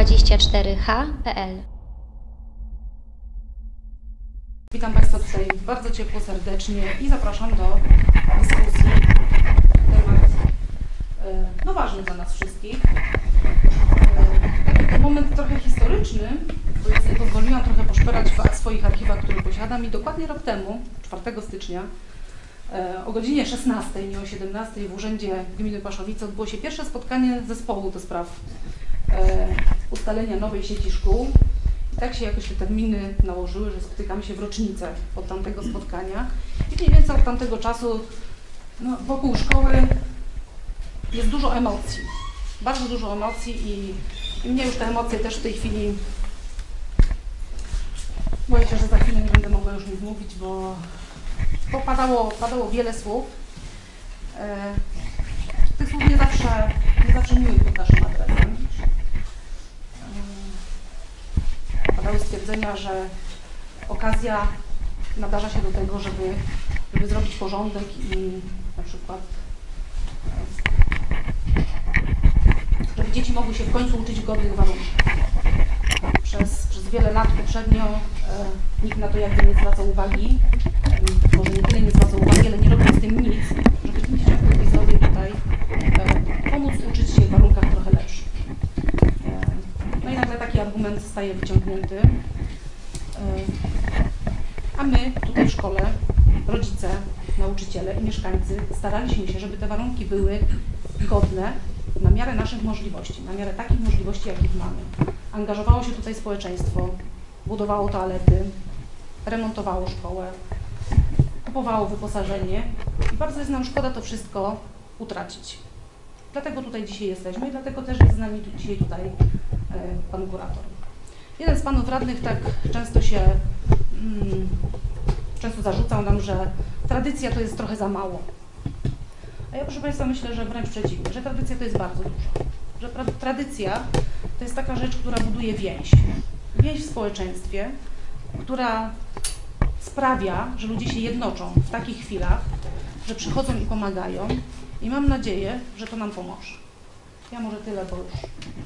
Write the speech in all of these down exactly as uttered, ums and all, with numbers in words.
dwadzieścia cztery h kropka p l. Witam Państwa tutaj bardzo ciepło, serdecznie i zapraszam do dyskusji na temat no, ważny dla nas wszystkich. Taki moment trochę historyczny, bo ja sobie pozwoliłam trochę poszperać w swoich archiwach, które posiadam, i dokładnie rok temu, czwartego stycznia, o godzinie szesnastej, nie o siedemnastej, w Urzędzie Gminy Paszowice odbyło się pierwsze spotkanie zespołu do spraw ustalenia nowej sieci szkół. I tak się jakoś te terminy nałożyły, że spotykamy się w rocznicę od tamtego spotkania. I mniej więcej od tamtego czasu no, wokół szkoły jest dużo emocji. Bardzo dużo emocji i, i mnie już te emocje też w tej chwili... Boję się, że za chwilę nie będę mogła już nic mówić, bo, bo padało, padało wiele słów. E, tych słów nie zawsze, nie zawsze miłych pod naszym adresem. Padały stwierdzenia, że okazja nadarza się do tego, żeby, żeby zrobić porządek i na przykład żeby dzieci mogły się w końcu uczyć w godnych warunkach. Przez, przez wiele lat poprzednio e, nikt na to jakby nie zwracał uwagi, e, może nie tyle nie zwracał uwagi, ale nie robił z tym nic, żeby tym dzieciom w Zdrowie tutaj e, pomóc uczyć się w warunkach trochę lepszych. No i nagle taki argument zostaje wyciągnięty, a my tutaj w szkole, rodzice, nauczyciele i mieszkańcy staraliśmy się, żeby te warunki były godne na miarę naszych możliwości, na miarę takich możliwości, jakich mamy. Angażowało się tutaj społeczeństwo, budowało toalety, remontowało szkołę, kupowało wyposażenie i bardzo jest nam szkoda to wszystko utracić. Dlatego tutaj dzisiaj jesteśmy i dlatego też jest z nami tu, dzisiaj tutaj e, pan kurator. Jeden z panów radnych tak często się, mm, często zarzucał nam, że tradycja to jest trochę za mało. A ja, proszę Państwa, myślę, że wręcz przeciwnie, że tradycja to jest bardzo dużo. Że tradycja to jest taka rzecz, która buduje więź. Więź w społeczeństwie, która sprawia, że ludzie się jednoczą w takich chwilach, że przychodzą i pomagają. I mam nadzieję, że to nam pomoże. Ja może tyle, bo już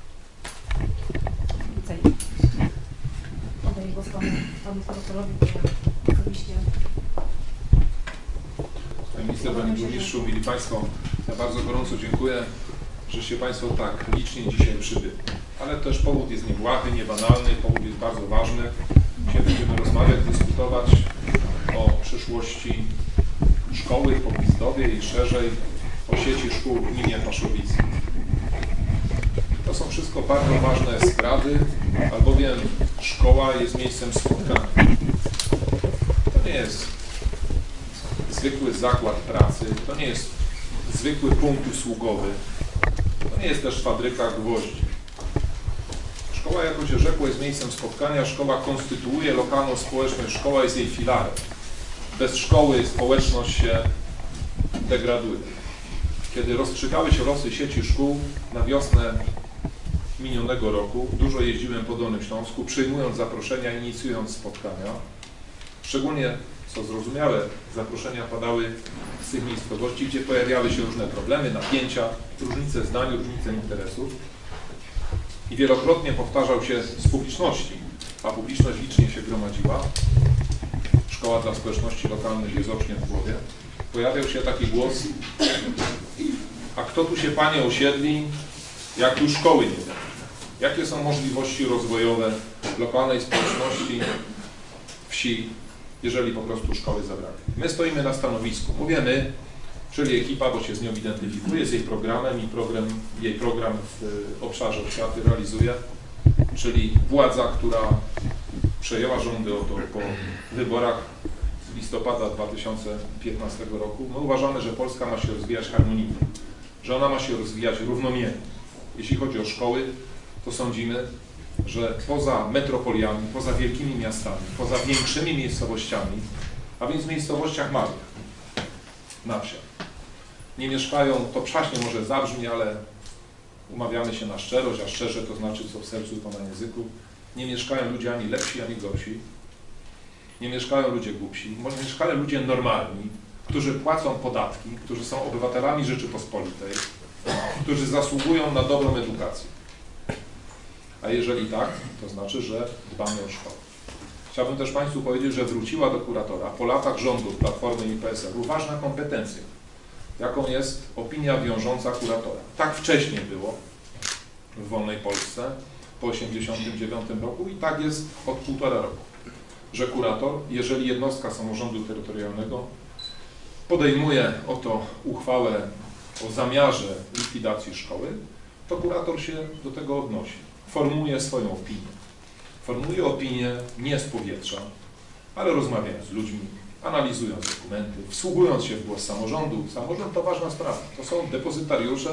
więcej oddaję głos panu, panu profesorowi, bo oczywiście... Pani Minister, Panie Burmistrzu, mili Państwo, ja bardzo gorąco dziękuję, żeście Państwo tak licznie dzisiaj przybyli. Ale też powód jest niebłahy, niebanalny, powód jest bardzo ważny. Dzisiaj będziemy rozmawiać, dyskutować o przyszłości szkoły w Pogwizdowie i szerzej o sieci szkół w gminie Paszowice. To są wszystko bardzo ważne sprawy, albowiem szkoła jest miejscem spotkania. To nie jest zwykły zakład pracy, to nie jest zwykły punkt usługowy, to nie jest też fabryka gwoździ. Szkoła, jako się rzekło, jest miejscem spotkania, szkoła konstytuuje lokalną społeczność, szkoła jest jej filarem. Bez szkoły społeczność się degraduje. Kiedy rozstrzygały się losy sieci szkół na wiosnę minionego roku, dużo jeździłem po Dolnym Śląsku, przyjmując zaproszenia, inicjując spotkania. Szczególnie, co zrozumiałe, zaproszenia padały z tych miejscowości, gdzie pojawiały się różne problemy, napięcia, różnice zdań, różnice interesów. I wielokrotnie powtarzał się z publiczności, a publiczność licznie się gromadziła. Szkoła dla społeczności lokalnych jest ocznie w głowie. Pojawiał się taki głos: a kto tu się, panie, osiedli, jak tu szkoły nie ma? Jakie są możliwości rozwojowe lokalnej społeczności, wsi, jeżeli po prostu szkoły zabraknie? My stoimy na stanowisku. Mówię my, czyli ekipa, bo się z nią identyfikuje, z jej programem i program, jej program w obszarze oświaty realizuje, czyli władza, która przejęła rządy oto po wyborach z listopada dwa tysiące piętnastego roku. My uważamy, że Polska ma się rozwijać harmonijnie, że ona ma się rozwijać równomiernie. Jeśli chodzi o szkoły, to sądzimy, że poza metropoliami, poza wielkimi miastami, poza większymi miejscowościami, a więc w miejscowościach małych, na wsiach, nie mieszkają, to przaśnie może zabrzmi, ale umawiamy się na szczerość, a szczerze to znaczy co w sercu, to na języku. Nie mieszkają ludzie ani lepsi, ani gorsi. Nie mieszkają ludzie głupsi. Mieszkają ludzie normalni, którzy płacą podatki, którzy są obywatelami Rzeczypospolitej, którzy zasługują na dobrą edukację. A jeżeli tak, to znaczy, że dbamy o szkołę. Chciałbym też Państwu powiedzieć, że wróciła do kuratora po latach rządów Platformy i P S L u ważna kompetencja, jaką jest opinia wiążąca kuratora. Tak wcześniej było w wolnej Polsce po tysiąc dziewięćset osiemdziesiątym dziewiątym roku i tak jest od półtora roku, że kurator, jeżeli jednostka samorządu terytorialnego podejmuje oto uchwałę o zamiarze likwidacji szkoły, to kurator się do tego odnosi, formuje swoją opinię. Formuje opinię nie z powietrza, ale rozmawiając z ludźmi, analizując dokumenty, wsłuchując się w głos samorządu. Samorząd to ważna sprawa. To są depozytariusze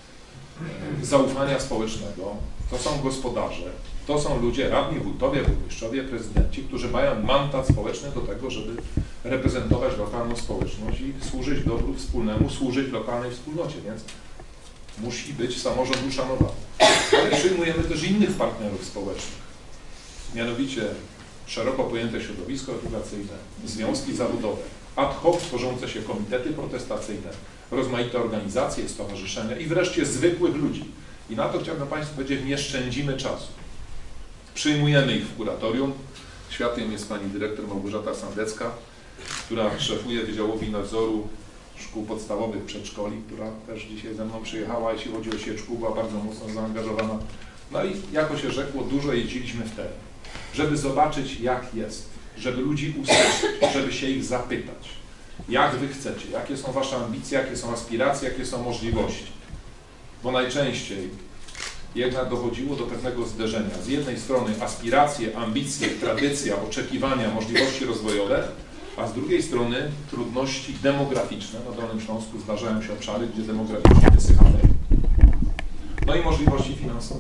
zaufania społecznego, to są gospodarze, to są ludzie, radni, wójtowie, burmistrzowie, prezydenci, którzy mają mandat społeczny do tego, żeby reprezentować lokalną społeczność i służyć dobru wspólnemu, służyć lokalnej wspólnocie, więc musi być samorząd uszanowany. Ale przyjmujemy też innych partnerów społecznych, mianowicie szeroko pojęte środowisko edukacyjne, związki zawodowe, ad hoc tworzące się komitety protestacyjne, rozmaite organizacje, stowarzyszenia i wreszcie zwykłych ludzi. I na to chciałbym Państwu powiedzieć, nie szczędzimy czasu. Przyjmujemy ich w kuratorium. Świadkiem jest pani dyrektor Małgorzata Sandecka, która szefuje Wydziałowi Nadzoru Szkół Podstawowych Przedszkoli, która też dzisiaj ze mną przyjechała, jeśli chodzi o sieć szkół, była bardzo mocno zaangażowana. No i jako się rzekło, dużo jeździliśmy w teren, żeby zobaczyć, jak jest, żeby ludzi usłyszeć, żeby się ich zapytać, jak wy chcecie, jakie są wasze ambicje, jakie są aspiracje, jakie są możliwości. Bo najczęściej jednak dochodziło do pewnego zderzenia. Z jednej strony aspiracje, ambicje, tradycja, oczekiwania, możliwości rozwojowe, a z drugiej strony trudności demograficzne. Na Dolnym Śląsku zdarzają się obszary, gdzie demograficznie wysychamy. No i możliwości finansowe.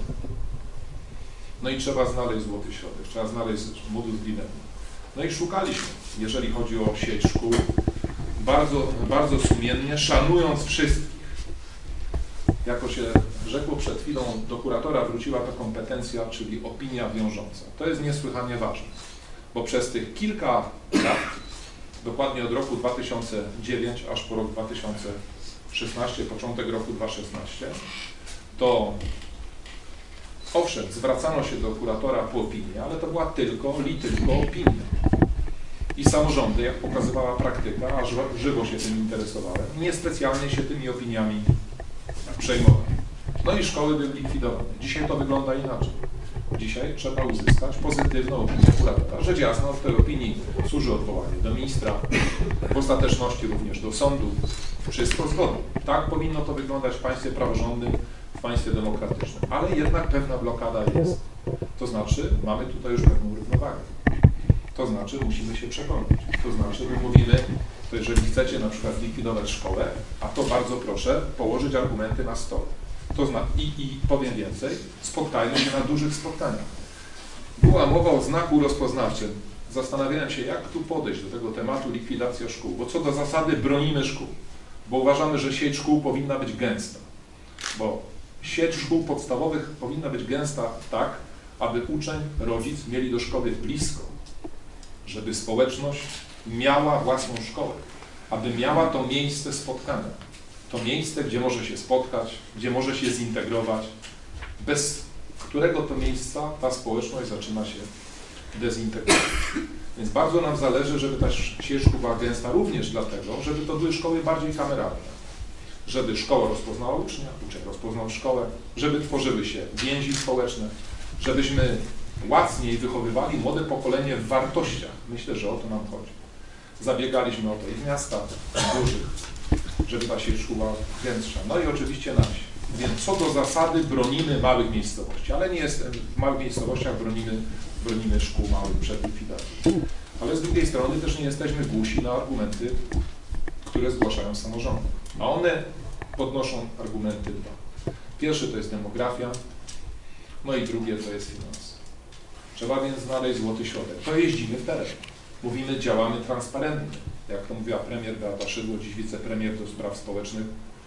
No i trzeba znaleźć złoty środek, trzeba znaleźć modus vivendi. No i szukaliśmy, jeżeli chodzi o sieć szkół, bardzo, bardzo sumiennie, szanując wszystkich. Jako się rzekło przed chwilą, do kuratora wróciła ta kompetencja, czyli opinia wiążąca. To jest niesłychanie ważne, bo przez tych kilka lat, dokładnie od roku dwa tysiące dziewiątego aż po rok dwa tysiące szesnasty, początek roku dwa tysiące szesnastego, to owszem, zwracano się do kuratora po opinię, ale to była tylko, li tylko opinia. I samorządy, jak pokazywała praktyka, aż żywo się tym interesowałem, niespecjalnie się tymi opiniami przejmowały. No i szkoły były likwidowane. Dzisiaj to wygląda inaczej. Dzisiaj trzeba uzyskać pozytywną opinię kuratora. Rzecz jasna, w tej opinii służy odwołanie do ministra, w ostateczności również do sądu. Wszystko zgodnie. Tak powinno to wyglądać w państwie praworządnym, w państwie demokratycznym. Ale jednak pewna blokada jest. To znaczy, mamy tutaj już pewną równowagę. To znaczy, musimy się przekonać. To znaczy, my mówimy, to jeżeli chcecie na przykład zlikwidować szkołę, a to bardzo proszę położyć argumenty na stole. To zna i, i powiem więcej, spotkajmy się na dużych spotkaniach. Była mowa o znaku rozpoznawczym. Zastanawiałem się, jak tu podejść do tego tematu likwidacja szkół, bo co do zasady bronimy szkół, bo uważamy, że sieć szkół powinna być gęsta, bo sieć szkół podstawowych powinna być gęsta tak, aby uczeń, rodzic mieli do szkoły blisko, żeby społeczność miała własną szkołę, aby miała to miejsce spotkania, to miejsce, gdzie może się spotkać, gdzie może się zintegrować, bez którego to miejsca ta społeczność zaczyna się dezintegrować. Więc bardzo nam zależy, żeby ta sieć szkół była gęsta również dlatego, żeby to były szkoły bardziej kameralne, żeby szkoła rozpoznała ucznia, uczeń rozpoznał szkołę, żeby tworzyły się więzi społeczne, żebyśmy łacniej wychowywali młode pokolenie w wartościach. Myślę, że o to nam chodzi. Zabiegaliśmy o to i w miastach dużych, żeby ta sieć szkół była gęstsza. No i oczywiście na wsi. Więc co do zasady bronimy małych miejscowości, ale nie jest, w małych miejscowościach bronimy, bronimy szkół małych przed likwidacją. Ale z drugiej strony też nie jesteśmy głusi na argumenty, które zgłaszają samorządy. A one podnoszą argumenty dwa. Pierwszy to jest demografia, no i drugie to jest finanse. Trzeba więc znaleźć złoty środek. To jeździmy w teren. Mówimy, działamy transparentnie. Jak to mówiła premier Beata Szydło, dziś wicepremier do spraw społecznych.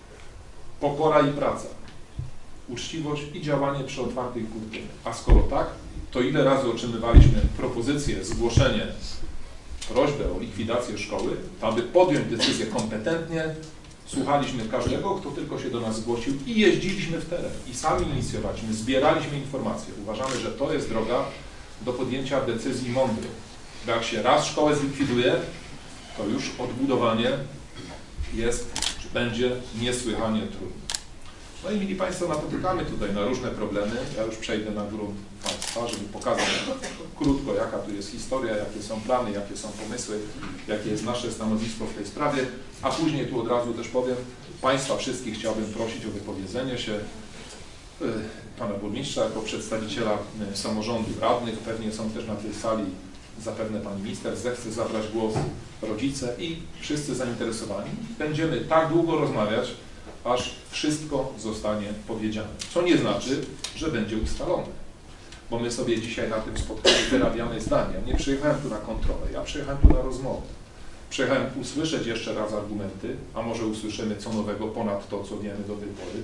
Pokora i praca. Uczciwość i działanie przy otwartej kurtynie. A skoro tak, to ile razy otrzymywaliśmy propozycję, zgłoszenie, prośbę o likwidację szkoły, aby podjąć decyzję kompetentnie, Słuchaliśmy każdego, kto tylko się do nas zgłosił i jeździliśmy w teren i sami inicjowaliśmy, zbieraliśmy informacje. Uważamy, że to jest droga do podjęcia decyzji mądrych. Bo jak się raz szkołę zlikwiduje, to już odbudowanie jest, czy będzie niesłychanie trudne. No i mili Państwo, napotykamy tutaj na różne problemy. Ja już przejdę na grunt Państwa, żeby pokazać krótko, jaka tu jest historia, jakie są plany, jakie są pomysły, jakie jest nasze stanowisko w tej sprawie, a później tu od razu też powiem, Państwa wszystkich chciałbym prosić o wypowiedzenie się. Pana burmistrza jako przedstawiciela samorządu, radnych, pewnie są też na tej sali, zapewne Pan Minister zechce zabrać głos, rodzice i wszyscy zainteresowani. Będziemy tak długo rozmawiać, aż wszystko zostanie powiedziane. Co nie znaczy, że będzie ustalone. Bo my sobie dzisiaj na tym spotkaniu wyrabiamy zdania. Nie przyjechałem tu na kontrolę, ja przyjechałem tu na rozmowę. Przyjechałem usłyszeć jeszcze raz argumenty, a może usłyszymy co nowego ponad to, co wiemy do tej pory.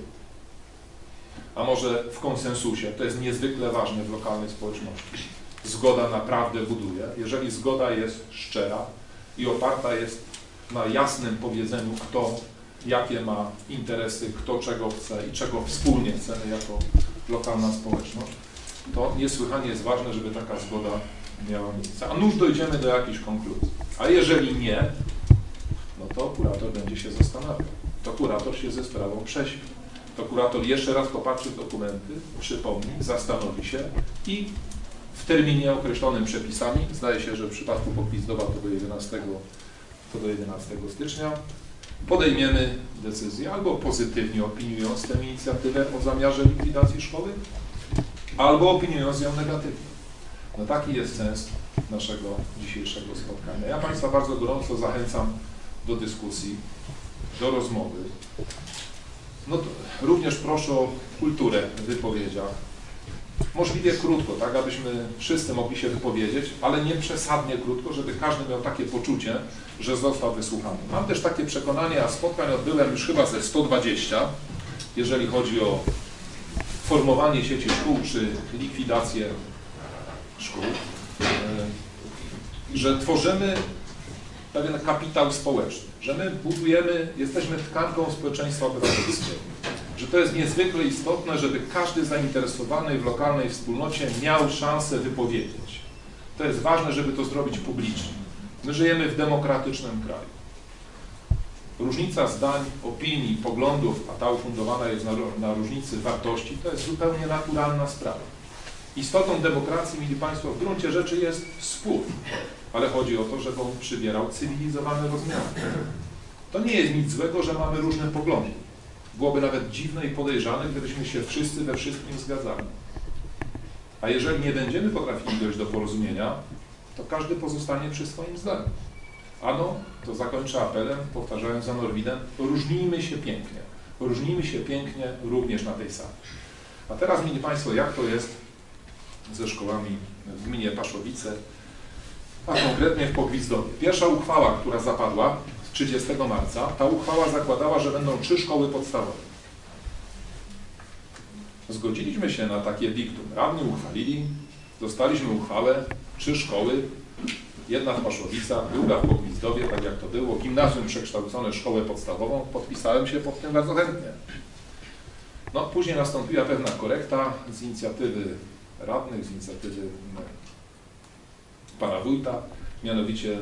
A może w konsensusie, to jest niezwykle ważne w lokalnej społeczności. Zgoda naprawdę buduje. Jeżeli zgoda jest szczera i oparta jest na jasnym powiedzeniu, kto jakie ma interesy, kto czego chce i czego wspólnie chcemy jako lokalna społeczność, to niesłychanie jest ważne, żeby taka zgoda miała miejsce. A nuż dojdziemy do jakiejś konkluzji. A jeżeli nie, no to kurator będzie się zastanawiał. To kurator się ze sprawą prześpi. To kurator jeszcze raz popatrzy w dokumenty, przypomni, zastanowi się i w terminie określonym przepisami, zdaje się, że w przypadku Pogwizdowa to do jedenastego, to do jedenastego stycznia, podejmiemy decyzję albo pozytywnie opiniując tę inicjatywę o zamiarze likwidacji szkoły, albo opiniując ją negatywnie. No taki jest sens naszego dzisiejszego spotkania. Ja Państwa bardzo gorąco zachęcam do dyskusji, do rozmowy. No to również proszę o kulturę w wypowiedziach. Możliwie krótko, tak, abyśmy wszyscy mogli się wypowiedzieć, ale nie przesadnie krótko, żeby każdy miał takie poczucie, że został wysłuchany. Mam też takie przekonanie, a spotkań odbyłem już chyba ze sto dwadzieścia, jeżeli chodzi o formowanie sieci szkół czy likwidację szkół, że tworzymy pewien kapitał społeczny, że my budujemy, jesteśmy tkanką społeczeństwa obywatelskiego, że to jest niezwykle istotne, żeby każdy zainteresowany w lokalnej wspólnocie miał szansę wypowiedzieć. To jest ważne, żeby to zrobić publicznie. My żyjemy w demokratycznym kraju. Różnica zdań, opinii, poglądów, a ta ufundowana jest na, na różnicy wartości, to jest zupełnie naturalna sprawa. Istotą demokracji, mili Państwo, w gruncie rzeczy jest spór, ale chodzi o to, żeby on przybierał cywilizowane rozmiary. To nie jest nic złego, że mamy różne poglądy. Byłoby nawet dziwne i podejrzane, gdybyśmy się wszyscy we wszystkim zgadzali. A jeżeli nie będziemy potrafili dojść do porozumienia, to każdy pozostanie przy swoim zdaniu. Ano, to zakończę apelem, powtarzając za Norwidem, różnijmy się pięknie. Różnijmy się pięknie również na tej sali. A teraz, mili Państwo, jak to jest ze szkołami w gminie Paszowice, a konkretnie w Pogwizdowie. Pierwsza uchwała, która zapadła trzydziestego marca, ta uchwała zakładała, że będą trzy szkoły podstawowe. Zgodziliśmy się na takie diktum. Radni uchwalili, dostaliśmy uchwałę, trzy szkoły, jedna w Paszowicach, druga w Pogwizdowie, tak jak to było, gimnazjum przekształcone, szkołę podstawową, podpisałem się pod tym bardzo chętnie. No, później nastąpiła pewna korekta z inicjatywy radnych, z inicjatywy pana wójta, mianowicie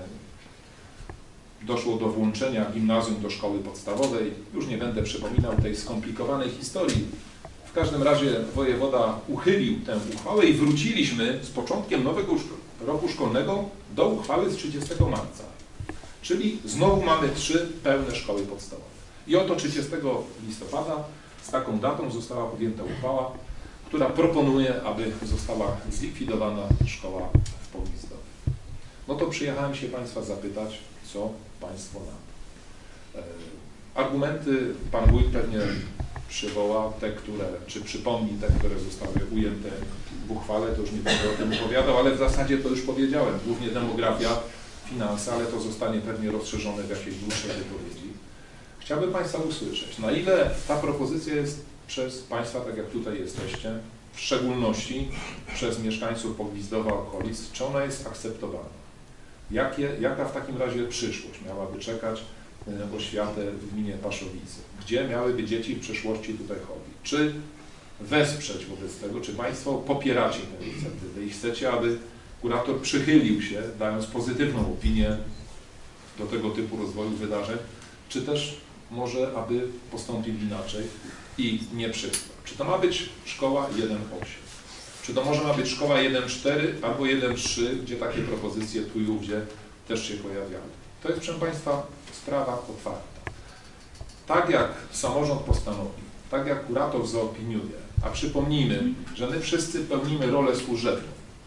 doszło do włączenia gimnazjum do szkoły podstawowej. Już nie będę przypominał tej skomplikowanej historii. W każdym razie wojewoda uchylił tę uchwałę i wróciliśmy z początkiem nowego roku szkolnego do uchwały z trzydziestego marca. Czyli znowu mamy trzy pełne szkoły podstawowe. I oto trzydziestego listopada z taką datą została podjęta uchwała, która proponuje, aby została zlikwidowana szkoła w Pogwizdowie. No to przyjechałem się Państwa zapytać, co Państwo na to. Argumenty Pan Wójt pewnie przywoła te, które, czy przypomni te, które zostały ujęte w uchwale, to już nie będę o tym opowiadał, ale w zasadzie to już powiedziałem, głównie demografia, finanse, ale to zostanie pewnie rozszerzone w jakiejś dłuższej wypowiedzi. Chciałbym Państwa usłyszeć, na ile ta propozycja jest przez Państwa, tak jak tutaj jesteście, w szczególności przez mieszkańców Pogwizdowa, okolic, czy ona jest akceptowana? Jakie, jaka w takim razie przyszłość miałaby czekać oświatę w gminie Paszowice. Gdzie miałyby dzieci w przyszłości tutaj chodzić? Czy wesprzeć wobec tego, czy Państwo popieracie tę inicjatywę i chcecie, aby kurator przychylił się, dając pozytywną opinię do tego typu rozwoju wydarzeń, czy też może, aby postąpił inaczej i nie przystał. Czy to ma być szkoła jeden osiem? Czy to może ma być szkoła jeden cztery albo jeden trzy, gdzie takie propozycje tu i ówdzie też się pojawiały? To jest, proszę Państwa, sprawa otwarta. Tak jak samorząd postanowi, tak jak kurator zaopiniuje, a przypomnijmy, że my wszyscy pełnimy rolę służebną.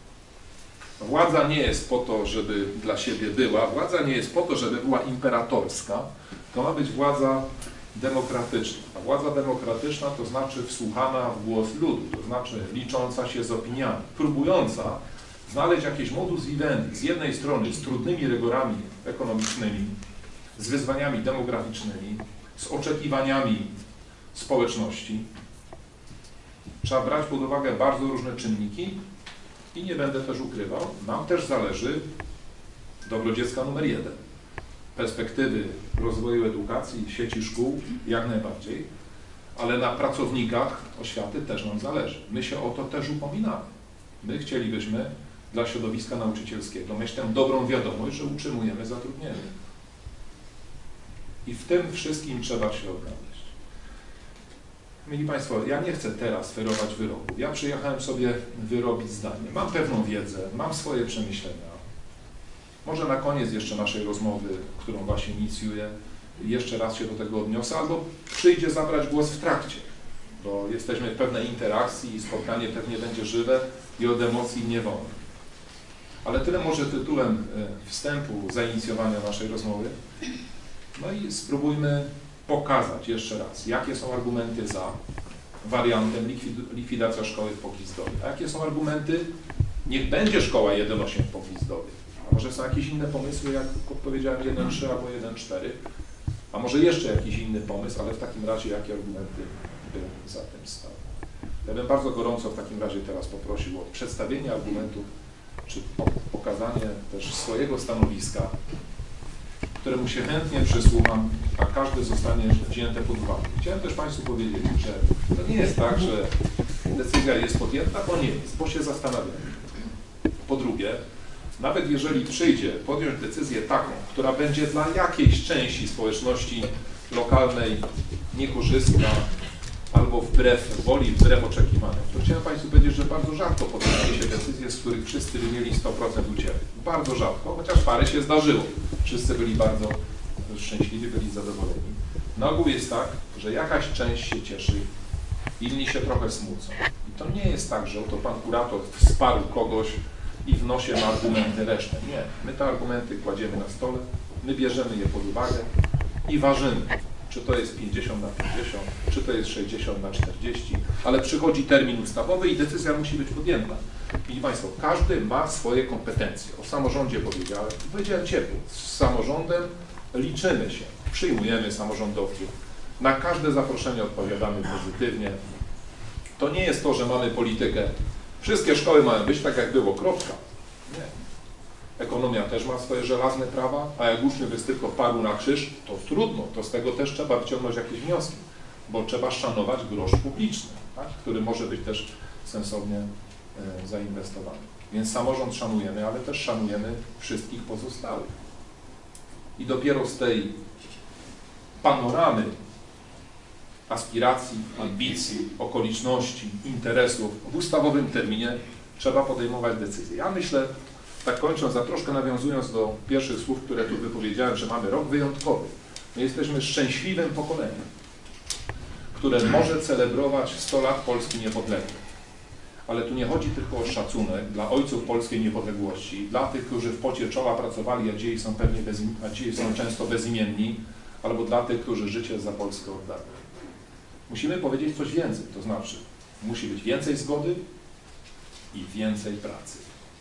Władza nie jest po to, żeby dla siebie była, władza nie jest po to, żeby była imperatorska, to ma być władza demokratyczna. A władza demokratyczna to znaczy wsłuchana w głos ludu, to znaczy licząca się z opiniami, próbująca znaleźć jakieś modus vivendi, z jednej strony z trudnymi rygorami ekonomicznymi, z wyzwaniami demograficznymi, z oczekiwaniami społeczności. Trzeba brać pod uwagę bardzo różne czynniki i nie będę też ukrywał, nam też zależy dobro dziecka numer jeden. Perspektywy rozwoju edukacji, sieci szkół jak najbardziej, ale na pracownikach oświaty też nam zależy. My się o to też upominamy. My chcielibyśmy dla środowiska nauczycielskiego mieć tę dobrą wiadomość, że utrzymujemy zatrudnienie. I w tym wszystkim trzeba się odnaleźć. Mili Państwo, ja nie chcę teraz ferować wyroków. Ja przyjechałem sobie wyrobić zdanie. Mam pewną wiedzę, mam swoje przemyślenia. Może na koniec jeszcze naszej rozmowy, którą właśnie inicjuję, jeszcze raz się do tego odniosę, albo przyjdzie zabrać głos w trakcie, bo jesteśmy w pewnej interakcji i spotkanie pewnie będzie żywe i od emocji nie wolne. Ale tyle może tytułem wstępu zainicjowania naszej rozmowy. No i spróbujmy pokazać jeszcze raz, jakie są argumenty za wariantem likwidacja szkoły w Pogwizdowie, a jakie są argumenty, niech będzie szkoła jeden osiem w Pogwizdowie. A może są jakieś inne pomysły, jak powiedziałem, jeden trzy albo jeden cztery, a może jeszcze jakiś inny pomysł, ale w takim razie jakie argumenty by za tym stały. Ja bym bardzo gorąco w takim razie teraz poprosił o przedstawienie argumentów, czy pokazanie też swojego stanowiska, któremu się chętnie przysłucham, a każdy zostanie wzięty pod uwagę. Chciałem też Państwu powiedzieć, że to nie jest tak, że decyzja jest podjęta, bo nie jest, bo się zastanawiamy. Po drugie, nawet jeżeli przyjdzie podjąć decyzję taką, która będzie dla jakiejś części społeczności lokalnej niekorzystna albo wbrew woli, wbrew oczekiwaniom, to chciałem Państwu powiedzieć, że bardzo rzadko podejmuje się decyzje, z których wszyscy by mieli sto procent uciechy. Bardzo rzadko, chociaż parę się zdarzyło. Wszyscy byli bardzo szczęśliwi, byli zadowoleni. Na ogół jest tak, że jakaś część się cieszy, inni się trochę smucą. I to nie jest tak, że oto Pan kurator wsparł kogoś i w nosie ma argumenty resztę. Nie. My te argumenty kładziemy na stole, my bierzemy je pod uwagę i ważymy. Czy to jest pięćdziesiąt na pięćdziesiąt, czy to jest sześćdziesiąt na czterdzieści, ale przychodzi termin ustawowy i decyzja musi być podjęta. Widzi Państwo, każdy ma swoje kompetencje. O samorządzie powiedziałem, powiedziałem ciepło. Z samorządem liczymy się, przyjmujemy samorządowców. Na każde zaproszenie odpowiadamy pozytywnie. To nie jest to, że mamy politykę. Wszystkie szkoły mają być tak, jak było, kropka. Nie. Ekonomia też ma swoje żelazne prawa, a jak uczniów jest tylko paru na krzyż, to trudno, to z tego też trzeba wyciągnąć jakieś wnioski, bo trzeba szanować grosz publiczny, tak? Który może być też sensownie e, zainwestowany. Więc samorząd szanujemy, ale też szanujemy wszystkich pozostałych. I dopiero z tej panoramy aspiracji, ambicji, okoliczności, interesów w ustawowym terminie trzeba podejmować decyzje. Ja myślę, tak kończąc, a troszkę nawiązując do pierwszych słów, które tu wypowiedziałem, że mamy rok wyjątkowy. My jesteśmy szczęśliwym pokoleniem, które może celebrować sto lat Polski niepodległej. Ale tu nie chodzi tylko o szacunek dla ojców polskiej niepodległości, dla tych, którzy w pocie czoła pracowali, a dzisiaj są pewnie bezim, a dzisiaj są często bezimienni, albo dla tych, którzy życie za Polskę oddali. Musimy powiedzieć coś więcej, to znaczy musi być więcej zgody i więcej pracy.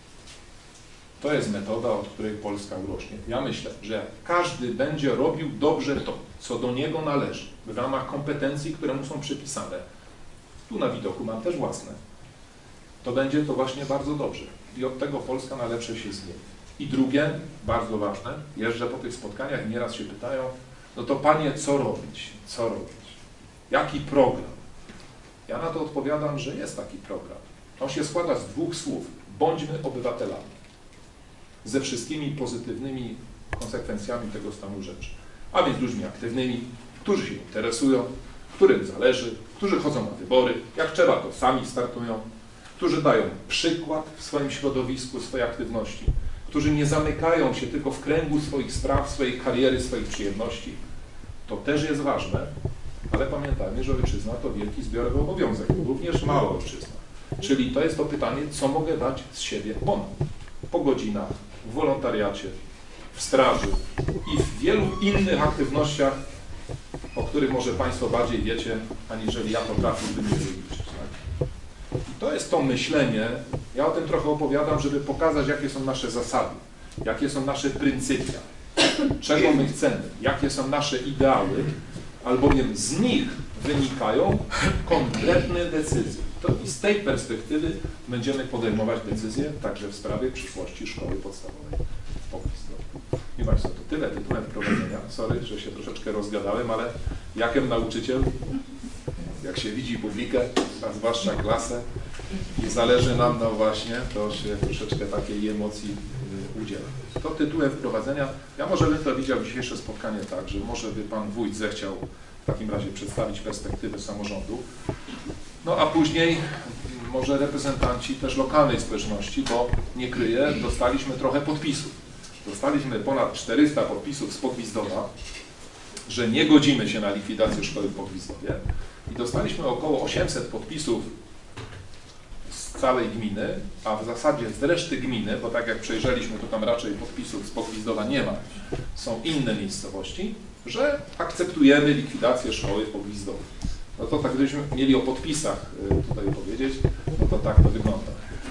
To jest metoda, od której Polska urośnie. Ja myślę, że jak każdy będzie robił dobrze to, co do niego należy, w ramach kompetencji, które mu są przypisane, tu na widoku mam też własne, to będzie to właśnie bardzo dobrze. I od tego Polska na lepsze się zmieni. I drugie, bardzo ważne, jeżdżę po tych spotkaniach i nieraz się pytają, No to Panie, co robić? Co robić? Jaki program? Ja na to odpowiadam, że jest taki program. On się składa z dwóch słów. Bądźmy obywatelami. Ze wszystkimi pozytywnymi konsekwencjami tego stanu rzeczy. A więc ludźmi aktywnymi, którzy się interesują, którym zależy, którzy chodzą na wybory, jak trzeba, to sami startują, którzy dają przykład w swoim środowisku, swojej aktywności, którzy nie zamykają się tylko w kręgu swoich spraw, swojej kariery, swoich przyjemności. To też jest ważne, ale pamiętajmy, że ojczyzna to wielki zbiorowy obowiązek, również mała ojczyzna. Czyli to jest to pytanie, co mogę dać z siebie ponad po godzinach, w wolontariacie, w straży i w wielu innych aktywnościach, o których może Państwo bardziej wiecie, aniżeli ja potrafiłbym je wyliczyć. Tak? I to jest to myślenie, ja o tym trochę opowiadam, żeby pokazać, jakie są nasze zasady, jakie są nasze pryncypia, czego my chcemy, jakie są nasze ideały, albowiem z nich wynikają konkretne decyzje. To i z tej perspektywy będziemy podejmować decyzje także w sprawie przyszłości szkoły podstawowej w Pogwizdkowie. I Państwo, to tyle tytułem wprowadzenia. Sorry, że się troszeczkę rozgadałem, ale jakem nauczyciel, jak się widzi publikę, a zwłaszcza klasę, i zależy nam na właśnie, to się troszeczkę takiej emocji udziela. To tytułem wprowadzenia. Ja może bym to widział dzisiejsze spotkanie tak, że może by Pan Wójt zechciał w takim razie przedstawić perspektywę samorządu. No a później może reprezentanci też lokalnej społeczności, bo nie kryję, dostaliśmy trochę podpisów. Dostaliśmy ponad czterysta podpisów z Pogwizdowa, że nie godzimy się na likwidację szkoły w Pogwizdowie i dostaliśmy około osiemset podpisów z całej gminy, a w zasadzie z reszty gminy, bo tak jak przejrzeliśmy, to tam raczej podpisów z Pogwizdowa nie ma, są inne miejscowości, że akceptujemy likwidację szkoły w Pogwizdowie. No to tak, gdybyśmy mieli o podpisach tutaj powiedzieć, no to tak to wygląda.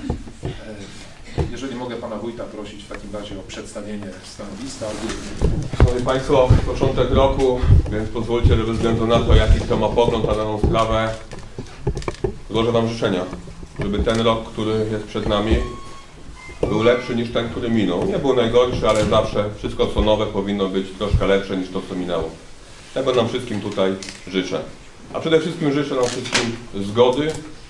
Jeżeli mogę Pana Wójta prosić w takim razie o przedstawienie stanowiska. Szanowni Państwo, początek roku, więc pozwólcie, że bez względu na to, jaki kto ma pogląd na daną sprawę, złożę Wam życzenia, żeby ten rok, który jest przed nami, był lepszy niż ten, który minął. Nie był najgorszy, ale zawsze wszystko, co nowe, powinno być troszkę lepsze niż to, co minęło. Tego nam wszystkim tutaj życzę. A przede wszystkim życzę nam wszystkim zgody,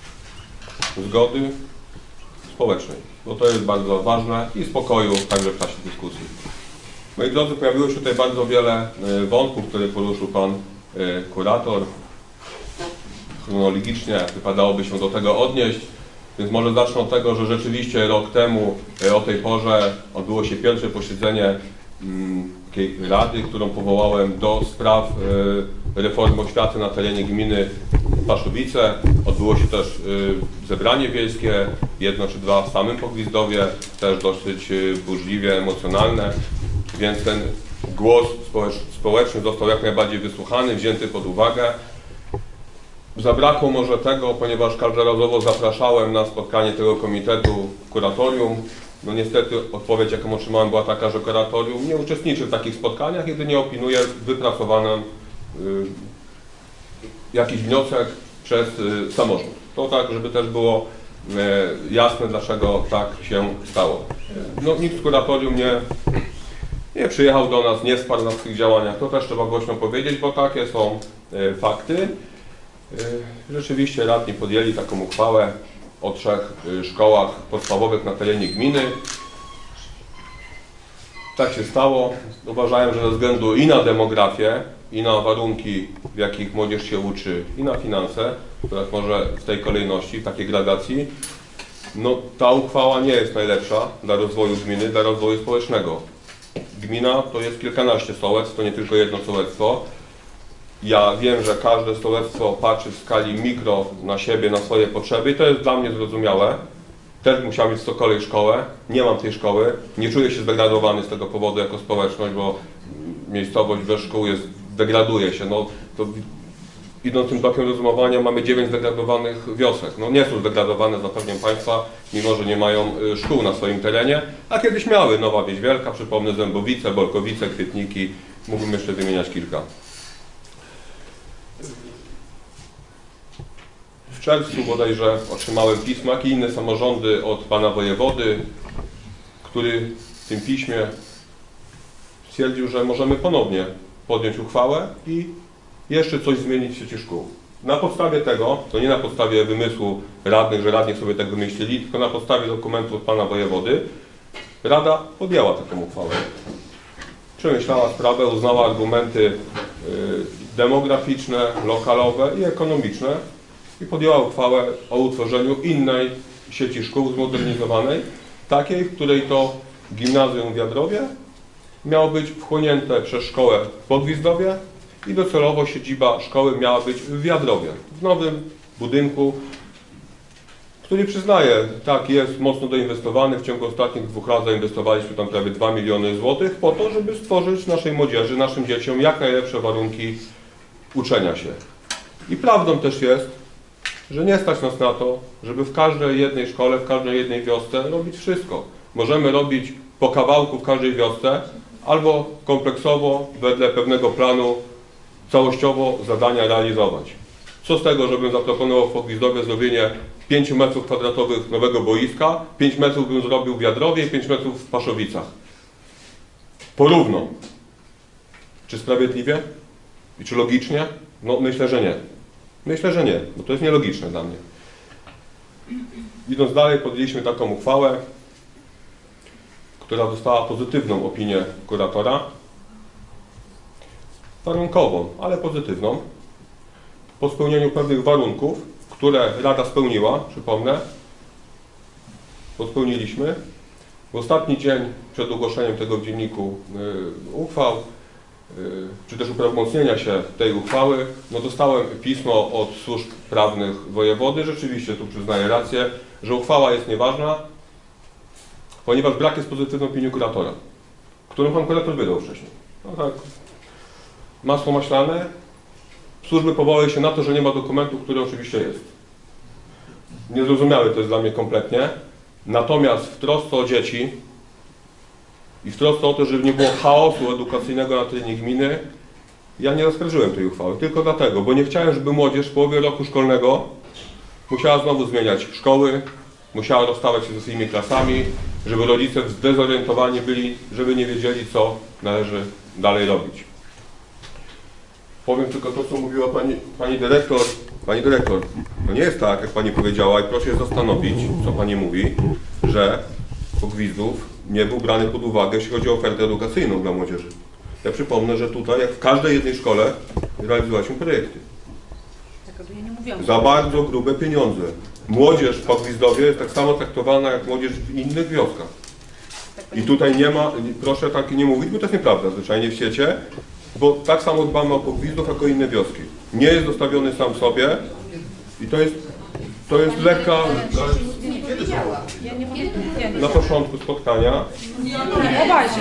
zgody społecznej, bo to jest bardzo ważne i spokoju także w czasie dyskusji. Moi drodzy, pojawiło się tutaj bardzo wiele wątków, które poruszył Pan kurator. Chronologicznie wypadałoby się do tego odnieść, więc może zacznę od tego, że rzeczywiście rok temu o tej porze odbyło się pierwsze posiedzenie takiej rady, którą powołałem do spraw reformy oświaty na terenie gminy Paszowice. Odbyło się też zebranie wiejskie, jedno czy dwa w samym Pogwizdowie, też dosyć burzliwie, emocjonalne, więc ten głos społeczny został jak najbardziej wysłuchany, wzięty pod uwagę. Zabrakło może tego, ponieważ każdorazowo zapraszałem na spotkanie tego komitetu kuratorium. No niestety odpowiedź, jaką otrzymałem, była taka, że kuratorium nie uczestniczy w takich spotkaniach, jedynie opiniuje wypracowany y, jakiś wniosek przez y, samorząd. To tak, żeby też było y, jasne, dlaczego tak się stało. No nikt z kuratorium nie, nie przyjechał do nas, nie wsparł nas w tych działaniach. To też trzeba głośno powiedzieć, bo takie są y, fakty. Y, rzeczywiście radni podjęli taką uchwałę o trzech szkołach podstawowych na terenie gminy. Tak się stało. Uważałem, że ze względu i na demografię, i na warunki, w jakich młodzież się uczy, i na finanse, tak może w tej kolejności, w takiej gradacji, no ta uchwała nie jest najlepsza dla rozwoju gminy, dla rozwoju społecznego. Gmina to jest kilkanaście sołectw, to nie tylko jedno sołectwo. Ja wiem, że każde sołectwo patrzy w skali mikro na siebie, na swoje potrzeby i to jest dla mnie zrozumiałe. Też musiałem mieć w Stokole szkołę, nie mam tej szkoły, nie czuję się zdegradowany z tego powodu jako społeczność, bo miejscowość bez szkół jest, degraduje się. No, to idąc tym tokiem rozumowania mamy dziewięć zdegradowanych wiosek. No nie są zdegradowane, zapewniam Państwa, mimo że nie mają szkół na swoim terenie, a kiedyś miały. Nowa Wieś Wielka, przypomnę, Zębowice, Bolkowice, Kwietniki, mógłbym jeszcze wymieniać kilka. W czerwcu bodajże otrzymałem pismo, jak i inne samorządy od pana wojewody, który w tym piśmie stwierdził, że możemy ponownie podjąć uchwałę i jeszcze coś zmienić w sieci szkół. Na podstawie tego, to nie na podstawie wymysłu radnych, że radni sobie tak wymyślili, tylko na podstawie dokumentu od pana wojewody, Rada podjęła taką uchwałę. Przemyślała sprawę, uznała argumenty y, demograficzne, lokalowe i ekonomiczne i podjęła uchwałę o utworzeniu innej sieci szkół zmodernizowanej, takiej, w której to gimnazjum w Wiadrowie miało być wchłonięte przez szkołę w Podgwizdowie i docelowo siedziba szkoły miała być w Wiadrowie, w nowym budynku, który przyznaję, tak, jest mocno doinwestowany. W ciągu ostatnich dwóch lat zainwestowaliśmy tam prawie dwa miliony złotych po to, żeby stworzyć naszej młodzieży, naszym dzieciom jak najlepsze warunki uczenia się. I prawdą też jest, że nie stać nas na to, żeby w każdej jednej szkole, w każdej jednej wiosce robić wszystko. Możemy robić po kawałku w każdej wiosce, albo kompleksowo, wedle pewnego planu, całościowo zadania realizować. Co z tego, żebym zaproponował w Podgwizdowie zrobienie pięciu metrów kwadratowych nowego boiska, pięć metrów bym zrobił w Wiadrowie i pięć metrów w Paszowicach. Porówno. Czy sprawiedliwie? I czy logicznie? No myślę, że nie. Myślę, że nie, bo to jest nielogiczne dla mnie. Idąc dalej, podjęliśmy taką uchwałę, która dostała pozytywną opinię kuratora. Warunkową, ale pozytywną. Po spełnieniu pewnych warunków, które Rada spełniła, przypomnę, bo spełniliśmy. W ostatni dzień przed ogłoszeniem tego w dzienniku y, uchwał, y, czy też uprawomocnienia się tej uchwały, no dostałem pismo od służb prawnych wojewody. Rzeczywiście tu przyznaję rację, że uchwała jest nieważna, ponieważ brak jest pozytywnej opinii kuratora, którą pan kurator wydał wcześniej. No tak, masło maślane. Służby powołały się na to, że nie ma dokumentu, który oczywiście jest. Niezrozumiałe to jest dla mnie kompletnie. Natomiast w trosce o dzieci i w trosce o to, żeby nie było chaosu edukacyjnego na terenie gminy, ja nie zaskarżyłem tej uchwały. Tylko dlatego, bo nie chciałem, żeby młodzież w połowie roku szkolnego musiała znowu zmieniać szkoły, musiała rozstawać się ze swoimi klasami, żeby rodzice zdezorientowani byli, żeby nie wiedzieli, co należy dalej robić. Powiem tylko to, co mówiła pani, pani dyrektor. Pani dyrektor, to nie jest tak, jak pani powiedziała, i proszę się zastanowić, co pani mówi, że Podgwizdów nie był brany pod uwagę, jeśli chodzi o ofertę edukacyjną dla młodzieży. Ja przypomnę, że tutaj, jak w każdej jednej szkole, realizowaliśmy projekty. Ja nie mówiłam. Za bardzo grube pieniądze. Młodzież w Podgwizdowie jest tak samo traktowana, jak młodzież w innych wioskach. I tutaj nie ma, proszę tak nie mówić, bo to jest nieprawda zwyczajnie w świecie, bo tak samo dbamy o Podgwizdów, jak o inne wioski. Nie jest dostawiony sam sobie i to jest, to jest lekka... Na początku spotkania... O bazie.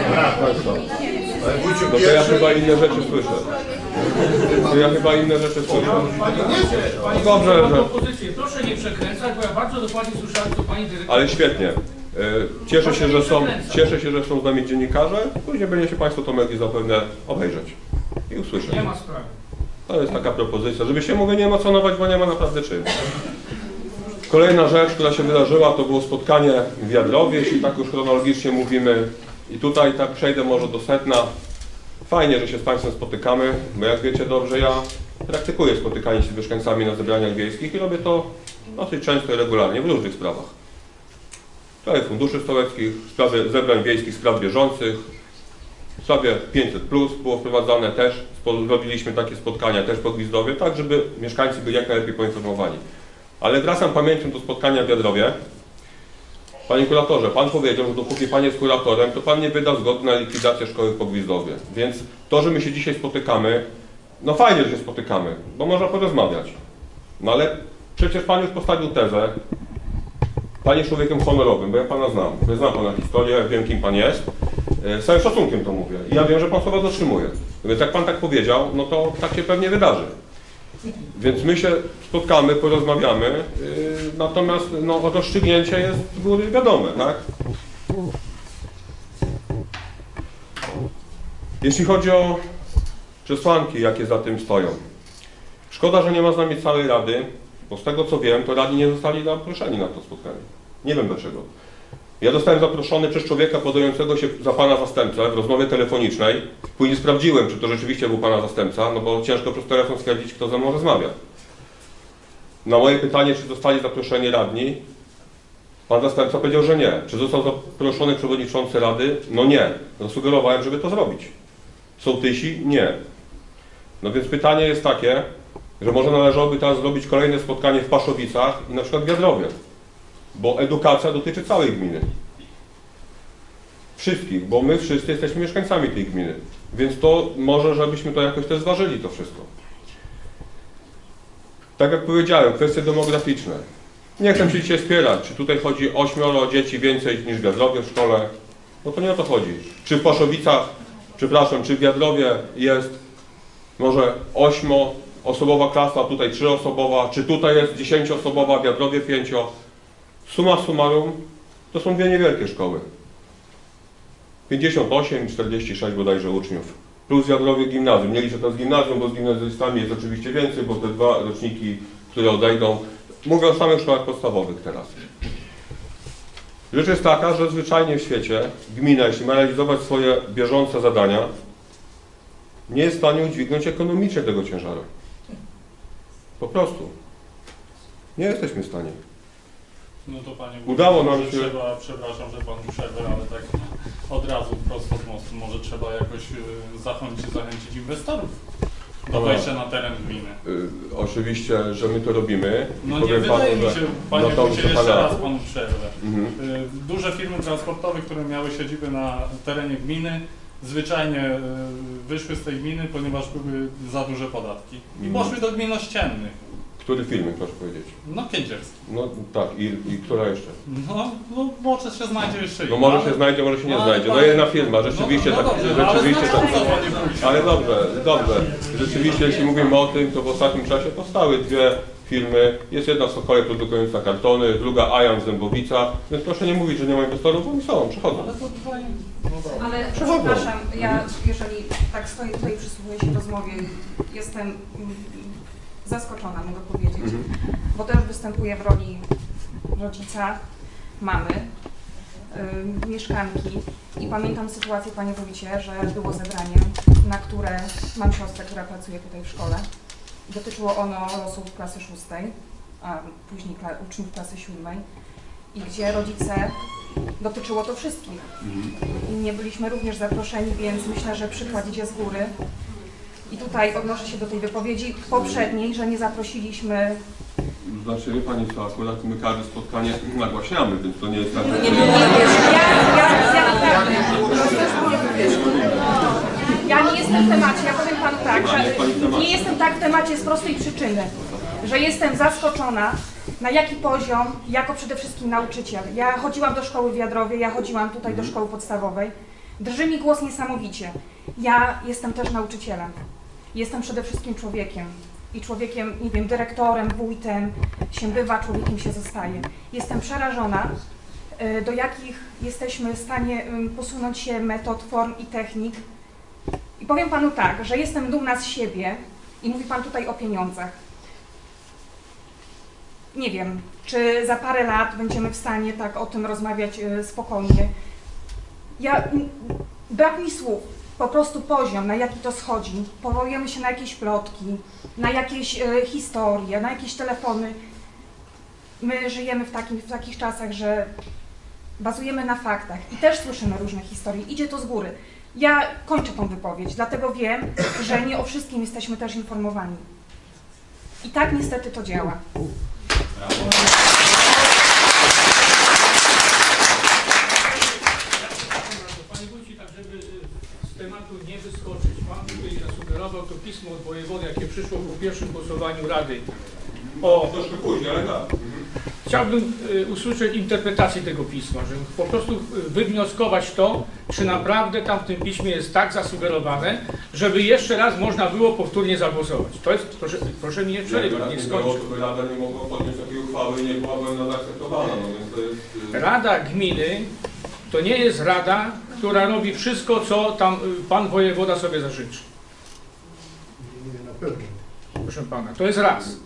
No to ja chyba inne rzeczy słyszę. To ja chyba inne rzeczy słyszę. Pani Dobrze, że... propozycję, proszę nie przekręcać, bo ja bardzo dokładnie słyszałem, co pani dyrektor... Ale świetnie. Cieszę się, że są, cieszę się, że są z nami dziennikarze. Później będziecie Państwo to mogli zapewne obejrzeć i usłyszeć. Nie ma sprawy. To jest taka propozycja, żeby się mówię nie emocjonować, bo nie ma naprawdę czym. Kolejna rzecz, która się wydarzyła, to było spotkanie w Wiadrowie, jeśli tak już chronologicznie mówimy. I tutaj tak przejdę może do sedna. Fajnie, że się z Państwem spotykamy, bo jak wiecie dobrze, ja praktykuję spotykanie się z mieszkańcami na zebraniach wiejskich i robię to dosyć często i regularnie w różnych sprawach. W sprawie funduszy stołeckich, w sprawie zebrań wiejskich, spraw bieżących, w sprawie pięćset plus było wprowadzane też, robiliśmy takie spotkania też po Podgwizdowie, tak żeby mieszkańcy byli jak najlepiej poinformowani. Ale wracam pamięcią do spotkania w Wiadrowie. Panie kuratorze, pan powiedział, że dopóki pan jest kuratorem, to pan nie wyda zgody na likwidację szkoły w Podgwizdowie. Więc to, że my się dzisiaj spotykamy, no fajnie, że się spotykamy, bo można porozmawiać. No ale przecież pan już postawił tezę. Pan jest człowiekiem honorowym, bo ja pana znam. Ja znam pana historię, wiem, kim pan jest. Z całym szacunkiem to mówię. I ja wiem, że pan słowa dotrzymuje. Więc jak pan tak powiedział, no to tak się pewnie wydarzy. Więc my się spotkamy, porozmawiamy, yy, natomiast no, rozstrzygnięcie jest z góry wiadome, tak? Jeśli chodzi o przesłanki, jakie za tym stoją. Szkoda, że nie ma z nami całej Rady, bo z tego co wiem, to radni nie zostali zaproszeni na to spotkanie. Nie wiem dlaczego. Ja zostałem zaproszony przez człowieka podającego się za pana zastępcę w rozmowie telefonicznej. Później sprawdziłem, czy to rzeczywiście był pana zastępca, no bo ciężko przez telefon stwierdzić, kto ze mną rozmawia. Na moje pytanie, czy zostali zaproszeni radni, pan zastępca powiedział, że nie. Czy został zaproszony przewodniczący rady? No nie. Zasugerowałem, żeby to zrobić. Sołtysi? Nie. No więc pytanie jest takie, że może należałoby teraz zrobić kolejne spotkanie w Paszowicach i na przykład w Wiadrowie. Bo edukacja dotyczy całej gminy. Wszystkich, bo my wszyscy jesteśmy mieszkańcami tej gminy. Więc to może, żebyśmy to jakoś też zważyli to wszystko. Tak jak powiedziałem, kwestie demograficzne. Nie chcę się dzisiaj spierać, czy tutaj chodzi o ośmioro dzieci więcej niż w Wiadrowie w szkole. No to nie o to chodzi. Czy w Paszowicach, przepraszam, czy w Wiadrowie jest może ośmioosobowa klasa, a tutaj trzyosobowa, czy tutaj jest dziesięcioosobowa, w Wiadrowie pięcio. Summa summarum to są dwie niewielkie szkoły. pięćdziesiąt osiem i czterdzieści sześć bodajże uczniów. Plus w Wiadrowie gimnazjum. Nie liczę to z gimnazjum, bo z gimnazjystami jest oczywiście więcej, bo te dwa roczniki, które odejdą. Mówię o samych szkołach podstawowych teraz. Rzecz jest taka, że zwyczajnie w świecie gmina, jeśli ma realizować swoje bieżące zadania, nie jest w stanie udźwignąć ekonomicznie tego ciężaru. Po prostu. Nie jesteśmy w stanie. No to panie Udało nam może się... Trzeba, przepraszam, że panu przerwę, ale tak od razu prosto z mostu, może trzeba jakoś y, zachęcić, zachęcić inwestorów do Dobra. wejścia na teren gminy. Y, oczywiście, że my to robimy. No nie powiem wydaje panu, mi się, że panie na to wójcie, jeszcze pana- raz panu przerwę. Mhm. Y, duże firmy transportowe, które miały siedzibę na terenie gminy, zwyczajnie y, wyszły z tej gminy, ponieważ były za duże podatki. I Mhm. poszły do gmin ościennych. Który filmy, proszę powiedzieć? No Kędzierski. No tak, i, i która jeszcze? No, no może się znajdzie jeszcze No inna, może ale- się znajdzie, może się nie ale znajdzie. No panie- jedna firma, rzeczywiście no, no tak, dobrze, rzeczywiście ale tak. znacząco, panie wójcie. Ale dobrze, dobrze. Rzeczywiście, jeśli mówimy o tym, to w ostatnim czasie powstały dwie firmy. Jest jedna w Sokole produkująca kartony, druga Ajan w Dębowicach. Więc proszę nie mówić, że nie ma inwestorów, bo oni są, przychodzą. Ale to panie... No dobra. Ale Przechodzą. przepraszam, ja jeżeli tak stoję tutaj i przysłuchuję się rozmowie, jestem mm, zaskoczona, mogę powiedzieć, Mhm. bo też występuję w roli rodzica, mamy, y, mieszkanki i pamiętam sytuację, panie wójcie, że było zebranie, na które mam siostrę, która pracuje tutaj w szkole. Dotyczyło ono losów klasy szóstej, a później kla uczniów klasy siódmej i gdzie rodzice, dotyczyło to wszystkich. I nie byliśmy również zaproszeni, więc myślę, że przykład idzie z góry. I tutaj odnoszę się do tej wypowiedzi poprzedniej, że nie zaprosiliśmy... Znaczy, wie Pani co, akurat my każde spotkanie nagłaśniamy, więc to nie jest tak, że... Nie, nie, nie, ja, ja, ja naprawdę, ja nie jestem w temacie, ja powiem Panu tak, że nie jestem tak w temacie z prostej przyczyny, że jestem zaskoczona, na jaki poziom, jako przede wszystkim nauczyciel. Ja chodziłam do szkoły w Wiadrowie, ja chodziłam tutaj do szkoły podstawowej. Drży mi głos niesamowicie. Ja jestem też nauczycielem. Jestem przede wszystkim człowiekiem. I człowiekiem, nie wiem, dyrektorem, wójtem się bywa, człowiekiem się zostaje. Jestem przerażona, do jakich jesteśmy w stanie posunąć się metod, form i technik. I powiem Panu tak, że jestem dumna z siebie i mówi Pan tutaj o pieniądzach. Nie wiem, czy za parę lat będziemy w stanie tak o tym rozmawiać spokojnie. Ja, brak mi słów, po prostu poziom, na jaki to schodzi. Powołujemy się na jakieś plotki, na jakieś e, historie, na jakieś telefony. My żyjemy w, takim, w takich czasach, że bazujemy na faktach i też słyszymy różne historie. Idzie to z góry. Ja kończę tą wypowiedź, dlatego wiem, że nie o wszystkim jesteśmy też informowani. I tak niestety to działa. Panie wójcie, tak żeby z tematu nie wyskoczyć, pan tutaj zasugerował to pismo od wojewody, jakie przyszło po pierwszym głosowaniu Rady. O, Troszkę później, ale tak. chciałbym y, usłyszeć interpretację tego pisma, żeby po prostu y, wywnioskować to, czy naprawdę tam w tym piśmie jest tak zasugerowane, żeby jeszcze raz można było powtórnie zagłosować. To jest, proszę, proszę mi nie przerywać, nie skończyć. Rada nie mogła podjąć takiej uchwały i nie byłaby ona zaakceptowana, no więc to jest... Rada gminy to nie jest rada, która robi wszystko, co tam y, pan wojewoda sobie zażyczy. Proszę pana, to jest raz.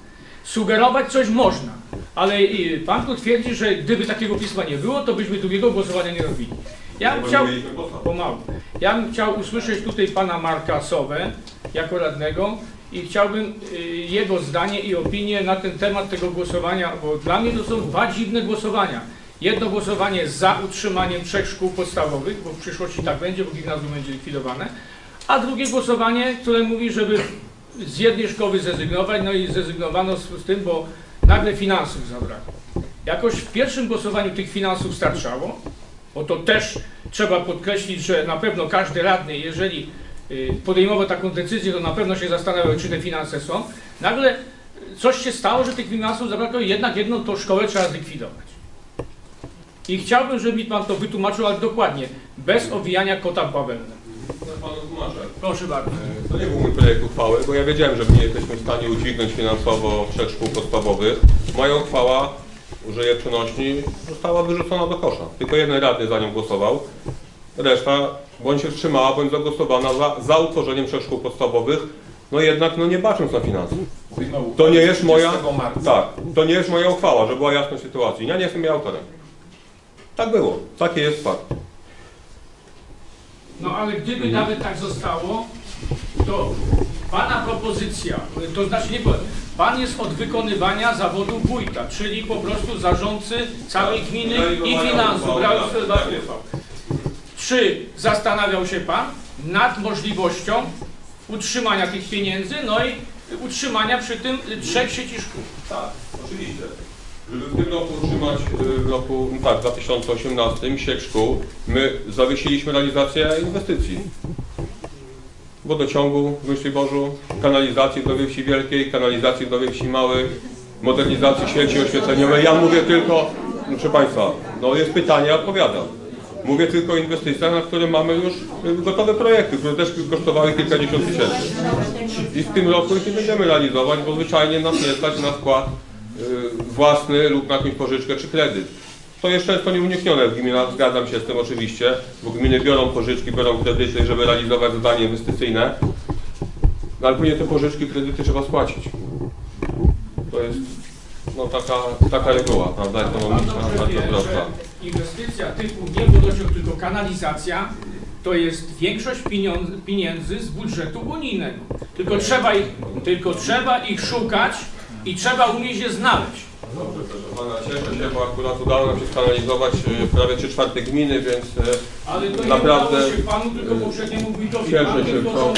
Sugerować coś można, ale y, pan tu twierdzi, że gdyby takiego pisma nie było, to byśmy drugiego głosowania nie robili. Ja bym chciał, pomału, ja bym chciał usłyszeć tutaj pana Marka Sowę jako radnego i chciałbym y, jego zdanie i opinię na ten temat tego głosowania, bo dla mnie to są dwa dziwne głosowania. Jedno głosowanie za utrzymaniem trzech szkół podstawowych, bo w przyszłości tak będzie, bo gimnazjum będzie likwidowane, a drugie głosowanie, które mówi, żeby z jednej szkoły zrezygnować, no i zrezygnowano z, z tym, bo nagle finansów zabrakło. Jakoś w pierwszym głosowaniu tych finansów starczało, bo to też trzeba podkreślić, że na pewno każdy radny, jeżeli podejmował taką decyzję, to na pewno się zastanawiał, czy te finanse są. Nagle coś się stało, że tych finansów zabrakło i jednak jedną tą szkołę trzeba zlikwidować. I chciałbym, żeby mi pan to wytłumaczył, ale dokładnie, bez owijania kota w bawełnę. Panu tłumaczę. Proszę bardzo. To nie był mój projekt uchwały, bo ja wiedziałem, że my nie jesteśmy w stanie udźwignąć finansowo trzech szkół podstawowych. Moja uchwała, użyję przenośni, została wyrzucona do kosza. Tylko jeden radny za nią głosował. Reszta bądź się wstrzymała, bądź zagłosowana za, za utworzeniem trzech szkół podstawowych. No jednak, no nie bacząc na finanse. To nie jest moja, tak, to nie jest moja uchwała, żeby była jasność sytuacji. Ja nie jestem jej autorem. Tak było. Taki jest fakt. No ale gdyby mhm. nawet tak zostało, to pana propozycja, to znaczy nie powiem, pan jest od wykonywania zawodu wójta, czyli po prostu zarządcy całej gminy i finansów. Czy zastanawiał się pan nad możliwością utrzymania tych pieniędzy, no i utrzymania przy tym trzech sieci szkół? Tak, oczywiście. Żeby w tym roku utrzymać, w roku, no tak, dwa tysiące osiemnastym sieć szkół, my zawiesiliśmy realizację inwestycji. Wodociągu w Myśliborzu, kanalizacji do Wsi Wielkiej, kanalizacji do Wsi Małych, modernizacji sieci oświetleniowej. Ja mówię tylko, no, proszę Państwa, no jest pytanie, odpowiadam. Mówię tylko o inwestycjach, na które mamy już gotowe projekty, które też kosztowały kilkadziesiąt tysięcy. I w tym roku ich nie będziemy realizować, bo zwyczajnie nas nie stać na wkład własny lub na jakąś pożyczkę czy kredyt. To jest często nieuniknione w gminach, zgadzam się z tym oczywiście, bo gminy biorą pożyczki, biorą kredyty, żeby realizować zadania inwestycyjne, no ale później te pożyczki, kredyty trzeba spłacić. To jest no, taka, taka reguła, prawda, ekonomiczna, bardzo prosta. Inwestycja typu nie wodociąg, tylko kanalizacja, to jest większość pieniędzy z budżetu unijnego. Tylko trzeba ich, tylko trzeba ich szukać i trzeba umieć je znaleźć. Dobrze, proszę pana, cieszę się, bo akurat udało nam się skanalizować prawie trzy czwarte gminy, więc ale to naprawdę... nie udało się panu, tylko poprzedniemu wójtowi. Cieszę się, to...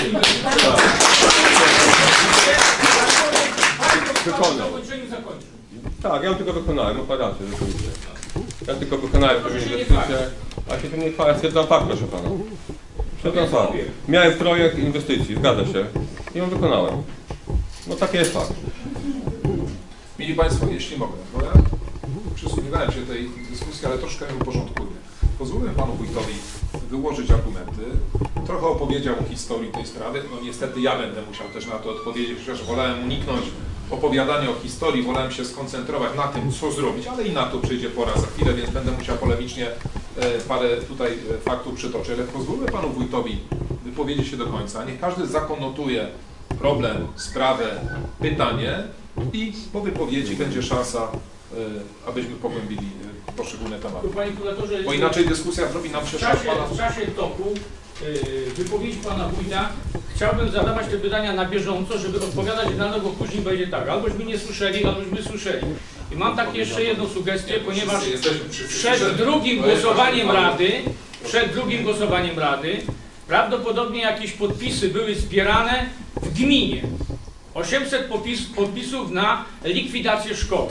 Wykonał. Tak, ja ją tylko wykonałem, operację rzeczywiście. Ja tylko wykonałem tę inwestycję, a się tym nie chwalę, stwierdzam fakt, proszę pana. Stwierdzam fakt. Miałem projekt inwestycji, zgadza się, i ją wykonałem. No taki jest fakt. Mili Państwo, jeśli mogę, bo ja przysłuchiwałem się tej dyskusji, ale troszkę ją uporządkuję. Pozwolę Panu Wójtowi wyłożyć argumenty, trochę opowiedział o historii tej sprawy. No niestety ja będę musiał też na to odpowiedzieć, chociaż wolałem uniknąć opowiadania o historii, wolałem się skoncentrować na tym, co zrobić, ale i na to przyjdzie pora za chwilę, więc będę musiał polemicznie parę tutaj faktów przytoczyć. Ale pozwolę Panu Wójtowi wypowiedzieć się do końca. Niech każdy zakonotuje problem, sprawę, pytanie i po wypowiedzi będzie szansa, abyśmy pogłębili poszczególne tematy. Bo inaczej dyskusja zrobi nam się w czasie, w czasie toku wypowiedzi Pana Wójta chciałbym zadawać te pytania na bieżąco, żeby odpowiadać na to, bo później będzie tak, albośmy nie słyszeli, albośmy słyszeli. I mam takie jeszcze jedną sugestię, ponieważ przed drugim głosowaniem Rady, przed drugim głosowaniem Rady prawdopodobnie jakieś podpisy były zbierane w gminie. osiemset podpis, podpisów na likwidację szkoły.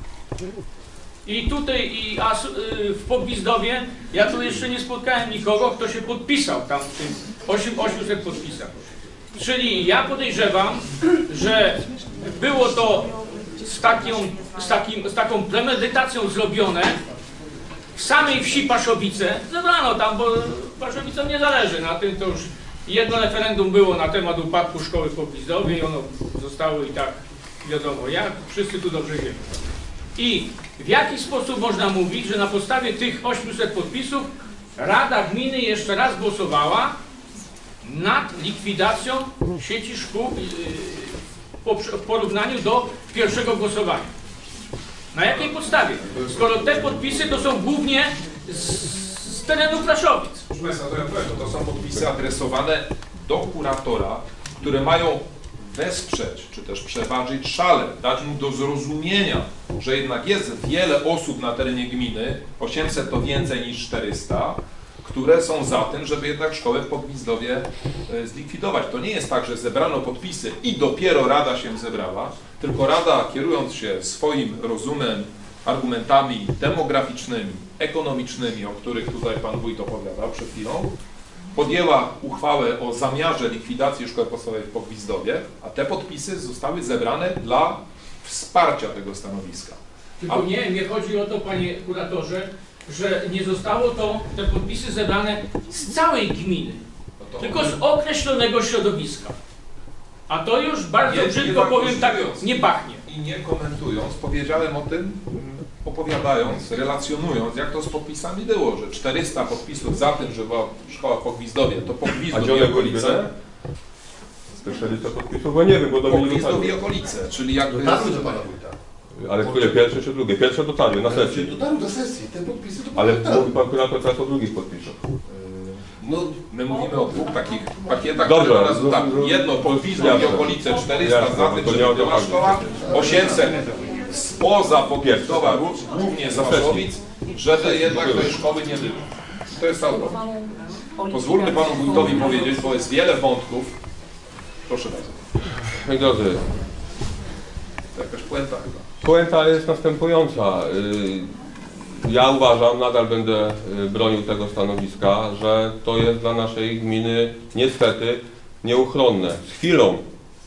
I tutaj i a, w Podwizdowie ja tu jeszcze nie spotkałem nikogo, kto się podpisał tam w tym osiemset podpisach. Czyli ja podejrzewam, że było to z, taką, z, takim, z taką premedytacją zrobione w samej wsi Paszowice. Zebrano tam, bo Paszowicom nie zależy na tym, to już jedno referendum było na temat upadku szkoły w Podwizdowie i ono zostało i tak wiadomo jak, wszyscy tu dobrze wiemy. I w jaki sposób można mówić, że na podstawie tych osiemset podpisów Rada Gminy jeszcze raz głosowała nad likwidacją sieci szkół w porównaniu do pierwszego głosowania. Na jakiej podstawie? Skoro te podpisy to są głównie z, z terenów Raszowic. Proszę Państwa, to, ja powiem, to są podpisy adresowane do kuratora, które mają wesprzeć, czy też przeważyć szale, dać mu do zrozumienia, że jednak jest wiele osób na terenie gminy, osiemset to więcej niż czterysta, które są za tym, żeby jednak szkołę w Pogwizdowie zlikwidować. To nie jest tak, że zebrano podpisy i dopiero Rada się zebrała, tylko Rada, kierując się swoim rozumem, argumentami demograficznymi, ekonomicznymi, o których tutaj Pan Wójt opowiadał przed chwilą, podjęła uchwałę o zamiarze likwidacji szkoły podstawowej w Pogwizdowie, a te podpisy zostały zebrane dla wsparcia tego stanowiska. Tylko nie, nie chodzi o to, panie kuratorze, że nie zostało to, te podpisy zebrane z całej gminy, No to tylko z określonego środowiska. A to już bardzo Nie- brzydko nie powiem tak, wartościując. nie pachnie. I nie komentując, powiedziałem o tym, mm, opowiadając, relacjonując, jak to z podpisami było, że czterysta podpisów za tym, że była szkoła w Pogwizdowie, to A Pogwizdów gdzie i one były okolice, zbierane? Te listę podpisów? Bo nie wiem, bo do mnie nie Pogwizdów i dotarły. okolice, czyli jakby... Dotarły do pana wójta. Ale które, pierwsze czy drugie? Pierwsze dotarły na Ale sesji. dotarły do sesji, te podpisy to Ale dotarły. mówi pan kurator teraz o drugich podpisach. No, My mówimy o dwóch takich pakietach, Dobrze, które nas no, tak, no, jedno Pogwizdów i jasne. okolice, czterysta Jasne, za no tym, to nie żeby o to była chodzi. szkoła, osiemset spoza Pogwizdowa, głównie z Raszowic, żeby jednak tej szkoły nie było. To jest cały problem. Pozwólmy panu wójtowi powiedzieć, bo jest wiele wątków. Proszę bardzo. Moi drodzy, To jakaś puenta chyba. puenta jest następująca. Y, Ja uważam, nadal będę y, bronił tego stanowiska, że to jest dla naszej gminy niestety nieuchronne. Z chwilą,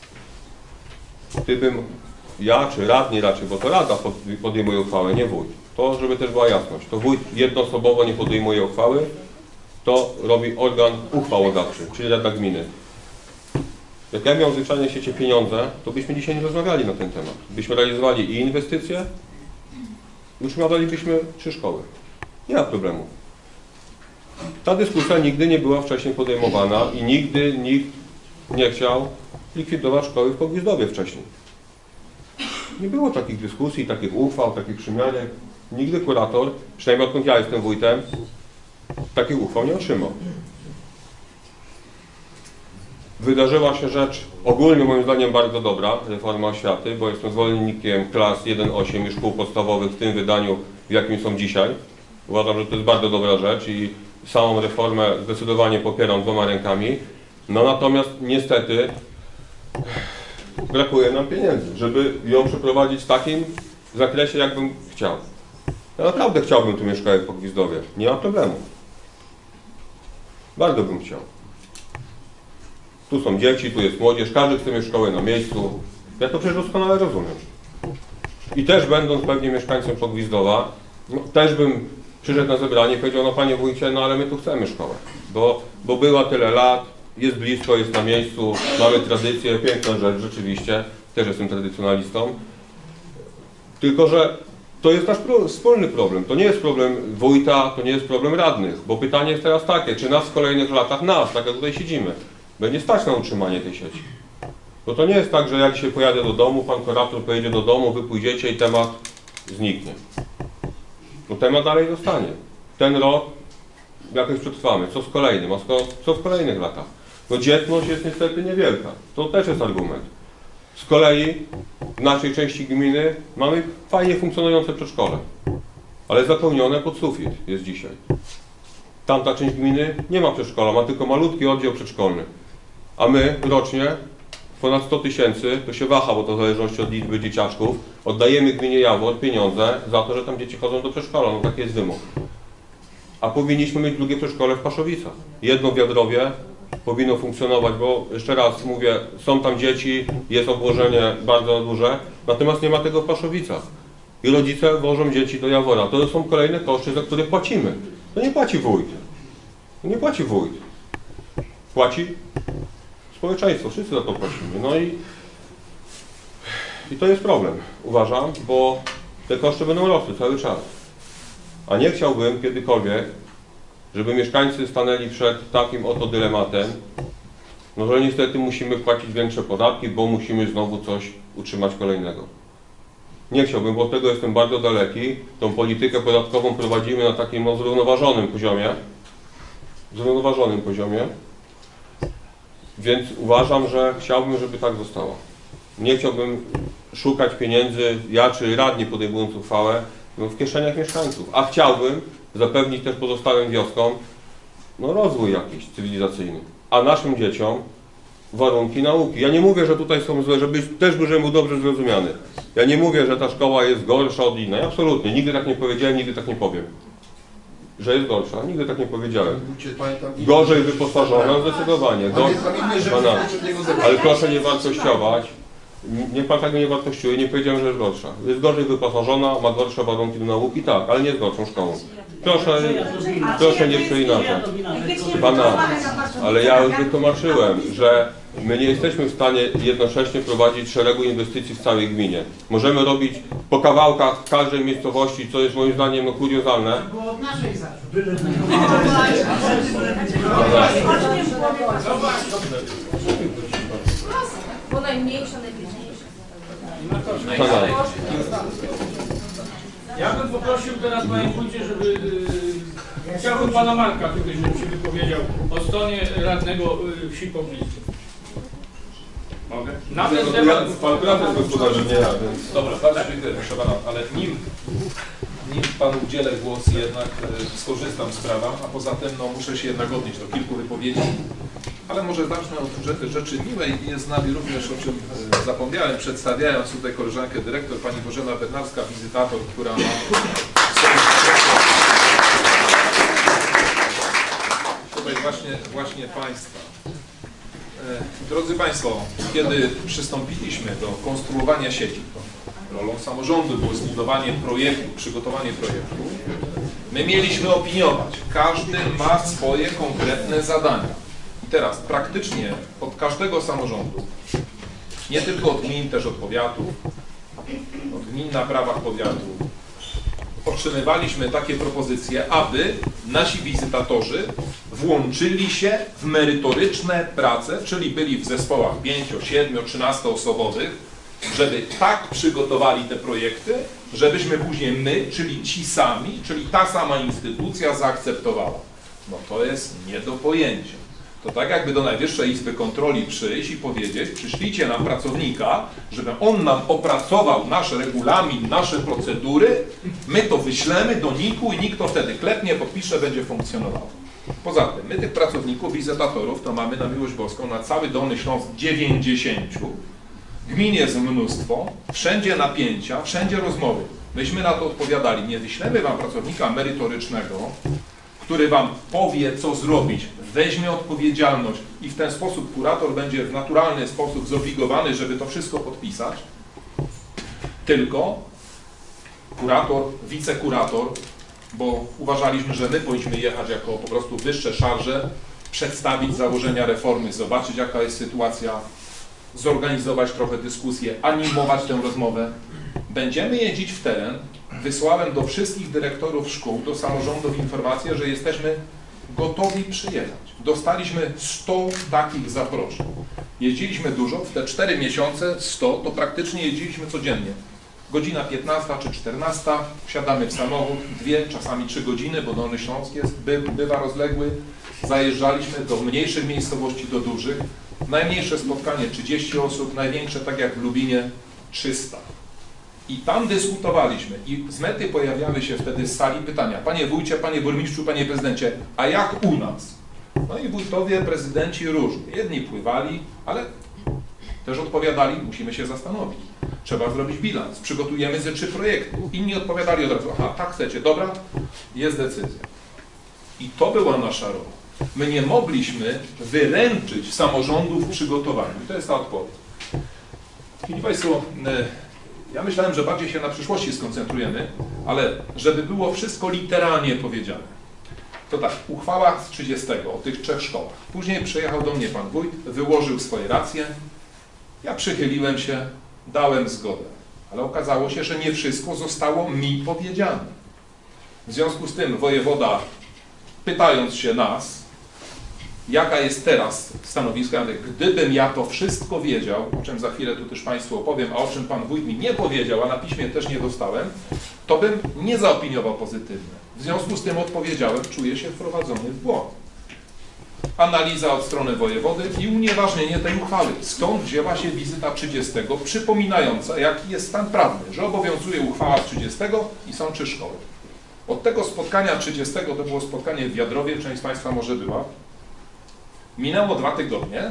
gdybym ja czy radni raczej, bo to rada pod- podejmuje uchwałę, nie wójt, to żeby też była jasność, to wójt jednoosobowo nie podejmuje uchwały, to robi organ uchwałodawczy, czyli rada gminy. Jak ja miał zwyczajnie w świecie pieniądze, to byśmy dzisiaj nie rozmawiali na ten temat. Byśmy realizowali i inwestycje, utrzymywalibyśmy trzy szkoły. Nie ma problemu. Ta dyskusja nigdy nie była wcześniej podejmowana i nigdy nikt nie chciał likwidować szkoły w Pogwizdowie wcześniej. Nie było takich dyskusji, takich uchwał, takich przemianek. Nigdy kurator, przynajmniej odkąd ja jestem wójtem, takich uchwał nie otrzymał. Wydarzyła się rzecz ogólnie moim zdaniem bardzo dobra, reforma oświaty, bo jestem zwolennikiem klas jeden osiem i szkół podstawowych w tym wydaniu, w jakim są dzisiaj. Uważam, że to jest bardzo dobra rzecz i samą reformę zdecydowanie popieram dwoma rękami. No natomiast niestety brakuje nam pieniędzy, żeby ją przeprowadzić w takim zakresie, jakbym chciał. Ja naprawdę chciałbym tu mieszkać w Pogwizdowie, nie ma problemu. Bardzo bym chciał. Tu są dzieci, tu jest młodzież, każdy chce mieć szkołę na miejscu. Ja to przecież doskonale rozumiem. I też będąc pewnie mieszkańcem Pogwizdowa, no, też bym przyszedł na zebranie i powiedział, no panie wójcie, no ale my tu chcemy szkołę, bo, bo była tyle lat, jest blisko, jest na miejscu, mamy tradycję, piękna rzecz rzeczywiście, też jestem tradycjonalistą. Tylko że to jest nasz pro, wspólny problem, to nie jest problem wójta, to nie jest problem radnych, bo pytanie jest teraz takie, czy nas w kolejnych latach, nas, tak jak tutaj siedzimy, będzie stać na utrzymanie tej sieci. Bo to nie jest tak, że jak się pojadę do domu, pan kurator pojedzie do domu, wy pójdziecie i temat zniknie. No temat dalej zostanie. Ten rok jakoś przetrwamy. Co z kolejnym? A co, co w kolejnych latach? No dzietność jest niestety niewielka. To też jest argument. Z kolei w naszej części gminy mamy fajnie funkcjonujące przedszkole, ale zapełnione pod sufit jest dzisiaj. Tamta część gminy nie ma przedszkola, ma tylko malutki oddział przedszkolny. A my rocznie ponad sto tysięcy, to się waha, bo to w zależności od liczby dzieciaczków, oddajemy gminie Jawor pieniądze za to, że tam dzieci chodzą do przedszkola, no taki jest wymóg. A powinniśmy mieć drugie przedszkole w Paszowicach. Jedno w Jadrowie powinno funkcjonować, bo jeszcze raz mówię, są tam dzieci, jest obłożenie bardzo duże, natomiast nie ma tego w Paszowicach. I rodzice wożą dzieci do Jawora. To są kolejne koszty, za które płacimy. To nie płaci wójt. To nie płaci wójt. Płaci społeczeństwo, wszyscy za to płacimy. No i, i to jest problem, uważam, bo te koszty będą rosły cały czas. A nie chciałbym kiedykolwiek, żeby mieszkańcy stanęli przed takim oto dylematem, no że niestety musimy płacić większe podatki, bo musimy znowu coś utrzymać kolejnego. Nie chciałbym, bo od tego jestem bardzo daleki. Tą politykę podatkową prowadzimy na takim no, zrównoważonym poziomie. Zrównoważonym poziomie. Więc uważam, że chciałbym, żeby tak zostało. Nie chciałbym szukać pieniędzy, ja czy radni podejmując uchwałę, no, w kieszeniach mieszkańców. A chciałbym zapewnić też pozostałym wioskom no, rozwój jakiś cywilizacyjny. A naszym dzieciom warunki nauki. Ja nie mówię, że tutaj są złe, żeby też żebym był dobrze zrozumiany. Ja nie mówię, że ta szkoła jest gorsza od innej. Absolutnie. Nigdy tak nie powiedziałem, nigdy tak nie powiem. Że jest gorsza. Nigdy tak nie powiedziałem. Gorzej wyposażona, zdecydowanie. Gor... Ale proszę nie wartościować. Niech pan tego nie wartościuje. Nie powiedziałem, że jest gorsza. Jest gorzej wyposażona, ma gorsze warunki do nauki, tak, ale nie jest gorszą szkołą. Proszę, proszę nie przeinaczać. Pana, ale ja już wytłumaczyłem, że my nie jesteśmy w stanie jednocześnie prowadzić szeregu inwestycji w całej gminie. Możemy robić po kawałkach w każdej miejscowości, co jest moim zdaniem no, kuriozalne. Bo najmniejsza, najpiękniejsza. Ja bym poprosił teraz, panie wójcie, żeby yy, chciałbym pana Marka tutaj, żeby się wypowiedział o stronie radnego yy, wsi Pobliskiej. Mogę? Nawet ja, pan prezes gospodarzy nie ja, więc... Dobra, bardzo dziękuję, proszę pana, ale nim, nim panu udzielę głos jednak e, skorzystam z prawa, a poza tym no, muszę się jednak odnieść do kilku wypowiedzi. Ale może zacznę od rzeczy, rzeczy miłej. Jest z nami również, o czym e, zapomniałem, przedstawiając tutaj koleżankę dyrektor, pani Bożena Bednarska, wizytator, która ma... Tutaj właśnie, właśnie państwa. Drodzy Państwo, kiedy przystąpiliśmy do konstruowania sieci, rolą samorządu było zbudowanie projektu, przygotowanie projektu, my mieliśmy opiniować. Każdy ma swoje konkretne zadania. I teraz praktycznie od każdego samorządu, nie tylko od gmin, też od powiatów, od gmin na prawach powiatu, otrzymywaliśmy takie propozycje, aby nasi wizytatorzy włączyli się w merytoryczne prace, czyli byli w zespołach pięcio-, siedmiu-, trzynastoosobowych, żeby tak przygotowali te projekty, żebyśmy później my, czyli ci sami, czyli ta sama instytucja zaakceptowała. No to jest nie do pojęcia. To tak jakby do Najwyższej Izby Kontroli przyjść i powiedzieć, przyszlijcie nam pracownika, żeby on nam opracował nasz regulamin, nasze procedury, my to wyślemy do niku i nikt to wtedy klepnie, podpisze, będzie funkcjonowało. Poza tym, my tych pracowników, wizytatorów, to mamy na miłość boską na cały Dolny Śląsk dziewięćdziesięciu, gmin jest mnóstwo, wszędzie napięcia, wszędzie rozmowy. Myśmy na to odpowiadali, nie wyślemy wam pracownika merytorycznego, który wam powie, co zrobić, weźmie odpowiedzialność i w ten sposób kurator będzie w naturalny sposób zobligowany, żeby to wszystko podpisać, tylko kurator, wicekurator, bo uważaliśmy, że my powinniśmy jechać jako po prostu wyższe szarże, przedstawić założenia reformy, zobaczyć jaka jest sytuacja, zorganizować trochę dyskusję, animować tę rozmowę. Będziemy jeździć w teren. Wysłałem do wszystkich dyrektorów szkół, do samorządów informację, że jesteśmy gotowi przyjechać. Dostaliśmy sto takich zaproszeń. Jeździliśmy dużo, w te cztery miesiące sto, to praktycznie jeździliśmy codziennie. Godzina piętnasta czy czternasta, wsiadamy w samochód, dwie, czasami trzy godziny, bo Dolny Śląsk jest, by, bywa rozległy. Zajeżdżaliśmy do mniejszych miejscowości, do dużych. Najmniejsze spotkanie trzydzieści osób, największe, tak jak w Lubinie, trzysta. I tam dyskutowaliśmy i z mety pojawiały się wtedy z sali pytania: panie wójcie, panie burmistrzu, panie prezydencie, a jak u nas? No i wójtowie, prezydenci różni. Jedni pływali, ale też odpowiadali, musimy się zastanowić. Trzeba zrobić bilans, przygotujemy ze trzy projekty. Inni odpowiadali od razu: aha, tak chcecie, dobra, jest decyzja. I to była nasza rola. My nie mogliśmy wyręczyć samorządów w przygotowaniu. I to jest ta odpowiedź. Szanowni Państwo, ja myślałem, że bardziej się na przyszłości skoncentrujemy, ale żeby było wszystko literalnie powiedziane, to tak, uchwała z trzydziestego o tych trzech szkołach. Później przyjechał do mnie pan wójt, wyłożył swoje racje, ja przychyliłem się, dałem zgodę, ale okazało się, że nie wszystko zostało mi powiedziane. W związku z tym wojewoda, pytając się nas, jaka jest teraz stanowisko. Ja mówię, gdybym ja to wszystko wiedział, o czym za chwilę tu też Państwu opowiem, a o czym Pan Wójt mi nie powiedział, a na piśmie też nie dostałem, to bym nie zaopiniował pozytywnie. W związku z tym odpowiedziałem, czuję się wprowadzony w błąd. Analiza od strony wojewody i unieważnienie tej uchwały. Stąd wzięła się wizyta trzydziestego, przypominająca, jaki jest stan prawny, że obowiązuje uchwała z trzydziestego i są trzy szkoły. Od tego spotkania trzydziestego, to było spotkanie w Wiadrowie, część z Państwa może była, minęło dwa tygodnie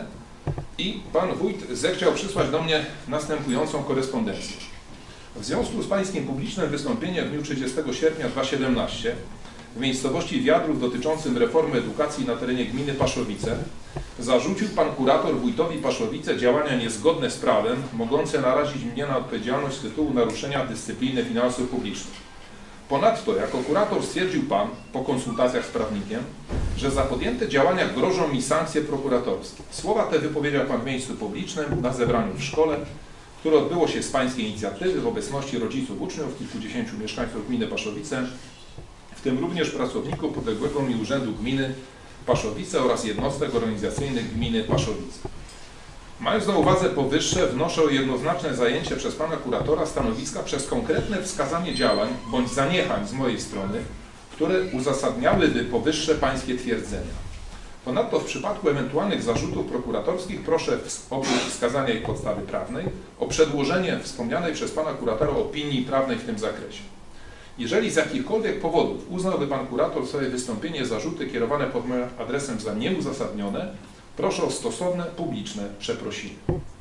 i Pan Wójt zechciał przysłać do mnie następującą korespondencję. W związku z Pańskim publicznym wystąpieniem w dniu trzydziestego sierpnia dwa tysiące siedemnastego w miejscowości Wiadrów dotyczącym reformy edukacji na terenie gminy Paszowice zarzucił Pan Kurator Wójtowi Paszowice działania niezgodne z prawem, mogące narazić mnie na odpowiedzialność z tytułu naruszenia dyscypliny finansów publicznych. Ponadto, jako kurator stwierdził Pan, po konsultacjach z prawnikiem, że za podjęte działania grożą mi sankcje prokuratorskie. Słowa te wypowiedział Pan w miejscu publicznym, na zebraniu w szkole, które odbyło się z Pańskiej inicjatywy w obecności rodziców uczniów, kilkudziesięciu mieszkańców gminy Paszowice, w tym również pracowników podległego mi Urzędu Gminy Paszowice oraz jednostek organizacyjnych gminy Paszowice. Mając na uwadze powyższe, wnoszę o jednoznaczne zajęcie przez Pana Kuratora stanowiska przez konkretne wskazanie działań bądź zaniechań z mojej strony, które uzasadniałyby powyższe Pańskie twierdzenia. Ponadto w przypadku ewentualnych zarzutów prokuratorskich proszę oprócz wskazania ich podstawy prawnej o przedłożenie wspomnianej przez Pana Kuratora opinii prawnej w tym zakresie. Jeżeli z jakichkolwiek powodów uznałby Pan Kurator swoje wystąpienie zarzuty kierowane pod moim adresem za nieuzasadnione, proszę o stosowne, publiczne przeprosiny.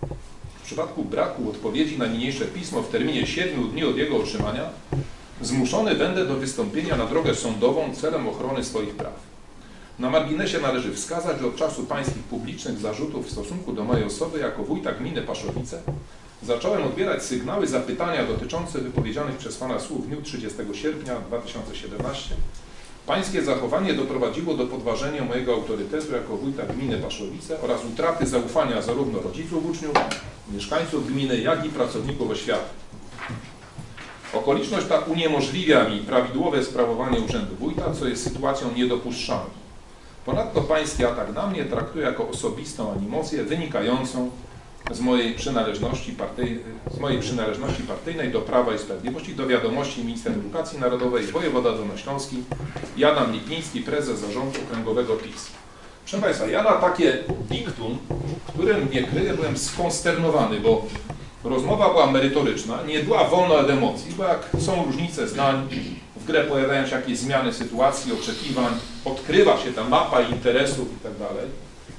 W przypadku braku odpowiedzi na niniejsze pismo w terminie siedmiu dni od jego otrzymania, zmuszony będę do wystąpienia na drogę sądową celem ochrony swoich praw. Na marginesie należy wskazać, że od czasu pańskich publicznych zarzutów w stosunku do mojej osoby jako wójta gminy Paszowice zacząłem odbierać sygnały, zapytania dotyczące wypowiedzianych przez Pana słów w dniu trzydziestego sierpnia dwa tysiące siedemnastego. Pańskie zachowanie doprowadziło do podważenia mojego autorytetu jako wójta gminy Paszowice oraz utraty zaufania zarówno rodziców uczniów, mieszkańców gminy, jak i pracowników oświaty. Okoliczność ta uniemożliwia mi prawidłowe sprawowanie urzędu wójta, co jest sytuacją niedopuszczalną. Ponadto pański atak na mnie traktuję jako osobistą animozję wynikającą z mojej przynależności, partyj, z mojej przynależności partyjnej do Prawa i Sprawiedliwości, do wiadomości minister edukacji narodowej, wojewoda dolnośląski, Adam Lipiński, prezes zarządu okręgowego PiS. Proszę Państwa, ja na takie diktum, którym nie kryję, byłem skonsternowany, bo rozmowa była merytoryczna, nie była wolna od emocji, bo jak są różnice zdań, w grę pojawiają się jakieś zmiany sytuacji, oczekiwań, odkrywa się ta mapa interesów i tak dalej,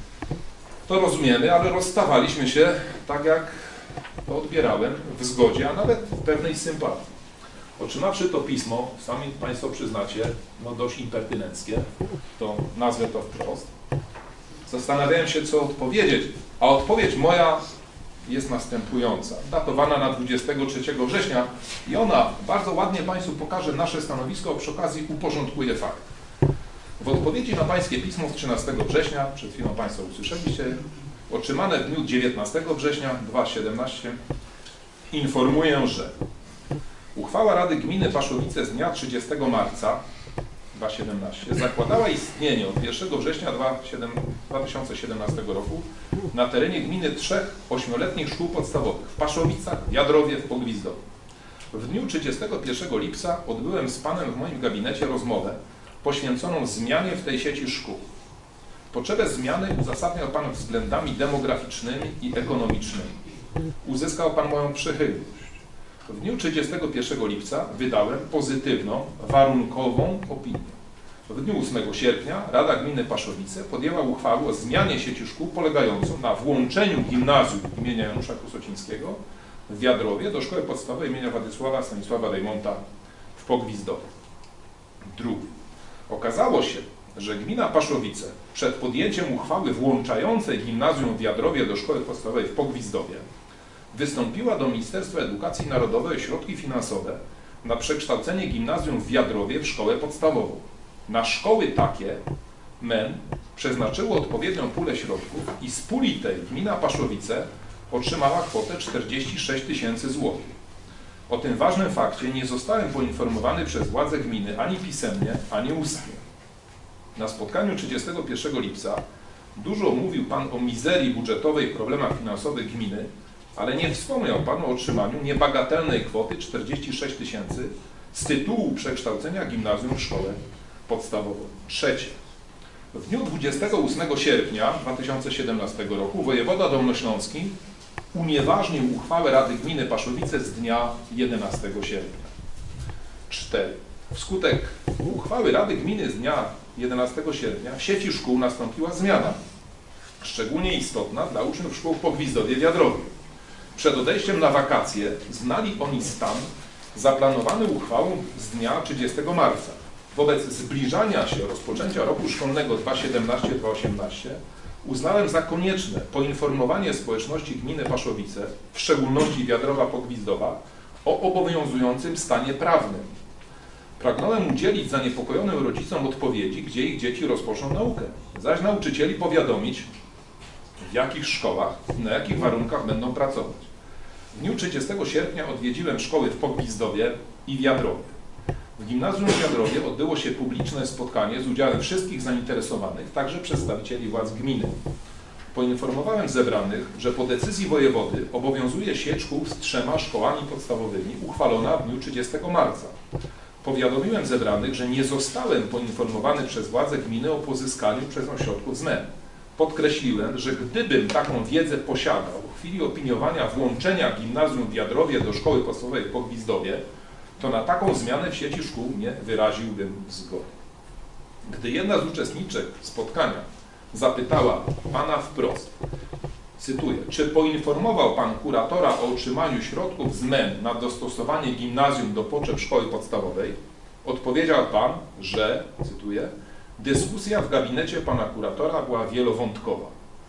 to rozumiemy, ale rozstawaliśmy się tak, jak to odbierałem, w zgodzie, a nawet w pewnej sympatii. Otrzymawszy to pismo, sami Państwo przyznacie, no dość impertynenckie, to nazwę to wprost, zastanawiałem się, co odpowiedzieć, a odpowiedź moja jest następująca, datowana na dwudziestego trzeciego września i ona bardzo ładnie Państwu pokaże nasze stanowisko, a przy okazji uporządkuje fakt. W odpowiedzi na Pańskie pismo z trzynastego września, przed chwilą Państwo usłyszeliście, otrzymane w dniu dziewiętnastego września dwa tysiące siedemnastego, informuję, że uchwała Rady Gminy Paszowice z dnia trzydziestego marca dwa tysiące siedemnastego zakładała istnienie od pierwszego września dwa tysiące siedemnastego roku na terenie gminy trzech ośmioletnich szkół podstawowych w Paszowicach, Wiadrowie, w Pogwizdowie. W dniu trzydziestego pierwszego lipca odbyłem z Panem w moim gabinecie rozmowę poświęconą zmianie w tej sieci szkół. Potrzebę zmiany uzasadniał Pan względami demograficznymi i ekonomicznymi. Uzyskał Pan moją przychylność. W dniu trzydziestego pierwszego lipca wydałem pozytywną, warunkową opinię. W dniu ósmego sierpnia Rada Gminy Paszowice podjęła uchwałę o zmianie sieci szkół polegającą na włączeniu gimnazjum imienia Janusza Kosocińskiego w Wiadrowie do szkoły podstawowej imienia Władysława Stanisława Rejmonta w Pogwizdowie. Drugi. Okazało się, że gmina Paszowice przed podjęciem uchwały włączającej gimnazjum w Wiadrowie do szkoły podstawowej w Pogwizdowie wystąpiła do Ministerstwa Edukacji Narodowej o środki finansowe na przekształcenie gimnazjum w Wiadrowie w szkołę podstawową. Na szkoły takie M E N przeznaczyło odpowiednią pulę środków i z puli tej gmina Paszowice otrzymała kwotę czterdzieści sześć tysięcy złotych. O tym ważnym fakcie nie zostałem poinformowany przez władze gminy ani pisemnie, ani ustnie. Na spotkaniu trzydziestego pierwszego lipca Dużo mówił Pan o mizerii budżetowej, problemach finansowych gminy, ale nie wspomniał Pan o otrzymaniu niebagatelnej kwoty czterdzieści sześć tysięcy z tytułu przekształcenia gimnazjum w szkołę podstawową. Trzecie. W dniu dwudziestego ósmego sierpnia dwa tysiące siedemnastego roku wojewoda dolnośląski unieważnił uchwałę Rady Gminy Paszowice z dnia jedenastego sierpnia. Cztery. Wskutek uchwały Rady Gminy z dnia jedenastego sierpnia w sieci szkół nastąpiła zmiana, szczególnie istotna dla uczniów szkół po Gwizdowie Wiadrowie. Przed odejściem na wakacje znali oni stan zaplanowany uchwałą z dnia trzydziestego marca. Wobec zbliżania się rozpoczęcia roku szkolnego dwa tysiące siedemnastego dwa tysiące osiemnastego uznałem za konieczne poinformowanie społeczności gminy Paszowice, w szczególności Wiadrowa Pogwizdowa, o obowiązującym stanie prawnym. Pragnąłem udzielić zaniepokojonym rodzicom odpowiedzi, gdzie ich dzieci rozpoczną naukę, zaś nauczycieli powiadomić, w jakich szkołach i na jakich warunkach będą pracować. W dniu trzydziestego sierpnia odwiedziłem szkoły w Pogwizdowie i Wiadrowie. W gimnazjum w Wiadrowie odbyło się publiczne spotkanie z udziałem wszystkich zainteresowanych, także przedstawicieli władz gminy. Poinformowałem zebranych, że po decyzji wojewody obowiązuje sieć szkół z trzema szkołami podstawowymi uchwalona w dniu trzydziestego marca. Powiadomiłem zebranych, że nie zostałem poinformowany przez władze gminy o pozyskaniu przez nią środków z M E M. Podkreśliłem, że gdybym taką wiedzę posiadał w chwili opiniowania włączenia gimnazjum w Wiadrowie do szkoły podstawowej w Pogwizdowie, to na taką zmianę w sieci szkół nie wyraziłbym zgody. Gdy jedna z uczestniczek spotkania zapytała Pana wprost, cytuję, czy poinformował Pan kuratora o otrzymaniu środków z M E M na dostosowanie gimnazjum do potrzeb szkoły podstawowej, odpowiedział Pan, że, cytuję, dyskusja w gabinecie Pana kuratora była wielowątkowa.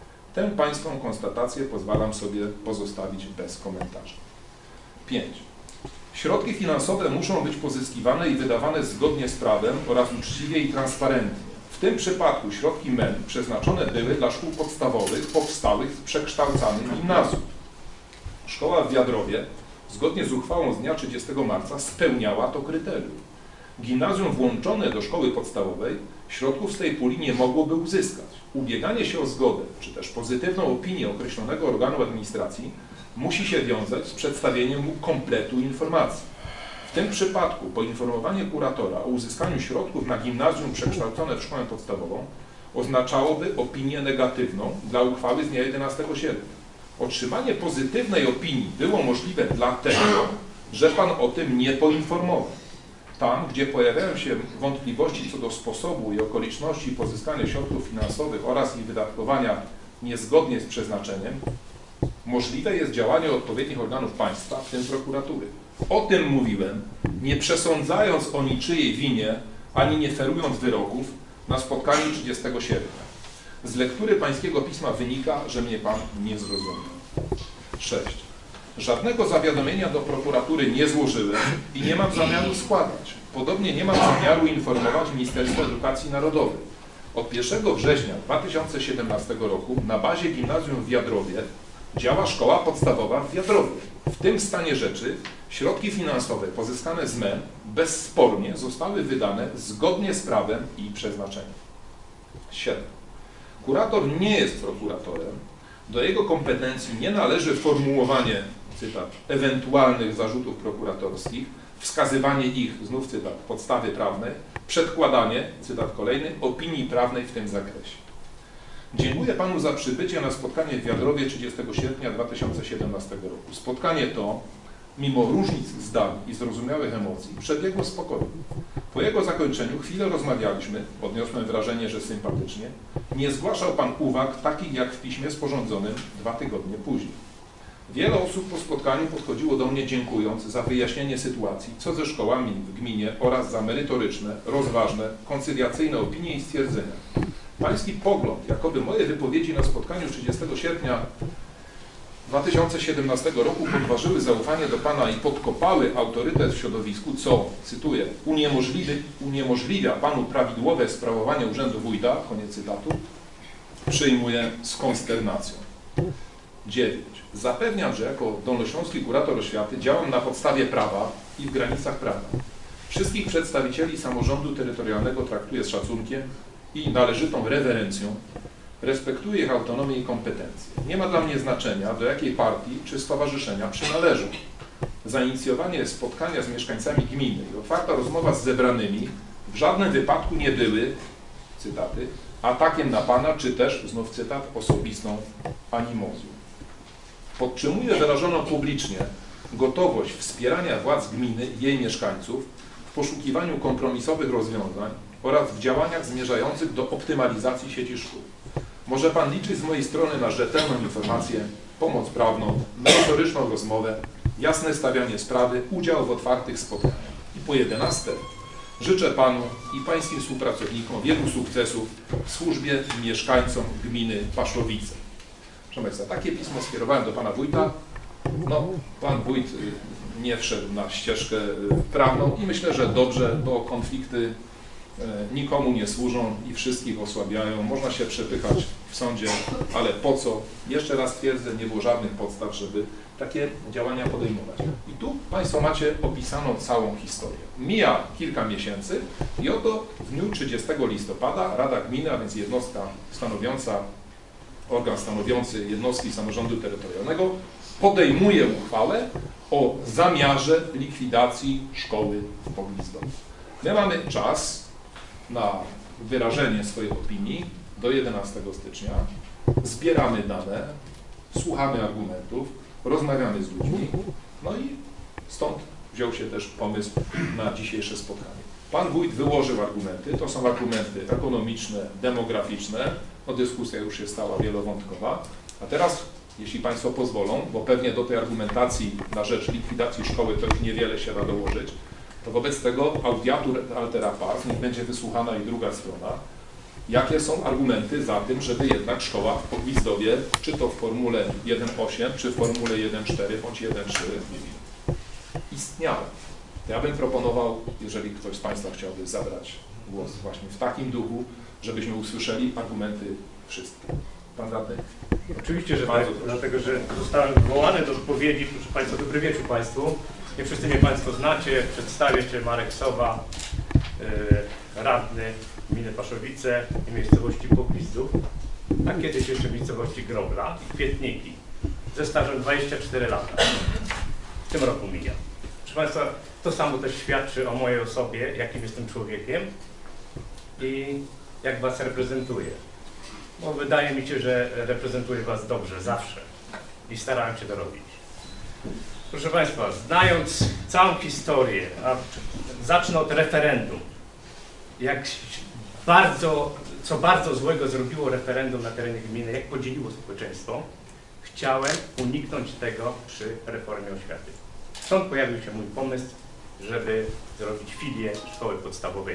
Tę Pańską konstatację pozwalam sobie pozostawić bez komentarza. pięć. Środki finansowe muszą być pozyskiwane i wydawane zgodnie z prawem oraz uczciwie i transparentnie. W tym przypadku środki M E M przeznaczone były dla szkół podstawowych powstałych z przekształcanych gimnazjów. Szkoła w Wiadrowie, zgodnie z uchwałą z dnia trzydziestego marca, spełniała to kryterium. Gimnazjum włączone do szkoły podstawowej środków z tej puli nie mogłoby uzyskać. Ubieganie się o zgodę, czy też pozytywną opinię określonego organu administracji musi się wiązać z przedstawieniem mu kompletu informacji. W tym przypadku poinformowanie kuratora o uzyskaniu środków na gimnazjum przekształcone w szkołę podstawową oznaczałoby opinię negatywną dla uchwały z dnia jedenastego sierpnia. Otrzymanie pozytywnej opinii było możliwe dlatego, że Pan o tym nie poinformował. Tam, gdzie pojawiają się wątpliwości co do sposobu i okoliczności pozyskania środków finansowych oraz ich wydatkowania niezgodnie z przeznaczeniem, możliwe jest działanie odpowiednich organów państwa, w tym prokuratury. O tym mówiłem, nie przesądzając o niczyjej winie, ani nie ferując wyroków na spotkaniu trzydziestego sierpnia. Z lektury pańskiego pisma wynika, że mnie Pan nie zrozumiał. sześć. Żadnego zawiadomienia do prokuratury nie złożyłem i nie mam zamiaru składać. Podobnie nie mam zamiaru informować Ministerstwa Edukacji Narodowej. Od pierwszego września dwa tysiące siedemnastego roku na bazie gimnazjum w Wiadrowie działa szkoła podstawowa w Wiadrowie. W tym stanie rzeczy środki finansowe pozyskane z M E M bezspornie zostały wydane zgodnie z prawem i przeznaczeniem. siedem. Kurator nie jest prokuratorem. Do jego kompetencji nie należy formułowanie, cytat, ewentualnych zarzutów prokuratorskich, wskazywanie ich, znów cytat, podstawy prawnej, przedkładanie, cytat kolejny, opinii prawnej w tym zakresie. Dziękuję Panu za przybycie na spotkanie w Wiadrowie trzydziestego sierpnia dwa tysiące siedemnastego roku. Spotkanie to, mimo różnic zdań i zrozumiałych emocji, przebiegło spokojnie. Po jego zakończeniu chwilę rozmawialiśmy, odniosłem wrażenie, że sympatycznie. Nie zgłaszał Pan uwag takich jak w piśmie sporządzonym dwa tygodnie później. Wiele osób po spotkaniu podchodziło do mnie dziękując za wyjaśnienie sytuacji, co ze szkołami w gminie oraz za merytoryczne, rozważne, koncyliacyjne opinie i stwierdzenia. Pański pogląd, jakoby moje wypowiedzi na spotkaniu trzydziestego sierpnia dwa tysiące siedemnastego roku podważyły zaufanie do Pana i podkopały autorytet w środowisku, co, cytuję, uniemożliwi, uniemożliwia Panu prawidłowe sprawowanie urzędu wójta, koniec cytatu, przyjmuję z konsternacją. dziewięć. Zapewniam, że jako dolnośląski kurator oświaty działam na podstawie prawa i w granicach prawa. Wszystkich przedstawicieli samorządu terytorialnego traktuję z szacunkiem i należytą rewerencją. Respektuję ich autonomię i kompetencje. Nie ma dla mnie znaczenia, do jakiej partii czy stowarzyszenia przynależą. Zainicjowanie spotkania z mieszkańcami gminy i otwarta rozmowa z zebranymi w żadnym wypadku nie były, cytaty, atakiem na Pana, czy też, znów cytat, osobistą animozją. Podtrzymuję wyrażoną publicznie gotowość wspierania władz gminy i jej mieszkańców w poszukiwaniu kompromisowych rozwiązań oraz w działaniach zmierzających do optymalizacji sieci szkół. Może Pan liczyć z mojej strony na rzetelną informację, pomoc prawną, merytoryczną rozmowę, jasne stawianie sprawy, udział w otwartych spotkaniach. I po jedenaste, życzę Panu i Pańskim współpracownikom wielu sukcesów w służbie mieszkańcom gminy Paszowice. Proszę Państwa, takie pismo skierowałem do Pana Wójta. No, Pan Wójt nie wszedł na ścieżkę prawną i myślę, że dobrze, bo konflikty nikomu nie służą i wszystkich osłabiają. Można się przepychać w sądzie, ale po co? Jeszcze raz twierdzę, nie było żadnych podstaw, żeby takie działania podejmować. I tu Państwo macie opisaną całą historię. Mija kilka miesięcy i oto w dniu trzydziestego listopada Rada Gminy, a więc jednostka stanowiąca, organ stanowiący jednostki samorządu terytorialnego, podejmuje uchwałę o zamiarze likwidacji szkoły w Pogwizdowie. My mamy czas na wyrażenie swojej opinii do jedenastego stycznia, zbieramy dane, słuchamy argumentów, rozmawiamy z ludźmi, no i stąd wziął się też pomysł na dzisiejsze spotkanie. Pan Wójt wyłożył argumenty, to są argumenty ekonomiczne, demograficzne, no dyskusja już się stała wielowątkowa, a teraz, jeśli Państwo pozwolą, bo pewnie do tej argumentacji na rzecz likwidacji szkoły to już niewiele się da dołożyć, to wobec tego audiatur altera pars, niech będzie wysłuchana i druga strona, jakie są argumenty za tym, żeby jednak szkoła w Pogwizdowie, czy to w formule jeden osiem, czy w formule jeden cztery, bądź jeden trzy, istniała. Ja bym proponował, jeżeli ktoś z Państwa chciałby zabrać głos właśnie w takim duchu, żebyśmy usłyszeli argumenty wszystkie. Pan radny? Oczywiście, że tak, dlatego że zostałem wywołany do wypowiedzi. Proszę Państwa, dobry wieczór Państwu. Nie wszyscy mnie Państwo znacie. Przedstawię się, Marek Sowa, yy, radny gminy Paszowice i miejscowości Pogwizdów, a kiedyś jeszcze miejscowości Grobla i Kwietniki, ze stażem dwadzieścia cztery lata. W tym roku mija. Proszę Państwa, to samo też świadczy o mojej osobie, jakim jestem człowiekiem i jak Was reprezentuję. Bo wydaje mi się, że reprezentuję Was dobrze, zawsze i starałem się to robić. Proszę Państwa, znając całą historię, a zacznę od referendum. Jak bardzo, co bardzo złego zrobiło referendum na terenie gminy, jak podzieliło społeczeństwo, chciałem uniknąć tego przy reformie oświaty. Stąd pojawił się mój pomysł, żeby zrobić filię szkoły podstawowej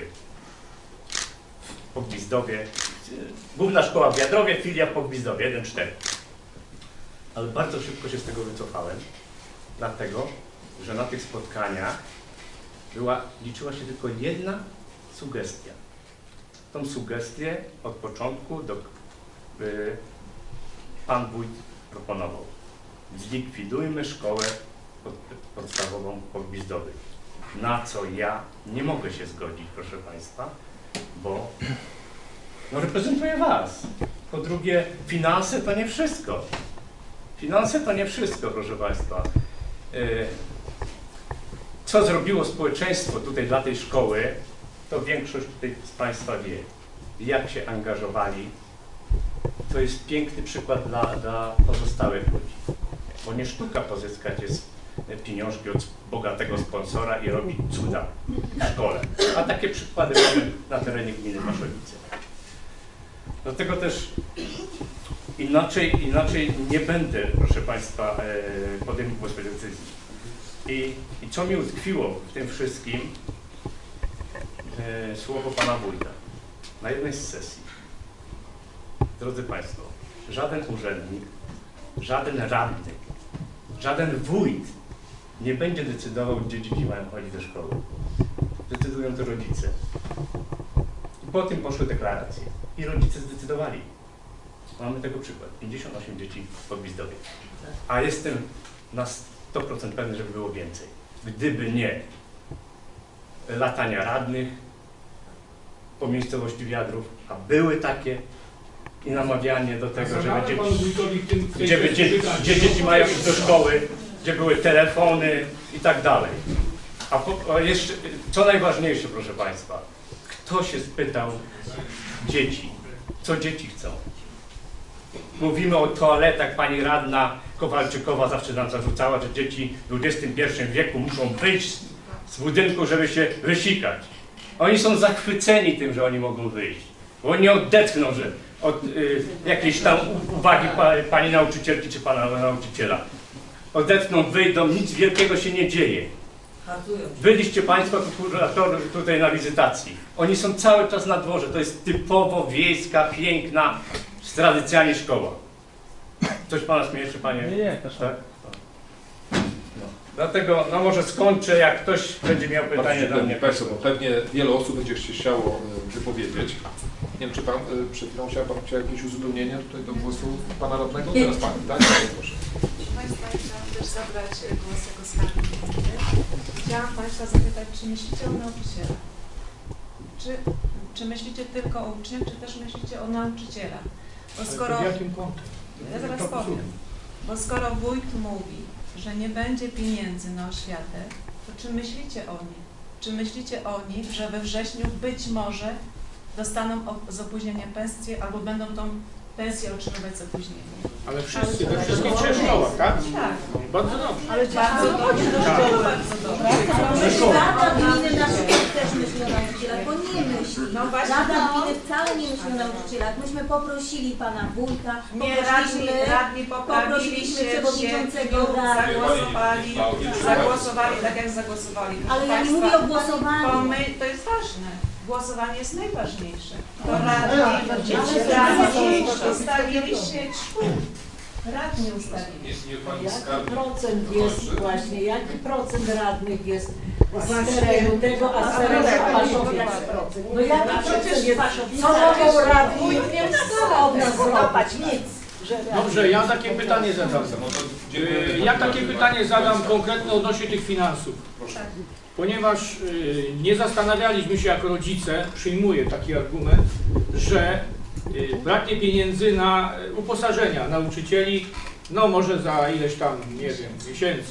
w Pogwizdowie. Główna szkoła w Wiadrowie, filia w Pogwizdowie, jeden cztery. Ale bardzo szybko się z tego wycofałem, dlatego, że na tych spotkaniach była, liczyła się tylko jedna sugestia. Tą sugestię od początku do, y, Pan Wójt proponował. Zlikwidujmy szkołę pod, podstawową w Pogwizdowej. Na co ja nie mogę się zgodzić, proszę Państwa, bo no, reprezentuję Was. Po drugie, finanse to nie wszystko. Finanse to nie wszystko, proszę Państwa. Y, co zrobiło społeczeństwo tutaj dla tej szkoły, to większość tutaj z Państwa wie, jak się angażowali. To jest piękny przykład dla, dla pozostałych ludzi. Bo nie sztuka pozyskać jest pieniążki od bogatego sponsora i robić cuda w szkole. A takie przykłady mamy na terenie gminy Paszowice. Dlatego też inaczej, inaczej nie będę, proszę Państwa, podejmował swojej decyzji. I, I co mi utkwiło w tym wszystkim, e, słowo Pana Wójta na jednej z sesji. Drodzy Państwo, żaden urzędnik, żaden radny, żaden wójt nie będzie decydował, gdzie dzieci mają chodzić do szkoły. Decydują to rodzice. I po tym poszły deklaracje. I rodzice zdecydowali. Mamy tego przykład. pięćdziesiąt osiem dzieci w Pogwizdowie. A jestem na sto procent pewny, żeby było więcej. Gdyby nie latania radnych po miejscowości Wiadrów, a były takie, i namawianie do tego, że Zadałem będzie, panu wójtowi w tym- w tej gdzie, kwestii będzie, pytanie. gdzie dzieci mają iść do szkoły, gdzie były telefony i tak dalej. A, po, a jeszcze, co najważniejsze, proszę Państwa, kto się spytał dzieci, co dzieci chcą? Mówimy o toaletach, pani radna Kowalczykowa zawsze nam zarzucała, że dzieci w dwudziestym pierwszym wieku muszą wyjść z budynku, żeby się wysikać. Oni są zachwyceni tym, że oni mogą wyjść, bo oni odetchną, że od y, jakiejś tam uwagi pa, pani nauczycielki czy pana nauczyciela. Odetchną, wyjdą, nic wielkiego się nie dzieje. Byliście Państwo tutaj na wizytacji. Oni są cały czas na dworze. To jest typowo wiejska, piękna, z tradycjami szkoła. Coś Pana śmieszy, Panie? Nie, nie, też tak. No. Dlatego, no może skończę, jak ktoś będzie miał pytanie do mnie. Państwo, bo pewnie wiele osób będzie się chciało e, wypowiedzieć. Nie wiem, czy Pan e, przed chwilą chciał, pan chciał jakieś uzupełnienie tutaj do głosu Pana radnego? Teraz Pani, tak? Proszę. Proszę Państwa, chciałam też zabrać głos jako skarbnik gminy. Chciałam Państwa zapytać, czy myślicie o nauczycielach? Czy, czy myślicie tylko o uczniach, czy też myślicie o nauczycielach? Bo skoro, w jakim kontekście? ja zaraz powiem, bo skoro wójt mówi, że nie będzie pieniędzy na oświatę, to czy myślicie o nich? Czy myślicie o nich, że we wrześniu być może dostaną z opóźnieniem pensję albo będą tą pensję otrzymywać z opóźnieniem? Ale wszyscy, we wszystkich trzech szkołach, tak? Tak. Bardzo dobrze. Ale bardzo dobrze, bardzo dobrze. Rada gminy na przykład też myśli o nauczycielach, bo nie myśli. No właśnie, Rada no. gminy wcale nie myśli o nauczycielach. Myśmy poprosili pana wójta, Nie, radni, radni poprawili poprosiliśmy się, przewodniczącego się rady. zagłosowali, zagłosowali tak jak zagłosowali. Proszę Ale ja nie Państwa, mówię o głosowaniu. bo my, to jest ważne. Głosowanie jest najważniejsze. To radni, radni ustalili sieć szkół. Radni ustalili. Nie, nie Pani Jaki skarbnik. procent jest właśnie, jaki procent radnych jest z terenu tego, a z terenu Paszowia? No jaki procent jest? Co mogą radni od nas złapać? Nic. Dobrze, ja takie pytanie zadam. Y, Ja takie pytanie zadam konkretnie odnośnie tych finansów. Ponieważ y, nie zastanawialiśmy się jako rodzice, przyjmuję taki argument, że y, braknie pieniędzy na y, uposażenia nauczycieli, no może za ileś tam, nie wiem, miesięcy.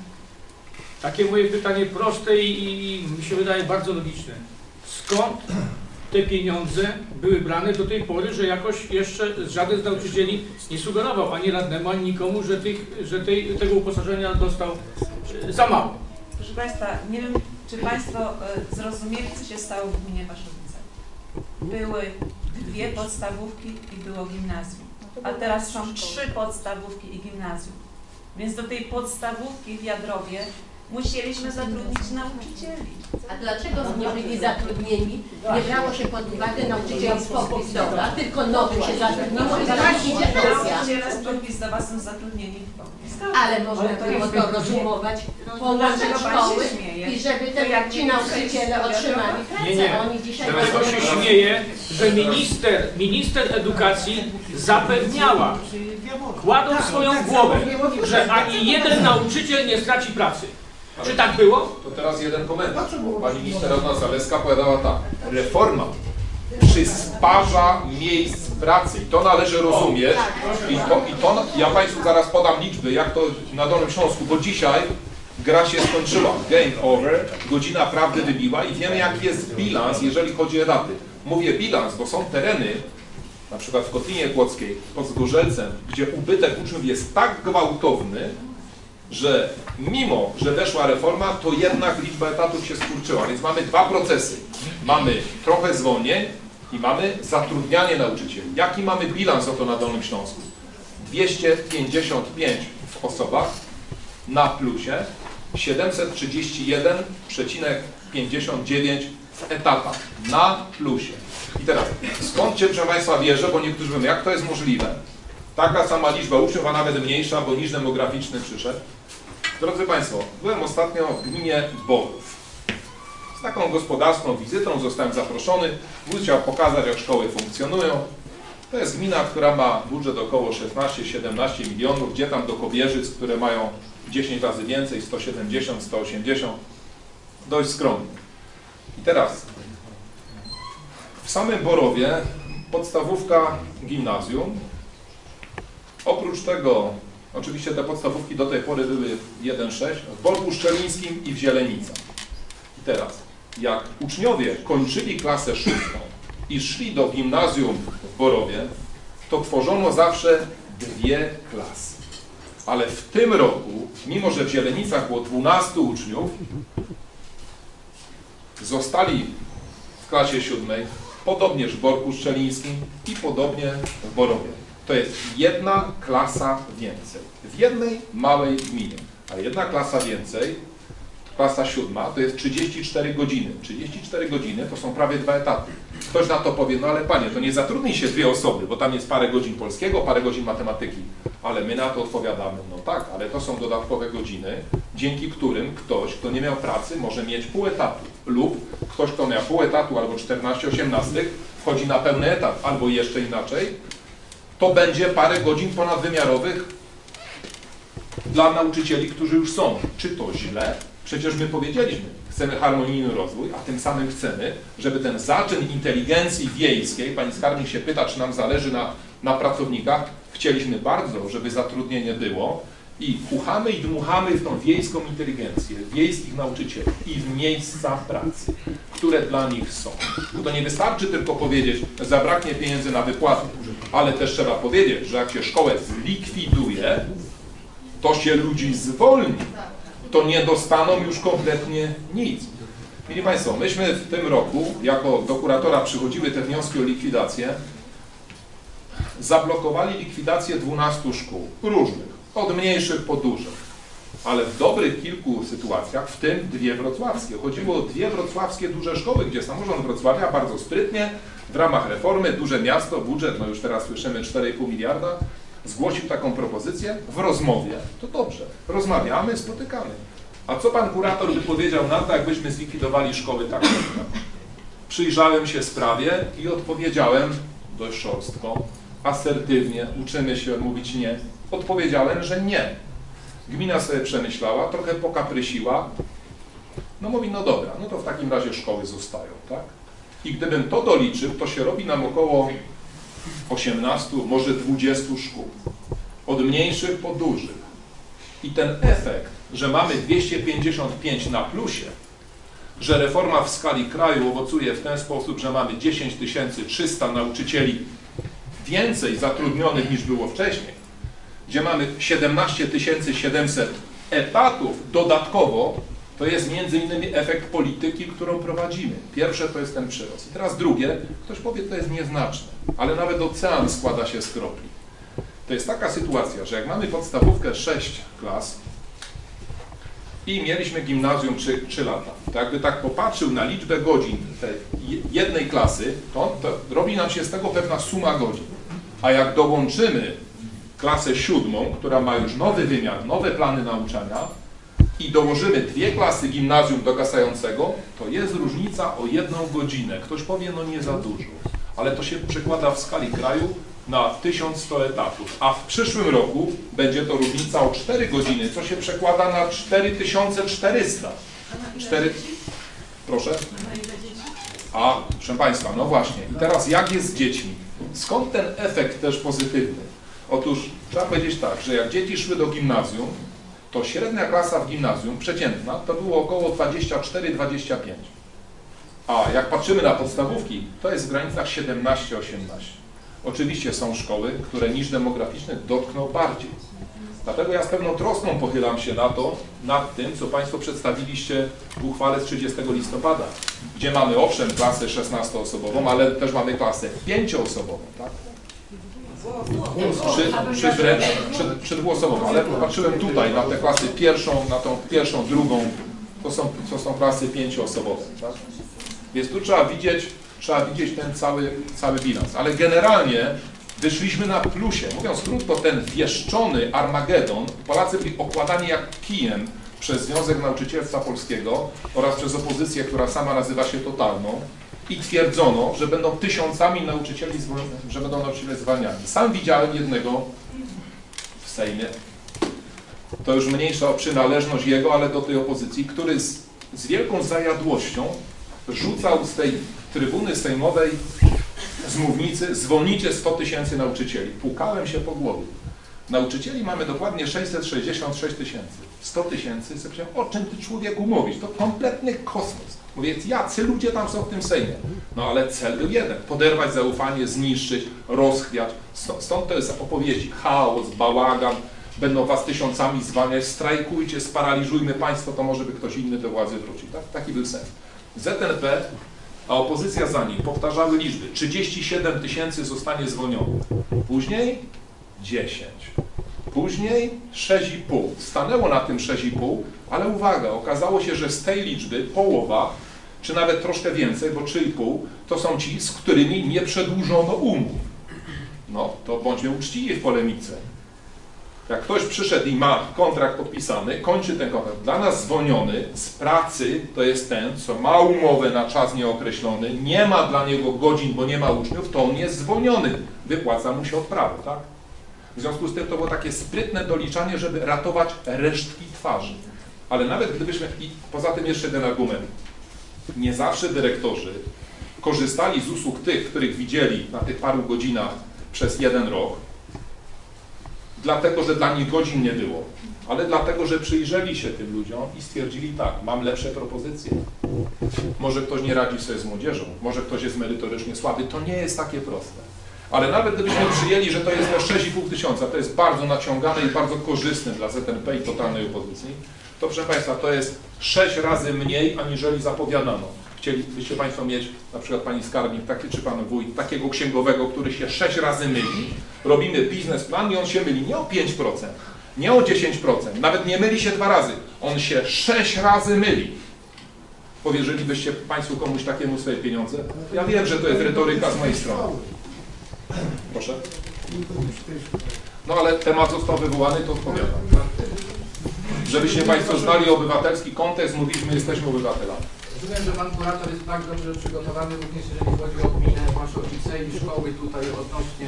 Takie moje pytanie proste i, i mi się wydaje bardzo logiczne. Skąd te pieniądze były brane do tej pory, że jakoś jeszcze żaden z nauczycieli nie sugerował ani radnemu, ani nikomu, że, tych, że tej, tego uposażenia dostał y, za mało. Proszę Państwa, nie wiem, czy Państwo y, zrozumieli, co się stało w gminie Paszowice. Były dwie podstawówki i było gimnazjum, a teraz są trzy podstawówki i gimnazjum. Więc do tej podstawówki w Jadrowie musieliśmy zatrudnić nauczycieli. A dlaczego nie byli zatrudnieni? Nie brało się pod uwagę nauczycieli z Pogwizdowa, tylko nowych się zatrudniło i zaraz idzie pensja. Nauczyciele z Pogwizdowa są zatrudnieni w Pogwizdowie. Ale można było to rozumować, połączyć szkoły i żeby te, ci nauczyciele otrzymali Nie, nie. pracę. Oni dzisiaj Teraz to się śmieje, że minister, minister edukacji zapewniała, kładąc swoją głowę, że ani jeden nauczyciel nie straci pracy. Czy tak było? To teraz jeden komentarz. Pani minister Anna Zaleska powiedziała tak. Reforma przysparza miejsc pracy i to należy rozumieć. I to, i to, ja Państwu zaraz podam liczby, jak to na Dolnym Śląsku, bo dzisiaj gra się skończyła. Game over, godzina prawdy wybiła i wiemy, jaki jest bilans, jeżeli chodzi o etaty. Mówię bilans, bo są tereny, na przykład w Kotlinie Kłodzkiej, pod Zgorzelcem, gdzie ubytek uczniów jest tak gwałtowny, że mimo, że weszła reforma, to jednak liczba etatów się skurczyła. Więc mamy dwa procesy. Mamy trochę zwolnień i mamy zatrudnianie nauczycieli. Jaki mamy bilans oto na Dolnym Śląsku? dwieście pięćdziesiąt pięć w osobach na plusie, siedemset trzydzieści jeden przecinek pięćdziesiąt dziewięć w etatach na plusie. I teraz, skąd się, proszę Państwa, bierze, bo niektórzy mówią, jak to jest możliwe? Taka sama liczba uczniów, a nawet mniejsza, bo niż demograficzny przyszedł. Drodzy Państwo, byłem ostatnio w gminie Borów. Z taką gospodarską wizytą zostałem zaproszony. Wójt chciał pokazać, jak szkoły funkcjonują. To jest gmina, która ma budżet około szesnaście siedemnaście milionów, gdzie tam do Kobierzyc, które mają dziesięć razy więcej, sto siedemdziesiąt sto osiemdziesiąt. Dość skromnie. I teraz w samym Borowie podstawówka, gimnazjum. Oprócz tego, oczywiście te podstawówki do tej pory były jeden sześć, w Borku Szczelińskim i w Zielenicach. I teraz, jak uczniowie kończyli klasę szóstą i szli do gimnazjum w Borowie, to tworzono zawsze dwie klasy. Ale w tym roku, mimo że w Zielenicach było dwunastu uczniów, zostali w klasie siódmej, podobnież w Borku Szczelińskim i podobnie w Borowie. To jest jedna klasa więcej. W jednej małej gminie. A jedna klasa więcej, klasa siódma, to jest trzydzieści cztery godziny. trzydzieści cztery godziny to są prawie dwa etaty. Ktoś na to powie, no ale panie, to nie zatrudnij się dwie osoby, bo tam jest parę godzin polskiego, parę godzin matematyki. Ale my na to odpowiadamy, no tak, ale to są dodatkowe godziny, dzięki którym ktoś, kto nie miał pracy, może mieć pół etatu. Lub ktoś, kto miał pół etatu albo czternaście osiemnastek, wchodzi na pełny etat, albo jeszcze inaczej, to będzie parę godzin ponadwymiarowych dla nauczycieli, którzy już są. Czy to źle? Przecież my powiedzieliśmy, chcemy harmonijny rozwój, a tym samym chcemy, żeby ten zaczyn inteligencji wiejskiej, pani skarbnik się pyta, czy nam zależy na, na pracownikach, chcieliśmy bardzo, żeby zatrudnienie było i chuchamy i dmuchamy w tą wiejską inteligencję, wiejskich nauczycieli i w miejsca pracy, które dla nich są. To nie wystarczy tylko powiedzieć, że zabraknie pieniędzy na wypłaty, ale też trzeba powiedzieć, że jak się szkołę zlikwiduje, to się ludzi zwolni. To nie dostaną już kompletnie nic. Mili Państwo, myśmy w tym roku, jako do kuratora przychodziły te wnioski o likwidację, zablokowali likwidację dwunastu szkół, różnych, od mniejszych po dużych. Ale w dobrych kilku sytuacjach, w tym dwie wrocławskie. Chodziło o dwie wrocławskie duże szkoły, gdzie samorząd Wrocławia bardzo sprytnie, w ramach reformy, duże miasto, budżet, no już teraz słyszymy cztery i pół miliarda, zgłosił taką propozycję w rozmowie. To dobrze, rozmawiamy, spotykamy. A co pan kurator by powiedział na to, jakbyśmy zlikwidowali szkoły tak? Przyjrzałem się sprawie i odpowiedziałem dość szorstko, asertywnie, uczymy się mówić nie. Odpowiedziałem, że nie. Gmina sobie przemyślała, trochę pokaprysiła. No mówi, no dobra, no to w takim razie szkoły zostają, tak? I gdybym to doliczył, to się robi nam około osiemnastu, może dwudziestu szkół. Od mniejszych po dużych. I ten efekt, że mamy dwieście pięćdziesiąt pięć na plusie, że reforma w skali kraju owocuje w ten sposób, że mamy dziesięć tysięcy trzysta nauczycieli więcej zatrudnionych niż było wcześniej, gdzie mamy siedemnaście tysięcy siedemset etatów dodatkowo, to jest między innymi efekt polityki, którą prowadzimy. Pierwsze to jest ten przyrost. I teraz drugie, ktoś powie, to jest nieznaczne, ale nawet ocean składa się z kropli. To jest taka sytuacja, że jak mamy podstawówkę sześć klas i mieliśmy gimnazjum trzy lata, to jakby tak popatrzył na liczbę godzin tej jednej klasy, to, to robi nam się z tego pewna suma godzin. A jak dołączymy klasę siódmą, która ma już nowy wymiar, nowe plany nauczania i dołożymy dwie klasy gimnazjum dogasającego, to jest różnica o jedną godzinę. Ktoś powie, no nie za dużo, ale to się przekłada w skali kraju na tysiąc sto etatów, a w przyszłym roku będzie to różnica o cztery godziny, co się przekłada na cztery tysiące czterysta. cztery... Proszę? A, proszę Państwa, no właśnie. I teraz jak jest z dziećmi? Skąd ten efekt też pozytywny? Otóż trzeba powiedzieć tak, że jak dzieci szły do gimnazjum, to średnia klasa w gimnazjum, przeciętna, to było około dwadzieścia cztery dwadzieścia pięć. A jak patrzymy na podstawówki, to jest w granicach siedemnaście osiemnaście. Oczywiście są szkoły, które niż demograficzny dotkną bardziej. Dlatego ja z pewną troską pochylam się na to, nad tym, co Państwo przedstawiliście w uchwale z trzydziestego listopada, gdzie mamy owszem klasę szesnastoosobową, ale też mamy klasę pięcioosobową, tak? Przy, przy, wręcz, przy, przy dwuosobową, ale patrzyłem tutaj na tę klasę pierwszą, na tą pierwszą, drugą, to są, to są klasy pięcioosobowe, tak? Więc tu trzeba widzieć, trzeba widzieć ten cały, cały bilans. Ale generalnie wyszliśmy na plusie. Mówiąc krótko, ten wieszczony Armagedon, Polacy byli okładani jak kijem przez Związek Nauczycielstwa Polskiego oraz przez opozycję, która sama nazywa się totalną i twierdzono, że będą tysiącami nauczycieli, że będą nauczyciele zwalniani. Sam widziałem jednego w Sejmie, to już mniejsza o przynależność jego, ale do tej opozycji, który z, z wielką zajadłością rzucał z tej trybuny sejmowej z mównicy, zwolnicie sto tysięcy nauczycieli. Pukałem się po głowie. Nauczycieli mamy dokładnie sześćset sześćdziesiąt sześć tysięcy. sto tysięcy, o czym ty człowieku mówisz? To kompletny kosmos. Mówię, jacy ludzie tam są w tym Sejmie? No ale cel był jeden, poderwać zaufanie, zniszczyć, rozchwiać. Stąd to jest opowieści, chaos, bałagan, będą was tysiącami zwalniać, strajkujcie, sparaliżujmy państwo, to może by ktoś inny do władzy wrócił. Tak? Taki był sens. Z N P, a opozycja za nim, powtarzały liczby. trzydzieści siedem tysięcy zostanie zwolnionych. Później dziesięć. Później sześć i pół. Stanęło na tym sześć i pół, ale uwaga, okazało się, że z tej liczby połowa, czy nawet troszkę więcej, bo trzy i pół, to są ci, z którymi nie przedłużono umów. No, to bądźmy uczciwi w polemice. Jak ktoś przyszedł i ma kontrakt podpisany, kończy ten kontrakt. Dla nas zwolniony z pracy to jest ten, co ma umowę na czas nieokreślony, nie ma dla niego godzin, bo nie ma uczniów, to on jest zwolniony. Wypłaca mu się odprawy, tak? W związku z tym to było takie sprytne doliczanie, żeby ratować resztki twarzy. Ale nawet gdybyśmy, i poza tym jeszcze ten argument, nie zawsze dyrektorzy korzystali z usług tych, których widzieli na tych paru godzinach przez jeden rok, dlatego, że dla nich godzin nie było, ale dlatego, że przyjrzeli się tym ludziom i stwierdzili tak, mam lepsze propozycje. Może ktoś nie radzi sobie z młodzieżą, może ktoś jest merytorycznie słaby, to nie jest takie proste. Ale nawet gdybyśmy przyjęli, że to jest te sześć i pół tysiąca, to jest bardzo naciągane i bardzo korzystne dla Z N P i totalnej opozycji, to proszę Państwa, to jest sześć razy mniej, aniżeli zapowiadano. Chcielibyście Państwo mieć, na przykład Pani Skarbnik, taki, czy Pan Wójt, takiego księgowego, który się sześć razy myli, robimy biznesplan i on się myli nie o pięć procent, nie o dziesięć procent, nawet nie myli się dwa razy, on się sześć razy myli. Powierzylibyście Państwo komuś takiemu swoje pieniądze? Ja wiem, że to jest retoryka z mojej strony. Proszę. No ale temat został wywołany, to odpowiadam. Żebyście Państwo znali obywatelski kontekst, mówiliśmy, jesteśmy obywatelami. Rozumiem, że Pan Kurator jest tak dobrze przygotowany również, jeżeli chodzi o gminę Maszowice i szkoły tutaj odnośnie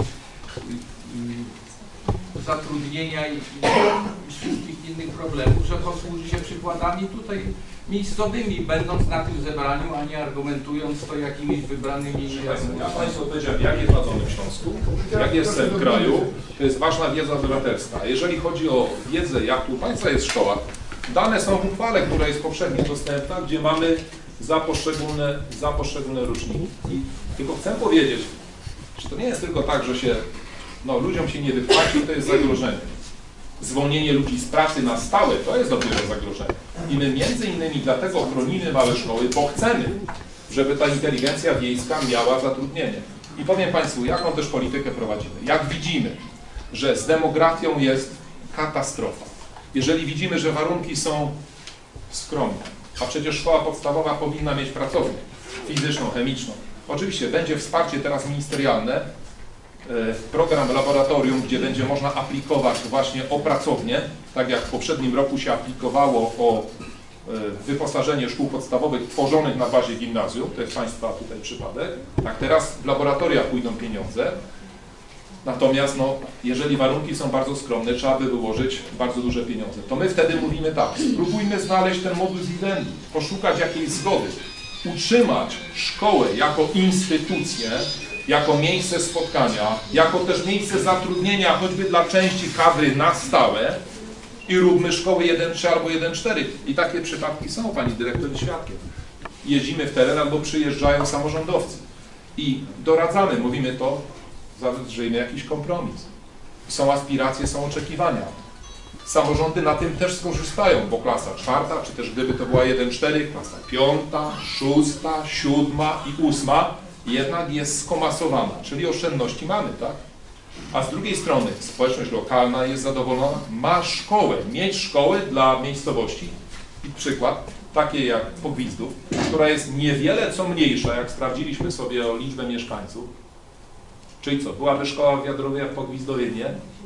zatrudnienia i, i wszystkich innych problemów, że posłuży się przykładami tutaj miejscowymi, będąc na tym zebraniu, a nie argumentując to jakimiś wybranymi... Ja Państwu powiedziałem, jak jest na Dolnym Śląsku, jak jest w kraju, to jest ważna wiedza obywatelska. Jeżeli chodzi o wiedzę, jak tu Państwa jest szkoła, dane są w uchwale, która jest powszechnie dostępna, gdzie mamy za poszczególne, za poszczególne roczniki. I tylko chcę powiedzieć, że to nie jest tylko tak, że się, no, ludziom się nie wypłaci, to jest zagrożenie. Zwolnienie ludzi z pracy na stałe, to jest dopiero zagrożenie. I my między innymi dlatego chronimy małe szkoły, bo chcemy, żeby ta inteligencja wiejska miała zatrudnienie. I powiem Państwu, jaką też politykę prowadzimy. Jak widzimy, że z demografią jest katastrofa. Jeżeli widzimy, że warunki są skromne, a przecież szkoła podstawowa powinna mieć pracownię fizyczną, chemiczną. Oczywiście będzie wsparcie teraz ministerialne, program laboratorium, gdzie będzie można aplikować właśnie o pracownię, tak jak w poprzednim roku się aplikowało o wyposażenie szkół podstawowych tworzonych na bazie gimnazjum, to jest Państwa tutaj przypadek, tak teraz w laboratoria pójdą pieniądze. Natomiast no, jeżeli warunki są bardzo skromne, trzeba by wyłożyć bardzo duże pieniądze. To my wtedy mówimy tak, spróbujmy znaleźć ten modus vivendi, poszukać jakiejś zgody, utrzymać szkołę jako instytucję, jako miejsce spotkania, jako też miejsce zatrudnienia, choćby dla części kadry na stałe i róbmy szkoły jeden trzy albo jeden cztery. I takie przypadki są, Pani Dyrektor jest świadkiem. Jeździmy w teren albo przyjeżdżają samorządowcy i doradzamy, mówimy to, zawrzejmy jakiś kompromis. Są aspiracje, są oczekiwania. Samorządy na tym też skorzystają, bo klasa czwarta, czy też gdyby to była jeden cztery, klasa piąta, szósta, siódma i ósma jednak jest skomasowana, czyli oszczędności mamy, tak? A z drugiej strony społeczność lokalna jest zadowolona, ma szkołę, mieć szkołę dla miejscowości. I przykład, takie jak Pogwizdów, która jest niewiele co mniejsza, jak sprawdziliśmy sobie o liczbę mieszkańców. Czyli co, byłaby szkoła w Jadrowie, a w Pogwizdowie nie?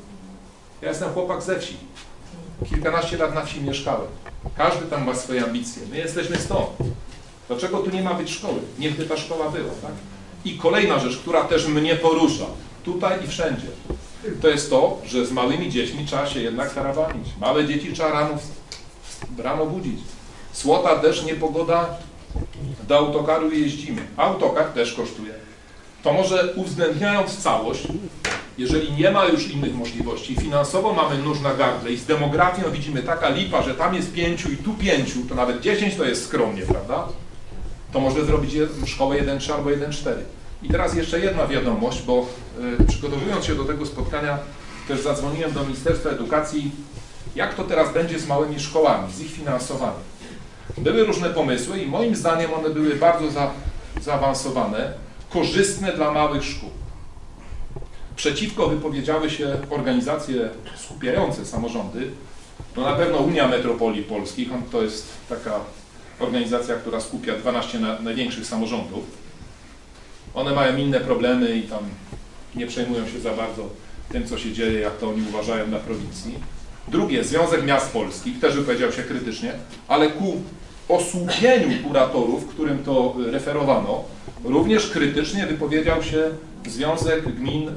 Ja jestem chłopak ze wsi. Kilkanaście lat na wsi mieszkałem. Każdy tam ma swoje ambicje. My jesteśmy stąd. Dlaczego tu nie ma być szkoły? Niechby ta szkoła była, tak? I kolejna rzecz, która też mnie porusza, tutaj i wszędzie, to jest to, że z małymi dziećmi trzeba się jednak karawanić. Małe dzieci trzeba rano, rano budzić. Słota, deszcz, niepogoda, do autokaru jeździmy. Autokar też kosztuje. to może uwzględniając całość, jeżeli nie ma już innych możliwości, finansowo mamy nóż na gardle i z demografią widzimy taka lipa, że tam jest pięciu i tu pięciu, to nawet dziesięć to jest skromnie, prawda? To może zrobić szkołę jeden trzy albo jeden cztery. I teraz jeszcze jedna wiadomość, bo y, przygotowując się do tego spotkania też zadzwoniłem do Ministerstwa Edukacji, jak to teraz będzie z małymi szkołami, z ich finansowaniem. Były różne pomysły i moim zdaniem one były bardzo za, zaawansowane, korzystne dla małych szkół. Przeciwko wypowiedziały się organizacje skupiające samorządy, no na pewno Unia Metropolii Polskich, to jest taka organizacja, która skupia dwanaście na, największych samorządów. One mają inne problemy i tam nie przejmują się za bardzo tym, co się dzieje, jak to oni uważają na prowincji. Drugie, Związek Miast Polskich, też wypowiedział się krytycznie, ale ku osłupieniu kuratorów, którym to referowano, również krytycznie wypowiedział się Związek Gmin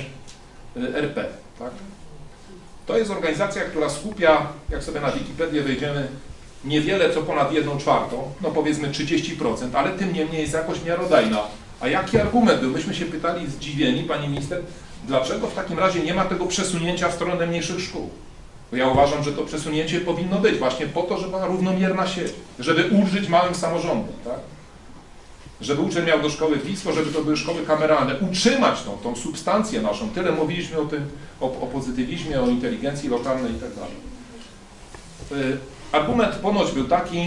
R P. Tak? To jest organizacja, która skupia, jak sobie na Wikipedię wejdziemy, niewiele co ponad jedną czwartą, no powiedzmy trzydzieści procent, ale tym niemniej jest jakoś miarodajna. A jaki argument był? Myśmy się pytali zdziwieni, pani minister, dlaczego w takim razie nie ma tego przesunięcia w stronę mniejszych szkół? Bo ja uważam, że to przesunięcie powinno być właśnie po to, żeby była równomierna sieć, żeby ulżyć małym samorządom, tak? Żeby uczeń miał do szkoły blisko, żeby to były szkoły kameralne, utrzymać tą, tą substancję naszą. Tyle mówiliśmy o tym, o, o pozytywizmie, o inteligencji lokalnej i tak dalej. Yy, argument ponoć był taki,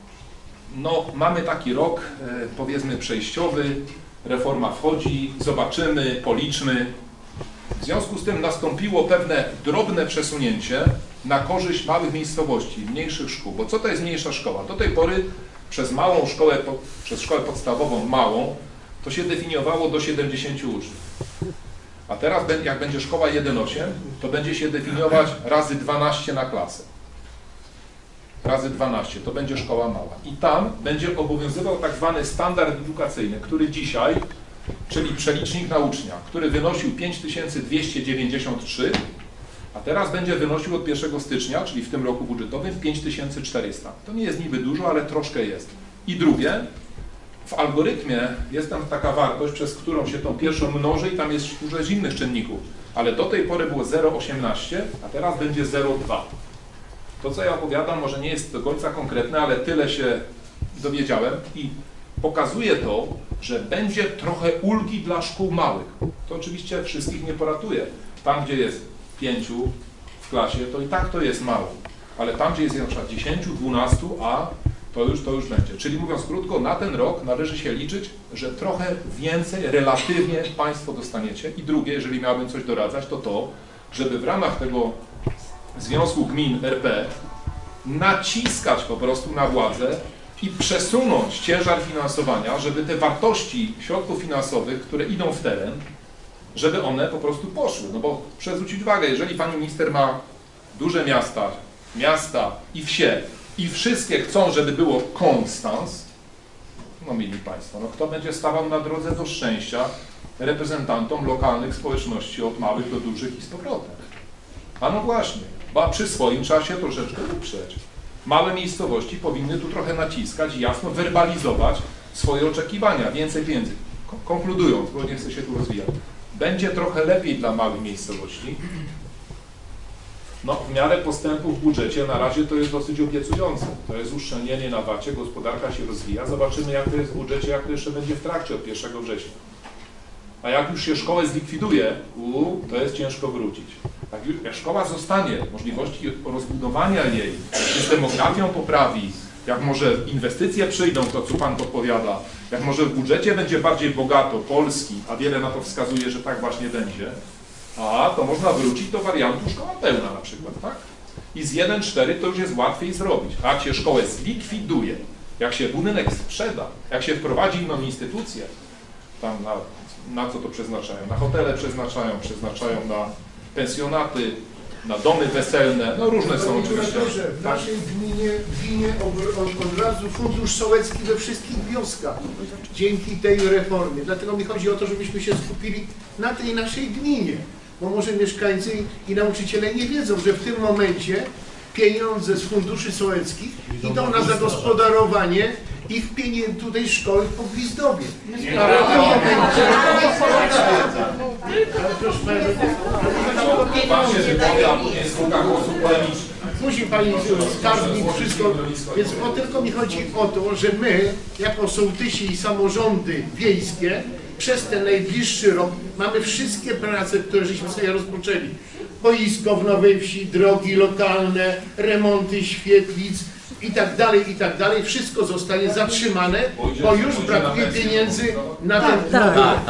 no mamy taki rok, yy, powiedzmy przejściowy, reforma wchodzi, zobaczymy, policzmy. W związku z tym nastąpiło pewne drobne przesunięcie na korzyść małych miejscowości, mniejszych szkół. Bo co to jest mniejsza szkoła? Do tej pory przez małą szkołę, przez szkołę podstawową małą, to się definiowało do siedemdziesięciu uczniów. A teraz jak będzie szkoła jeden osiem, to będzie się definiować razy dwanaście na klasę. Razy dwanaście, to będzie szkoła mała. I tam będzie obowiązywał tak zwany standard edukacyjny, który dzisiaj, czyli przelicznik na ucznia, który wynosił pięć tysięcy dwieście dziewięćdziesiąt trzy, a teraz będzie wynosił od pierwszego stycznia, czyli w tym roku budżetowym, pięć tysięcy czterysta. To nie jest niby dużo, ale troszkę jest. I drugie, w algorytmie jest tam taka wartość, przez którą się tą pierwszą mnoży i tam jest dużo innych czynników, ale do tej pory było zero przecinek osiemnaście, a teraz będzie zero przecinek dwa. To, co ja opowiadam, może nie jest do końca konkretne, ale tyle się dowiedziałem i pokazuje to, że będzie trochę ulgi dla szkół małych. To oczywiście wszystkich nie poratuje. Tam, gdzie jest pięciu w klasie, to i tak to jest mało. Ale tam, gdzie jest na przykład dziesięciu, dwunastu, a to już, to już będzie. Czyli mówiąc krótko, na ten rok należy się liczyć, że trochę więcej relatywnie Państwo dostaniecie. I drugie, jeżeli miałbym coś doradzać, to to, żeby w ramach tego Związku Gmin R P naciskać po prostu na władzę i przesunąć ciężar finansowania, żeby te wartości środków finansowych, które idą w teren, żeby one po prostu poszły. No bo proszę zwrócić uwagę, jeżeli pani minister ma duże miasta, miasta i wsie i wszystkie chcą, żeby było konstans, no mili Państwo, no kto będzie stawał na drodze do szczęścia reprezentantom lokalnych społeczności od małych do dużych i z powrotem? A no właśnie, bo przy swoim czasie troszeczkę uprzeć. Małe miejscowości powinny tu trochę naciskać i jasno werbalizować swoje oczekiwania, więcej pieniędzy. Konkludując, bo nie chcę się tu rozwijać, będzie trochę lepiej dla małych miejscowości. No, w miarę postępu w budżecie na razie to jest dosyć obiecujące. To jest uszczelnienie na wacie, gospodarka się rozwija. Zobaczymy, jak to jest w budżecie, jak to jeszcze będzie w trakcie od pierwszego września. A jak już się szkołę zlikwiduje, u, to jest ciężko wrócić. Jak, już, jak szkoła zostanie, możliwości rozbudowania jej, się z demografią poprawi, jak może inwestycje przyjdą, to co Pan podpowiada, jak może w budżecie będzie bardziej bogato, Polski, a wiele na to wskazuje, że tak właśnie będzie, a to można wrócić do wariantu szkoła pełna na przykład, tak? I z jeden cztery to już jest łatwiej zrobić. A jak się szkołę zlikwiduje, jak się budynek sprzeda, jak się wprowadzi inną instytucję, tam na, na co to przeznaczają? Na hotele przeznaczają, przeznaczają na pensjonaty, na domy weselne, no różne są oczywiście. W naszej gminie ginie od, od razu fundusz sołecki we wszystkich wioskach dzięki tej reformie. Dlatego mi chodzi o to, żebyśmy się skupili na tej naszej gminie, bo może mieszkańcy i nauczyciele nie wiedzą, że w tym momencie pieniądze z funduszy sołeckich idą na zagospodarowanie ich pieniędzy tutaj szkoły po Gwizdowie. Musi pani skarbnik wszystko, więc bo tylko mi chodzi o to, że my, jako sołtysi i samorządy wiejskie, przez ten najbliższy rok mamy wszystkie prace, które żeśmy sobie rozpoczęli. Boisko w Nowej Wsi, drogi lokalne, remonty świetlic i tak dalej, i tak dalej. Wszystko zostanie zatrzymane, bo już brakuje pieniędzy na ten nowy rok.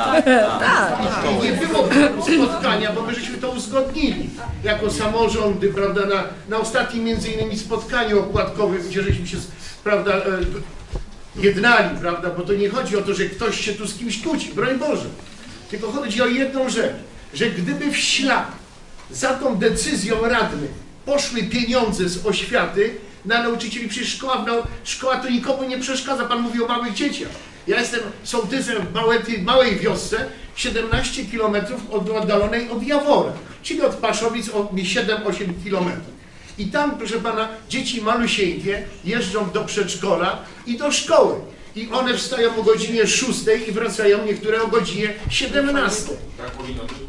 I nie było spotkania, bo my żeśmy to uzgodnili jako samorządy, prawda, na, na ostatnim między innymi spotkaniu okładkowym, gdzie żeśmy się, prawda, jednali, prawda, bo to nie chodzi o to, że ktoś się tu z kimś kłóci, broń Boże. Tylko chodzi o jedną rzecz, że gdyby w ślad za tą decyzją radnych poszły pieniądze z oświaty na nauczycieli, przecież szkoła, no, szkoła to nikomu nie przeszkadza, pan mówi o małych dzieciach. Ja jestem sołtysem w małej, małej wiosce, siedemnaście kilometrów od, oddalonej od Jawora, czyli od Paszowic o siedem osiem kilometrów. I tam, proszę pana, dzieci malusieńkie jeżdżą do przedszkola i do szkoły. I one wstają o godzinie szóstej i wracają niektóre o godzinie siedemnastej. Tak powinno być.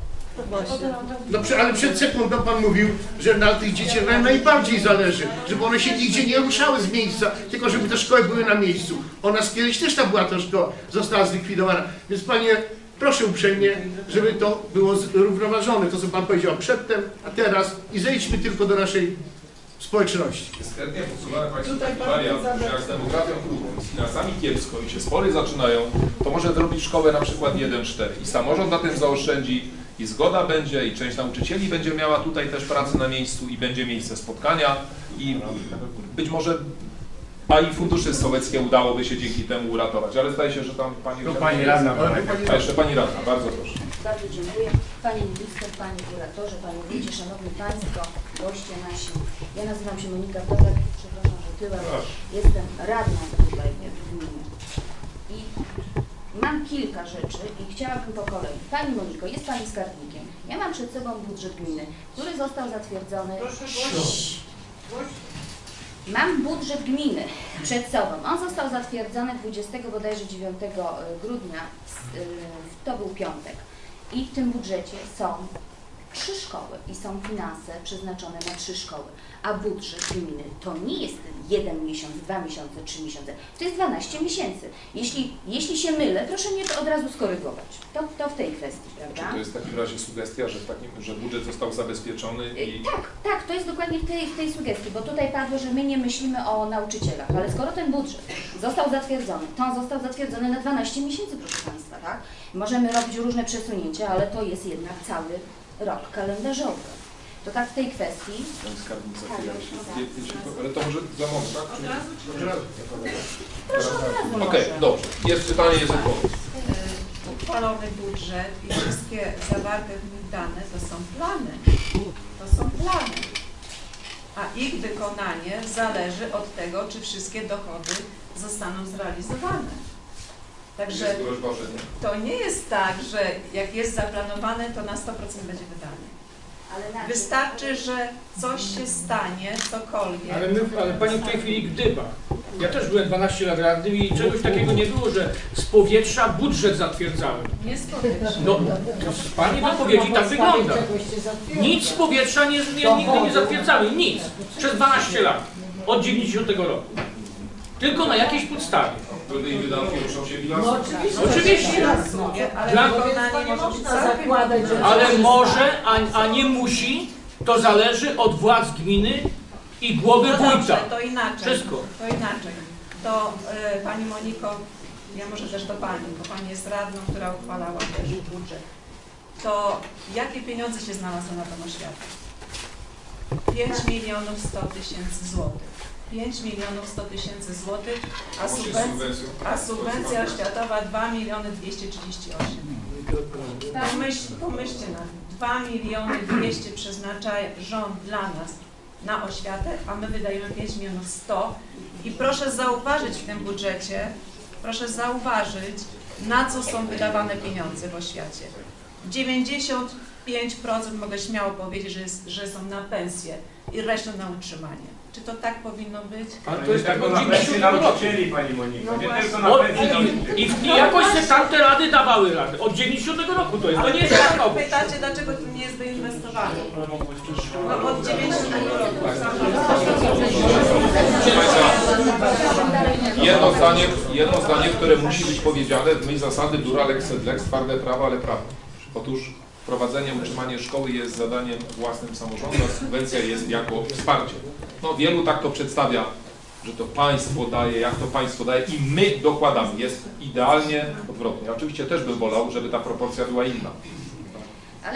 No, ale przed sekundą pan mówił, że na tych dzieciach nam najbardziej zależy, żeby one się nigdzie nie ruszały z miejsca, tylko żeby te szkoły były na miejscu. U nas kiedyś też ta była ta szkoła, została zlikwidowana. Więc panie, proszę uprzejmie, żeby to było zrównoważone, to co pan powiedział przedtem, a teraz i zejdźmy tylko do naszej społeczności. Dyskretnie podsuwamy Państwu taki wariant, że jak z demografią trudną, z finansami kiepsko i się spory zaczynają, to może zrobić szkołę na przykład jeden cztery i samorząd na tym zaoszczędzi i zgoda będzie i część nauczycieli będzie miała tutaj też pracę na miejscu i będzie miejsce spotkania i być może a i fundusze sołeckie udałoby się dzięki temu uratować, ale zdaje się, że tam Pani... No, pani radna. A jeszcze Pani radna, bardzo proszę. Bardzo dziękuję. Panie minister, Panie kuratorze, Panie wójcie, Szanowni Państwo, goście nasi. Ja nazywam się Monika Torek, przepraszam, że tyłem. Jestem radną tutaj w gminie. I mam kilka rzeczy i chciałabym po kolei. Pani Moniko, jest Pani skarbnikiem. Ja mam przed sobą budżet gminy, który został zatwierdzony... Mam budżet gminy przed sobą. On został zatwierdzony dwudziestego bodajże dziewiątego grudnia, to był piątek. I w tym budżecie są trzy szkoły i są finanse przeznaczone na trzy szkoły. A budżet gminy to nie jest jeden miesiąc, dwa miesiące, trzy miesiące, to jest dwanaście miesięcy. Jeśli, jeśli się mylę, proszę mnie to od razu skorygować. To, to w tej kwestii, prawda? Czy to jest w takim razie sugestia, że, w takim, że budżet został zabezpieczony i... Tak, tak, to jest dokładnie w tej, w tej sugestii, bo tutaj padło, że my nie myślimy o nauczycielach, ale skoro ten budżet został zatwierdzony, to on został zatwierdzony na dwanaście miesięcy, proszę Państwa, tak? Możemy robić różne przesunięcia, ale to jest jednak cały rok kalendarzowy. To tak w tej kwestii. Pani skarbnica, ale to może za moment, tak? Od razu? Od razu. Proszę od razu. Okej, dobrze. Jest pytanie, jest odpowiedź. Uchwalony budżet i wszystkie zawarte w nim dane to są plany. To są plany. A ich wykonanie zależy od tego, czy wszystkie dochody zostaną zrealizowane. Także to nie jest tak, że jak jest zaplanowane, to na sto procent będzie wydane. Wystarczy, że coś się stanie, cokolwiek. Ale, my, ale Pani w tej chwili gdyba. Ja też byłem dwanaście lat radnym i czegoś takiego nie było, że z powietrza budżet zatwierdzałem. Nie z powietrza. No, to z Pani wypowiedzi tak wygląda. Nic z powietrza nie, nie, nigdy nie zatwierdzałem, nic. Przez dwanaście lat. Od dziewięćdziesiątego roku. Tylko na jakiejś podstawie. Wtedy i wydatki muszą się bilansować. No, oczywiście. Ale Dla... wykonanie może być zakładać, że... Ale może, a, a nie musi, to zależy od władz gminy i głowy no wójta. Dobrze, to inaczej. Wszystko. To inaczej. To y, Pani Moniko, ja może też do Pani, bo Pani jest radną, która uchwalała też budżet. To jakie pieniądze się znalazły na tą oświatę? pięć milionów sto tysięcy złotych. pięć milionów sto tysięcy złotych, a, subwencja, a subwencja oświatowa dwa miliony dwieście trzydzieści osiem. Pomyśl, pomyślcie na to. dwa miliony dwieście przeznacza rząd dla nas na oświatę, a my wydajemy pięć milionów sto. I proszę zauważyć w tym budżecie, proszę zauważyć, na co są wydawane pieniądze w oświacie. dziewięćdziesiąt pięć procent mogę śmiało powiedzieć, że, jest, że są na pensje i resztę na utrzymanie. Czy to tak powinno być? Ale to jest tak tylko od na pensji dziewięćdziesiątego roku. nauczycieli, Pani Moniko, No nie właśnie. tylko na Od, pensji nauczycieli. i, i, I jakoś te tamte rady dawały rady. Od dziewięćdziesiątego roku to jest. To nie jest tak nowo. Pytacie, dlaczego to nie jest wyinwestowane? No od dziewięćdziesiątego roku. Jedno zdanie, jedno zdanie, które musi być powiedziane w myśl zasady dura lex sed lex, twarde prawo, ale prawo. Otóż prowadzenie, utrzymanie szkoły jest zadaniem własnym samorządu, a subwencja jest jako wsparcie. No wielu tak to przedstawia, że to państwo daje, jak to państwo daje i my dokładamy. Jest idealnie odwrotnie. Oczywiście też bym wolał, żeby ta proporcja była inna. Ale,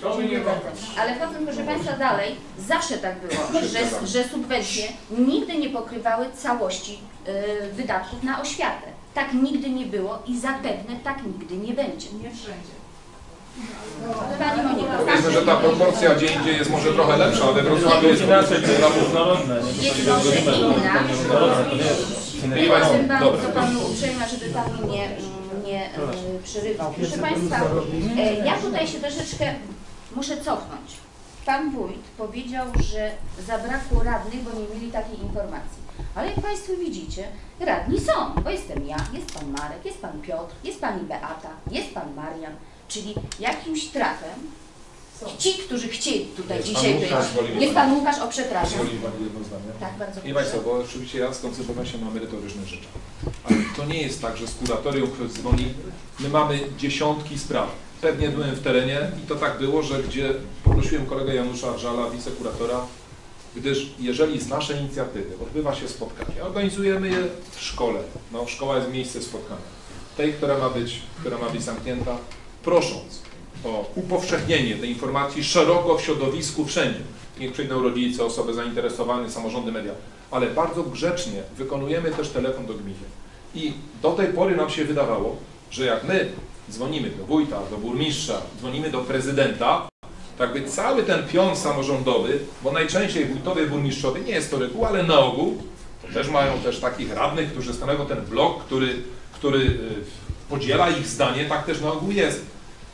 ale potem, proszę Państwa, dalej, zawsze tak było, że, że subwencje nigdy nie pokrywały całości y, wydatków na oświatę. Tak nigdy nie było i zapewne tak nigdy nie będzie. Nie wszędzie. Pani Moniko. Powiedzmy, że ta proporcja gdzie indziej jest może trochę lepsza, ale Wrocławiu jest różnorodna. Jest może inna. Mieli I o Państwo, tym bardzo dobra. Panu uprzejma, żeby Pan nie, nie e, przerywał. Proszę Państwa, e, ja tutaj się troszeczkę muszę cofnąć. Pan wójt powiedział, że zabrakło radnych, bo nie mieli takiej informacji. Ale jak Państwo widzicie, radni są, bo jestem ja, jest Pan Marek, jest Pan Piotr, jest Pani Beata, jest Pan Marian, czyli jakimś trafem ci, którzy chcieli tutaj Jest dzisiaj pan być. Łukasz, wolimy Jest Pan Łukasz, o przepraszam. Pozwoli Pani jedno zdanie? Tak, bardzo Nie proszę. Państwo, bo oczywiście ja skoncentrowałem się na merytorycznych rzeczach. Ale to nie jest tak, że z kuratorium ktoś dzwoni. My mamy dziesiątki spraw. Pewnie byłem w terenie i to tak było, że gdzie poprosiłem kolegę Janusza Żala, wicekuratora, gdyż jeżeli z naszej inicjatywy odbywa się spotkanie, organizujemy je w szkole, no szkoła jest miejsce spotkania, tej, która ma być, która ma być zamknięta, prosząc o upowszechnienie tej informacji szeroko w środowisku, wszędzie. Niech przyjdą rodzice, osoby zainteresowane, samorządy, media, ale bardzo grzecznie wykonujemy też telefon do gminy. I do tej pory nam się wydawało, że jak my dzwonimy do wójta, do burmistrza, dzwonimy do prezydenta, tak by cały ten pion samorządowy, bo najczęściej wójtowie, burmistrzowie, nie jest to reguła, ale na ogół, to też mają też takich radnych, którzy stanowią ten blok, który, który podziela ich zdanie, tak też na ogół jest.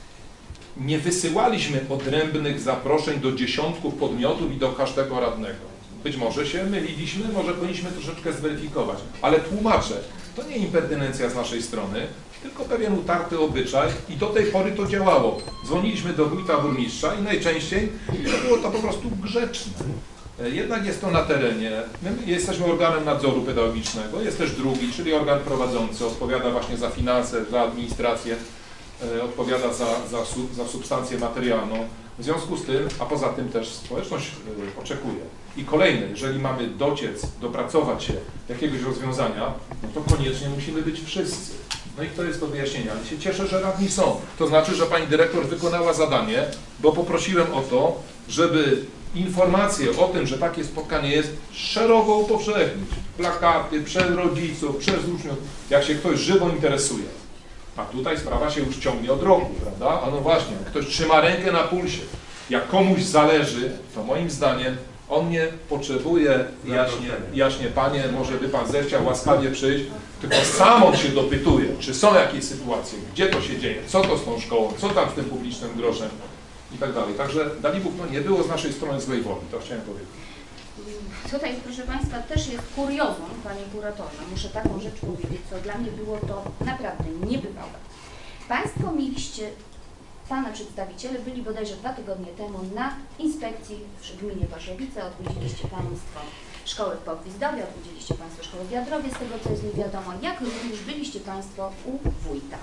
Nie wysyłaliśmy odrębnych zaproszeń do dziesiątków podmiotów i do każdego radnego. Być może się myliliśmy, może powinniśmy troszeczkę zweryfikować, ale tłumaczę, to nie impertynencja z naszej strony, tylko pewien utarty obyczaj i do tej pory to działało. Dzwoniliśmy do wójta, burmistrza i najczęściej było to po prostu grzeczne. Jednak jest to na terenie, my jesteśmy organem nadzoru pedagogicznego, jest też drugi, czyli organ prowadzący, odpowiada właśnie za finanse, za administrację, odpowiada za, za, za substancję materialną. W związku z tym, a poza tym też społeczność oczekuje. I kolejne, jeżeli mamy dociec, dopracować się do jakiegoś rozwiązania, no to koniecznie musimy być wszyscy. No i to jest to wyjaśnienie, ale się cieszę, że radni są. To znaczy, że pani dyrektor wykonała zadanie, bo poprosiłem o to, żeby informacje o tym, że takie spotkanie jest, szeroko upowszechnić. Plakaty, przez rodziców, przez uczniów, jak się ktoś żywo interesuje. A tutaj sprawa się już ciągnie od roku, prawda? A no właśnie, jak ktoś trzyma rękę na pulsie, jak komuś zależy, to moim zdaniem on nie potrzebuje, jaśnie, jaśnie Panie, może by Pan zechciał łaskawie przyjść, tylko sam on się dopytuje, czy są jakieś sytuacje, gdzie to się dzieje, co to z tą szkołą, co tam z tym publicznym groszem i tak dalej. Także Dalibóg, no nie było z naszej strony złej woli, to chciałem powiedzieć. Tutaj, proszę Państwa, też jest kuriozum, Panie Kuratorze, muszę taką rzecz powiedzieć, co dla mnie było to naprawdę niebywałe. Państwo mieliście, Pana przedstawiciele byli bodajże dwa tygodnie temu na inspekcji w gminie Paszowice, odwiedziliście Państwo szkołę w Pogwizdowie, odwiedziliście Państwo szkołę w Wiadrowie, z tego co jest mi wiadomo, jak również byliście Państwo u wójta.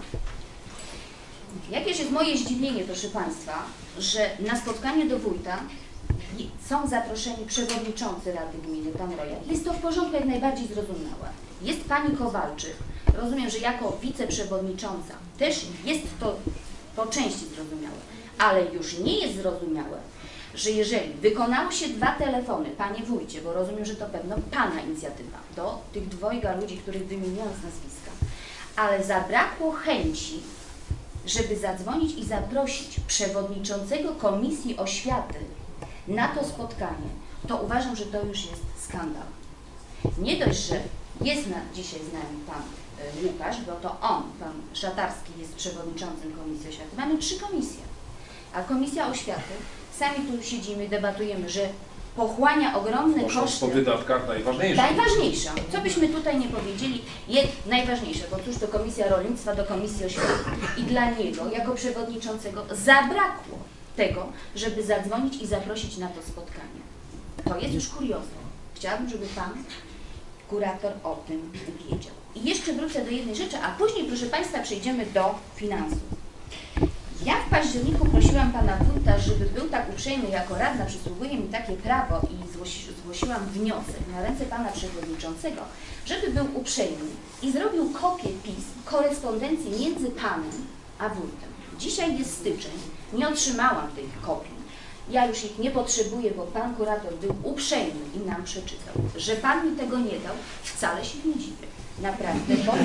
Jakież jest moje zdziwienie, proszę Państwa, że na spotkanie do wójta są zaproszeni przewodniczący Rady Gminy, Pan Roja. Jest to w porządku, jak najbardziej zrozumiałe. Jest Pani Kowalczyk. Rozumiem, że jako wiceprzewodnicząca też jest to po części zrozumiałe, ale już nie jest zrozumiałe, że jeżeli wykonało się dwa telefony, Panie Wójcie, bo rozumiem, że to pewno Pana inicjatywa, do tych dwojga ludzi, których wymieniając nazwiska, ale zabrakło chęci, żeby zadzwonić i zaprosić przewodniczącego Komisji Oświaty na to spotkanie, to uważam, że to już jest skandal. Nie dość, że jest na, dzisiaj z nami Pan y, Łukasz, bo to on, Pan Szatarski, jest przewodniczącym Komisji Oświaty. Mamy trzy komisje, a Komisja Oświaty, sami tu siedzimy, debatujemy, że pochłania ogromne Może koszty. po wydatkach najważniejsze. Najważniejsze, co byśmy tutaj nie powiedzieli, jest najważniejsze, bo cóż to Komisja Rolnictwa do Komisji Oświaty. I dla niego, jako przewodniczącego, zabrakło tego, żeby zadzwonić i zaprosić na to spotkanie. To jest już kuriozum. Chciałabym, żeby Pan kurator o tym wiedział. I jeszcze wrócę do jednej rzeczy, a później, proszę Państwa, przejdziemy do finansów. Ja w październiku prosiłam Pana Wójta, żeby był tak uprzejmy, jako radna przysługuje mi takie prawo i zgłosi, zgłosiłam wniosek na ręce Pana Przewodniczącego, żeby był uprzejmy i zrobił kopię pism, korespondencji między Panem a Wójtem. Dzisiaj jest styczeń, nie otrzymałam tych kopii. Ja już ich nie potrzebuję, bo Pan Kurator był uprzejmy i nam przeczytał. Że Pan mi tego nie dał, wcale się nie dziwię. Naprawdę, bo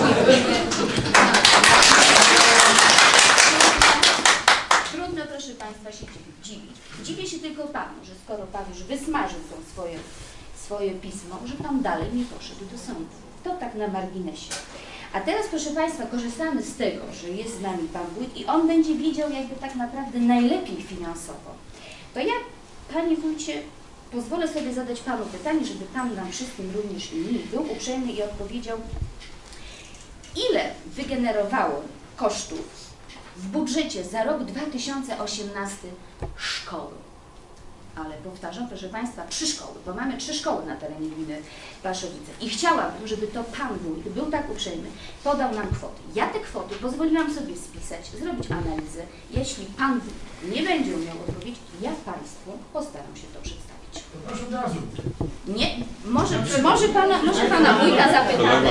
trudno, proszę Państwa, się dziwić. Dziwię się tylko Panu, że skoro Pan już wysmażył to swoje, swoje pismo, że Pan dalej nie poszedł do sądu. To tak na marginesie. A teraz, proszę Państwa, korzystamy z tego, że jest z nami Pan Wójt i on będzie wiedział jakby tak naprawdę najlepiej finansowo. To ja, Panie Wójcie, pozwolę sobie zadać Panu pytanie, żeby Pan nam wszystkim, również i mi, był uprzejmy i odpowiedział, ile wygenerowało kosztów w budżecie za rok dwa tysiące osiemnasty szkoły. Ale powtarzam, proszę Państwa, trzy szkoły, bo mamy trzy szkoły na terenie gminy Paszowice. I chciałabym, żeby to Pan Wójt był tak uprzejmy, podał nam kwoty. Ja te kwoty pozwoliłam sobie spisać, zrobić analizę. Jeśli Pan Wójt nie będzie umiał odpowiedzieć, ja Państwu postaram się to przedstawić. To proszę od razu. Nie, może, może, pana, może Pana Wójta zapytamy.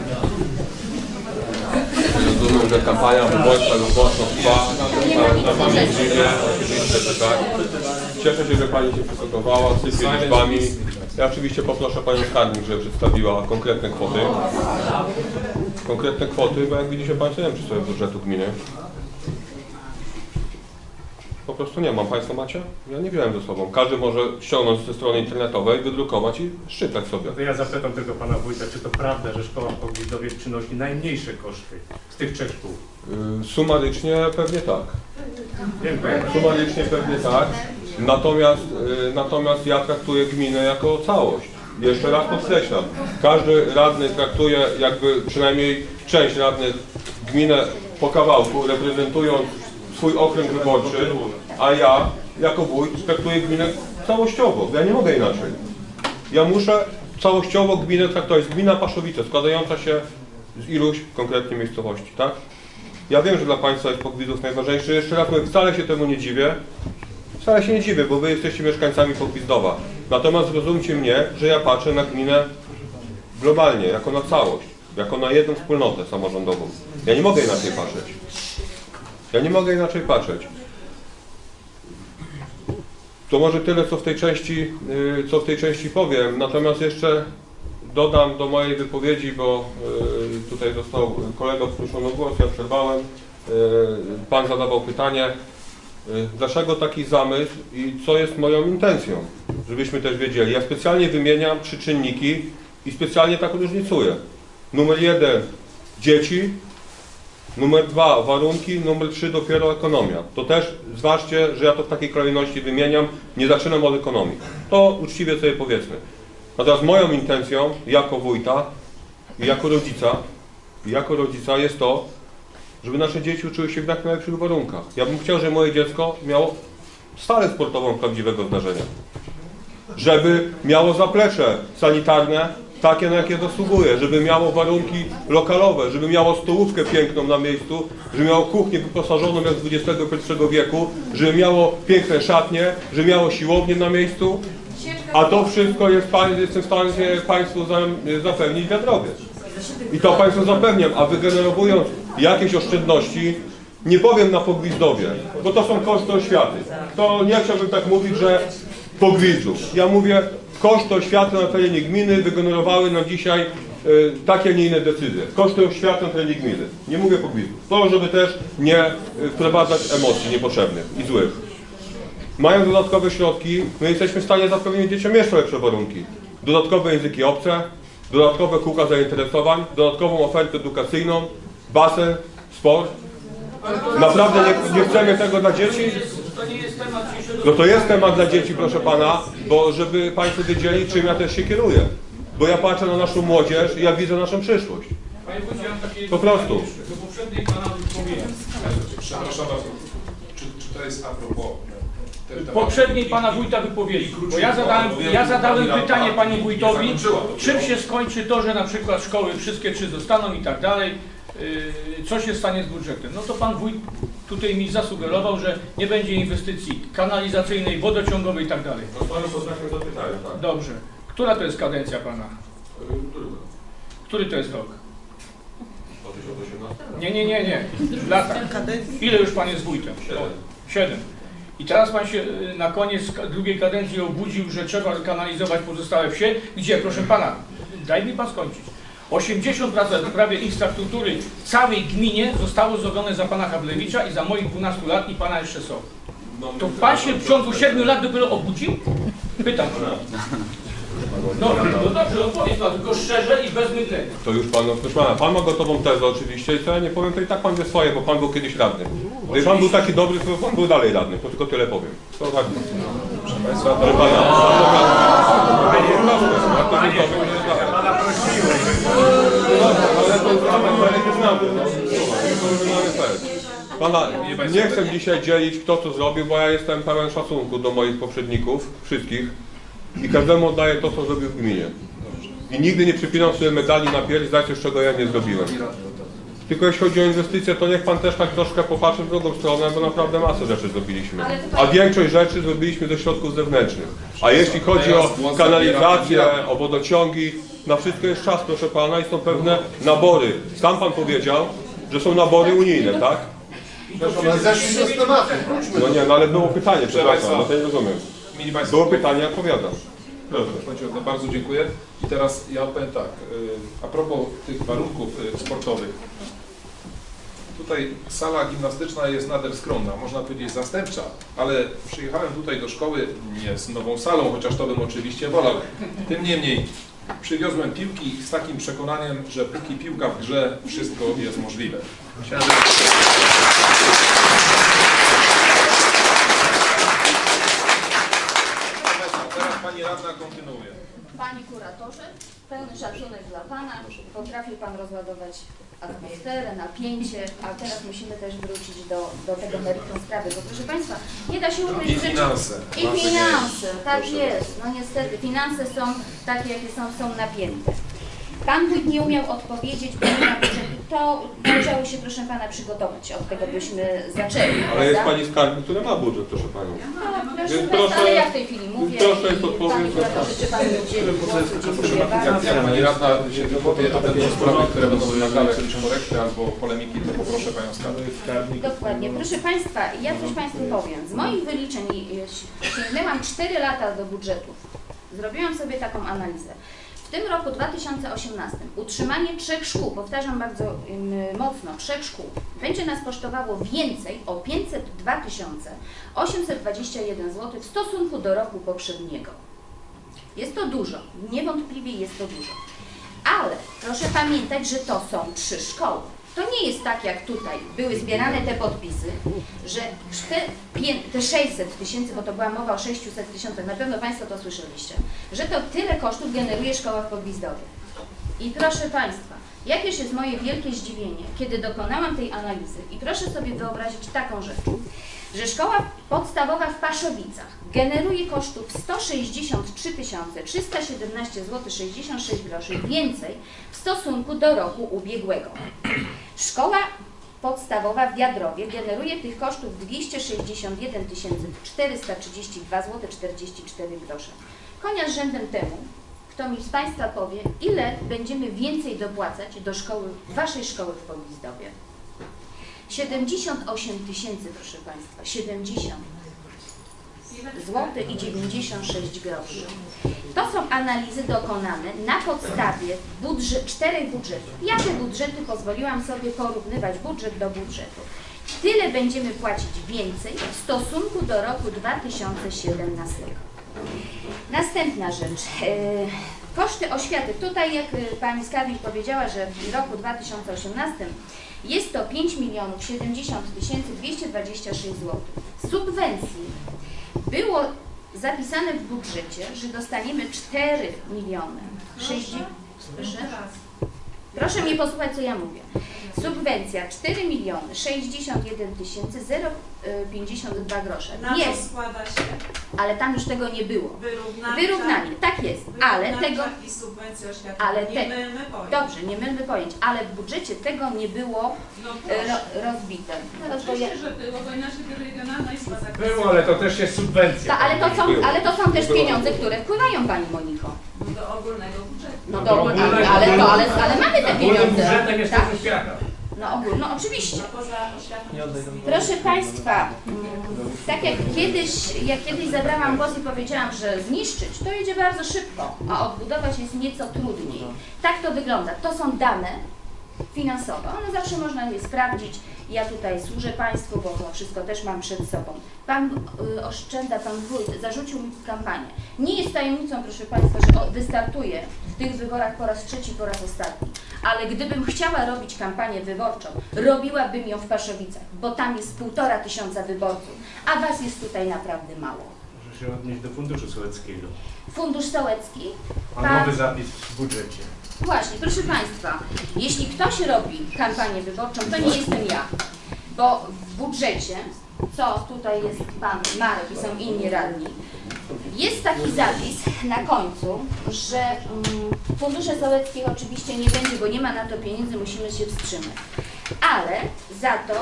Rozumiem, że kampania wyborcza już mocno trwa. Oczywiście, że tak. Cieszę się, że Pani się przygotowała, sypie liczbami. Ja oczywiście poproszę Panią Skarbnik, żeby przedstawiła konkretne kwoty. Konkretne kwoty, bo jak widzicie Państwo, nie wiem, czy sobie budżetu gminy. Po prostu nie mam. Państwo macie? Ja nie wziąłem ze sobą. Każdy może ściągnąć ze strony internetowej, wydrukować i szczytać sobie. To ja zapytam tylko Pana Wójta, czy to prawda, że szkoła w Pogwidowie przynosi najmniejsze koszty z tych trzech szkół? Yy, sumarycznie pewnie tak. Dziękuję. Sumarycznie pewnie tak. Natomiast, yy, natomiast ja traktuję gminę jako całość. Jeszcze raz podkreślam. Każdy radny traktuje, jakby przynajmniej część radnych, gminę po kawałku, reprezentując swój okręg wyborczy, a ja jako wójt traktuję gminę całościowo. Ja nie mogę inaczej. Ja muszę całościowo gminę traktować. Gmina Paszowice składająca się z iluś konkretnie miejscowości, tak? Ja wiem, że dla Państwa jest Pogwizdów najważniejszy. Jeszcze raz mówię, wcale się temu nie dziwię. Wcale się nie dziwię, bo Wy jesteście mieszkańcami Pogwizdowa. Natomiast zrozumcie mnie, że ja patrzę na gminę globalnie, jako na całość, jako na jedną wspólnotę samorządową. Ja nie mogę inaczej patrzeć. Ja nie mogę inaczej patrzeć. To może tyle, co w tej części, co w tej części powiem. Natomiast jeszcze dodam do mojej wypowiedzi, bo tutaj został kolega wpuszczony w głos, ja przerwałem. Pan zadawał pytanie, dlaczego taki zamysł i co jest moją intencją, żebyśmy też wiedzieli. Ja specjalnie wymieniam trzy czynniki i specjalnie tak różnicuję. Numer jeden, dzieci. Numer dwa, warunki, numer trzy, dopiero ekonomia. To też zważcie, że ja to w takiej kolejności wymieniam, nie zaczynam od ekonomii. To uczciwie sobie powiedzmy. Natomiast moją intencją, jako wójta i jako rodzica, i jako rodzica jest to, żeby nasze dzieci uczyły się w jak najlepszych warunkach. Ja bym chciał, żeby moje dziecko miało salę sportową prawdziwego zdarzenia. Żeby miało zaplecze sanitarne, takie, na jakie zasługuje, żeby miało warunki lokalowe, żeby miało stołówkę piękną na miejscu, żeby miało kuchnię wyposażoną jak z dwudziestego pierwszego wieku, żeby miało piękne szatnie, żeby miało siłownię na miejscu, a to wszystko jest, jestem w stanie Państwu zapewnić wiadrowie. I to Państwu zapewniam, a wygenerowując jakieś oszczędności, nie powiem na Pogwizdowie, bo to są koszty oświaty. To nie chciałbym tak mówić, że Pogwizdów. Ja mówię, koszty oświaty na terenie gminy wygenerowały nam dzisiaj y, takie, a nie inne decyzje. Koszty oświaty na terenie gminy. Nie mówię Pogwizdów. To, żeby też nie y, wprowadzać emocji niepotrzebnych i złych. Mając dodatkowe środki, my jesteśmy w stanie zapewnić dzieciom jeszcze lepsze warunki. Dodatkowe języki obce, dodatkowe kółka zainteresowań, dodatkową ofertę edukacyjną, basen, sport. Naprawdę nie, nie chcemy tego dla dzieci? to nie jest temat dzisiejszego... No to jest temat dla dzieci, proszę pana, bo żeby państwo wiedzieli, czym ja też się kieruję. Bo ja patrzę na naszą młodzież i ja widzę naszą przyszłość. Panie wójcie, ja mam takie... Po prostu. Do poprzedniej pana wypowiedzi. Przepraszam bardzo, czy, czy to jest a propos... Poprzedniej pana wójta wypowiedzi, bo ja zadałem, ja zadałem pytanie panu wójtowi, czym się skończy to, że na przykład szkoły wszystkie trzy zostaną i tak dalej, co się stanie z budżetem. No to pan wójt tutaj mi zasugerował, że nie będzie inwestycji kanalizacyjnej, wodociągowej i tak dalej. No panu poznacznie zapytałem, tak? Dobrze. Która to jest kadencja pana? Który to jest rok? dwa tysiące osiemnasty? Nie, nie, nie, nie. Lata. Ile już pan jest wójtem? Siedem. Siedem. I teraz pan się na koniec drugiej kadencji obudził, że trzeba kanalizować pozostałe wsie, gdzie, proszę pana, daj mi pan skończyć. osiemdziesiąt procent prawie infrastruktury w całej gminie zostało zrobione za pana Hablewicza i za moich dwunastu lat i pana jeszcze są. To pan się w ciągu siedmiu lat dopiero obudził? Pytam pana. No, no dobrze, odpowiedz pan, tylko szczerze i bez mydlenia. To już pan, no, proszę pana, pan ma gotową tezę oczywiście i co ja nie powiem, to i tak pan wie swoje, bo pan był kiedyś radny. Gdyby pan był taki dobry, to pan był dalej radny, to tylko tyle powiem. To tak. Proszę państwa, proszę pana. Pana prosiłem. Ale to znam. Pana, nie chcę dzisiaj dzielić, kto co zrobił, bo ja jestem pełen szacunku do moich poprzedników, wszystkich. I każdemu oddaję to, co zrobił w gminie. I nigdy nie przypinam sobie medali na pierś za coś, czego ja nie zrobiłem. Tylko jeśli chodzi o inwestycje, to niech pan też tak troszkę popatrzy w drugą stronę, bo naprawdę masę rzeczy zrobiliśmy. A większość rzeczy zrobiliśmy ze środków zewnętrznych. A jeśli chodzi o kanalizację, o wodociągi, na wszystko jest czas, proszę pana, i są pewne nabory. Sam pan powiedział, że są nabory unijne, tak? No nie, no ale było pytanie, przepraszam, no to nie rozumiem. Było pytanie, odpowiadam. Proszę. Bardzo dziękuję. I teraz ja odpowiem tak, a propos tych warunków sportowych. Tutaj sala gimnastyczna jest nader skromna, można powiedzieć zastępcza, ale przyjechałem tutaj do szkoły nie z nową salą, chociaż to bym oczywiście wolał. Tym niemniej przywiozłem piłki z takim przekonaniem, że póki piłka w grze, wszystko jest możliwe. Chciałem, żeby... Teraz pani radna kontynuuje. Panie kuratorze, pełny szacunek dla pana. Potrafił pan rozładować atmosferę, napięcie, a teraz musimy też wrócić do, do tego meritum sprawy, bo proszę państwa, nie da się ukryć, I finanse. I finanse, tak jest. No niestety, finanse są takie, jakie są, są napięte. Pan wójt nie umiał odpowiedzieć, bo nie ma budżetu. To należało się, proszę pana, przygotować. Od tego byśmy zaczęli. Ale jest pani skarbnik, która ma budżet, proszę panią. No, proszę państwa, proszę, ale ja w tej chwili mówię. Proszę jest odpowiedź. Czy pan udzielił głosu? Dziękuję bardzo. Jak, jak pani radna się wypowie na te sprawy, które będą wymagały jakieś korekty albo polemiki, to poproszę panią skarbnik. Dokładnie. Proszę państwa, ja coś państwu powiem. Z moich wyliczeń sięgnęłam cztery lata do budżetów. Zrobiłam sobie taką analizę. W tym roku dwa tysiące osiemnastym utrzymanie trzech szkół, powtarzam bardzo um, mocno, trzech szkół, będzie nas kosztowało więcej o pięćset dwa tysiące osiemset dwadzieścia jeden złotych w stosunku do roku poprzedniego. Jest to dużo, niewątpliwie jest to dużo. Ale proszę pamiętać, że to są trzy szkoły. To nie jest tak jak tutaj, były zbierane te podpisy, że te, te sześćset tysięcy, bo to była mowa o sześciuset tysiącach, na pewno państwo to słyszeliście, że to tyle kosztów generuje szkoła w Podgwizdowie. I proszę państwa, jakież jest moje wielkie zdziwienie, kiedy dokonałam tej analizy i proszę sobie wyobrazić taką rzecz, że szkoła podstawowa w Paszowicach generuje kosztów sto sześćdziesiąt trzy tysiące trzysta siedemnaście złotych sześćdziesiąt sześć groszy więcej w stosunku do roku ubiegłego. Szkoła podstawowa w Wiadrowie generuje tych kosztów dwieście sześćdziesiąt jeden tysięcy czterysta trzydzieści dwa złote czterdzieści cztery grosze. Konia z rzędem temu, kto mi z państwa powie, ile będziemy więcej dopłacać do szkoły, waszej szkoły w Podgwizdowie. siedemdziesiąt osiem tysięcy, proszę państwa, siedemdziesiąt złotych i dziewięćdziesiąt sześć groszy. To są analizy dokonane na podstawie budżet, czterech budżetów. Ja te budżety pozwoliłam sobie porównywać budżet do budżetu. Tyle będziemy płacić więcej w stosunku do roku dwa tysiące siedemnastego. Następna rzecz. Koszty oświaty. Tutaj, jak pani skarbnik powiedziała, że w roku dwa tysiące osiemnastym Jest to pięć milionów siedemdziesiąt tysięcy dwieście dwadzieścia sześć złotych. Subwencji było zapisane w budżecie, że dostaniemy cztery miliony sześćdziesiąt... Proszę? Proszę mnie posłuchać, co ja mówię. Subwencja cztery miliony sześćdziesiąt jeden tysięcy zero pięćdziesiąt dwa grosze. Na Jest, co składa się? ale tam już tego nie było. Wyrównawcza, Wyrównanie, tak jest, ale tego... i subwencja oświatowa. Ale nie te, mylmy pojęć. dobrze, nie mylmy pojęć, ale w budżecie tego nie było No e, proszę. ro, rozbite. No, to Oczywiście, ja, że było, bo inaczej by regionalna izba zakresu. Było, ale to też jest subwencja. to, ale, to są, ale to są też pieniądze, które wpływają, Pani Moniko. Do ogólnego budżetu. No do, ale, ale, to, ale, ale mamy te pieniądze. Budżetem jest Tak? też oświata. No ogólnie, no oczywiście. A poza oświatą. Proszę Państwa, mm, tak jak kiedyś, jak kiedyś zabrałam głos i powiedziałam, że zniszczyć to idzie bardzo szybko, a odbudować jest nieco trudniej. Tak to wygląda. To są dane finansowe. One zawsze można je sprawdzić. Ja tutaj służę Państwu, bo to wszystko też mam przed sobą. Pan y, Oszczęda, Pan Wójt zarzucił mi kampanię. Nie jest tajemnicą, proszę Państwa, że o, wystartuję w tych wyborach po raz trzeci, po raz ostatni. Ale gdybym chciała robić kampanię wyborczą, robiłabym ją w Paszowicach, bo tam jest półtora tysiąca wyborców, a Was jest tutaj naprawdę mało. Proszę się odnieść do Funduszu Sołeckiego. Fundusz Sołecki. A pan- nowy zapis w budżecie. Właśnie, proszę Państwa, jeśli ktoś robi kampanię wyborczą, to nie jestem ja, bo w budżecie, co tutaj jest Pan Marek i są inni radni, jest taki zapis na końcu, że mm, fundusze sołeckie oczywiście nie będzie, bo nie ma na to pieniędzy, musimy się wstrzymać, ale za to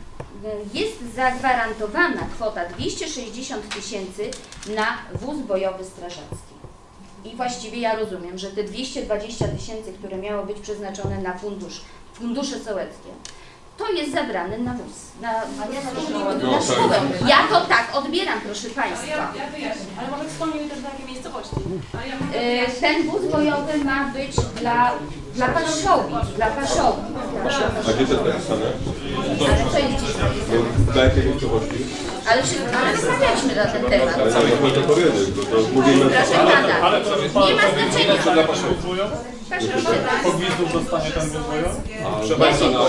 y, jest zagwarantowana kwota dwieście sześćdziesiąt tysięcy na wóz bojowy strażacki. I właściwie ja rozumiem, że te dwieście dwadzieścia tysięcy, które miało być przeznaczone na fundusz, fundusze sołeckie, to jest zabrane na wóz, na, na, na szkołę. Ja to tak odbieram, proszę Państwa. Ja, ja wyjaśnię. Ale może wspomnimy też, do jakiej miejscowości. A ja mogę E, wyjaśnić. Ten wóz bojowy ma być dla, dla Paszowi, dla Paszowi. A gdzie to jest napisane? Ale co jest? Dla jakiej miejscowości? Ale, się, ale rozmawialiśmy na ten temat. Ale nawet nie to powiedzieć, bo to mówimy... Proszę Pana, nie ma znaczenia. Dla Paszowi. Podwizdów dostanie ten wywojowy? Proszę Państwa, to,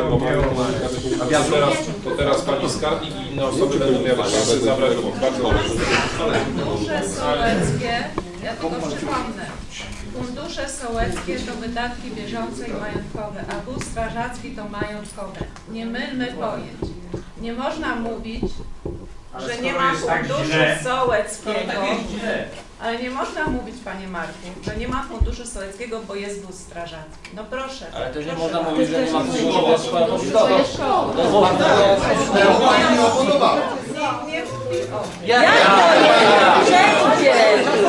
to, teraz, to teraz Pani Skarbnik i inne osoby będą miały szansę zabrać głos. Bardzo proszę. Fundusze sołeckie, ja tylko przypomnę, fundusze sołeckie to wydatki bieżące i majątkowe, a wóz strażacki to majątkowe. Nie mylmy pojęć. Nie można mówić, że nie ma funduszu sołeckiego, ale nie można mówić, Panie Marku, że nie ma funduszu sołeckiego, bo jest wóz strażacki. No proszę. Ale też nie proszę można bardzo. mówić, że nie ma funduszu, bo jest szkoła podstawowa. To jest szkoła. Pani nie podoba. Nie, nie mówi o Ja, Wszędzie!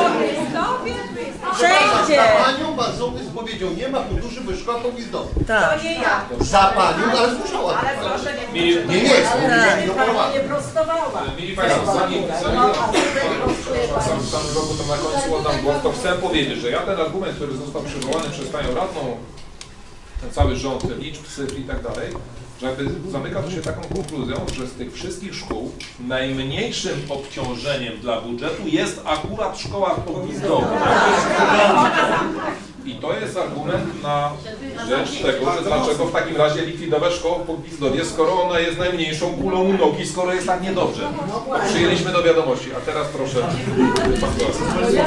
Wszędzie! Za panią pan sołtys powiedział, nie ma funduszy, bo jest szkoła powizdowa. To nie ja. Za panią, ale słyszała. Ale proszę nie Mili, Nie jest, Pani nie nie prostowała. Mili Państwo, zanim, zanim sam stanu roku to na końcu oddam głos, to chcę powiedzieć, że ja ten argument, który został przywołany przez Panią Radną, ten cały rząd liczb, cyfr i tak dalej, że jakby zamyka to się taką konkluzją, że z tych wszystkich szkół najmniejszym obciążeniem dla budżetu jest akurat szkoła podwizdowa. I to jest argument na rzecz tego, że dlaczego w takim razie likwidować szkołę w Podwizdowie, skoro ona jest najmniejszą kulą u nogi, skoro jest tak niedobrze. To przyjęliśmy do wiadomości, a teraz proszę Pan głos.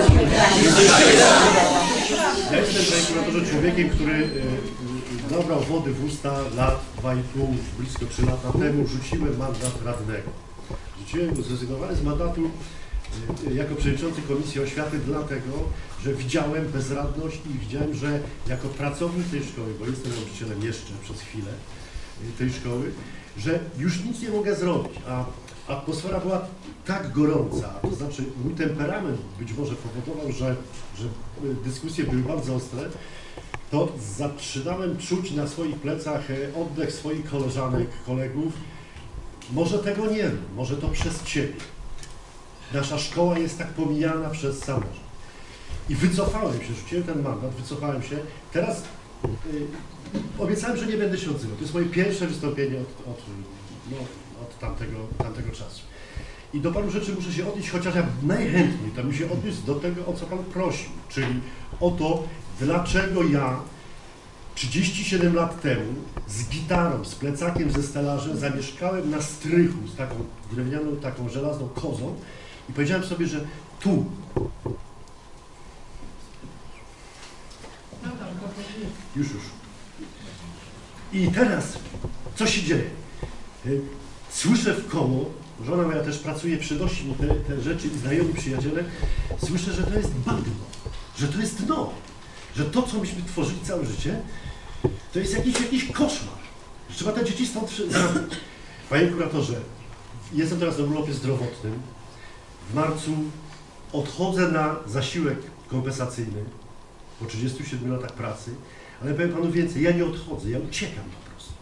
Ja jestem, panie kuratorze, człowiekiem, który y, y, nabrał wody w usta lat dwa i pół, blisko trzy lata temu. Rzuciłem mandat radnego. Rzuciłem go, zrezygnowałem z mandatu y, jako przewodniczący Komisji Oświaty dlatego, że widziałem bezradność i widziałem, że jako pracownik tej szkoły, bo jestem nauczycielem jeszcze przez chwilę y, tej szkoły, że już nic nie mogę zrobić, a atmosfera była tak gorąca, to znaczy mój temperament być może powodował, że, że dyskusje były bardzo ostre, to zaczynałem czuć na swoich plecach oddech swoich koleżanek, kolegów. Może tego nie wiem, może to przez Ciebie. Nasza szkoła jest tak pomijana przez samorząd. I wycofałem się, rzuciłem ten mandat, wycofałem się. Teraz y, obiecałem, że nie będę się odzywał. To jest moje pierwsze wystąpienie od, od, no, od tamtego, tamtego czasu. I do paru rzeczy muszę się odnieść, chociaż ja najchętniej to bym się odniósł do tego, o co Pan prosił, czyli o to, dlaczego ja trzydzieści siedem lat temu z gitarą, z plecakiem, ze stelażem zamieszkałem na strychu z taką drewnianą, taką żelazną kozą i powiedziałem sobie, że tu już, już. I teraz co się dzieje? Słyszę w koło, żona moja też pracuje, przynosi mu te, te rzeczy i znajomi przyjaciele, słyszę, że to jest bagno, że to jest dno, że to, co myśmy tworzyli całe życie, to jest jakiś, jakiś koszmar, że trzeba te dzieci stąd zabrać. Panie kuratorze, jestem teraz na urlopie zdrowotnym, w marcu odchodzę na zasiłek kompensacyjny po trzydziestu siedmiu latach pracy, ale powiem panu więcej, ja nie odchodzę, ja uciekam po prostu.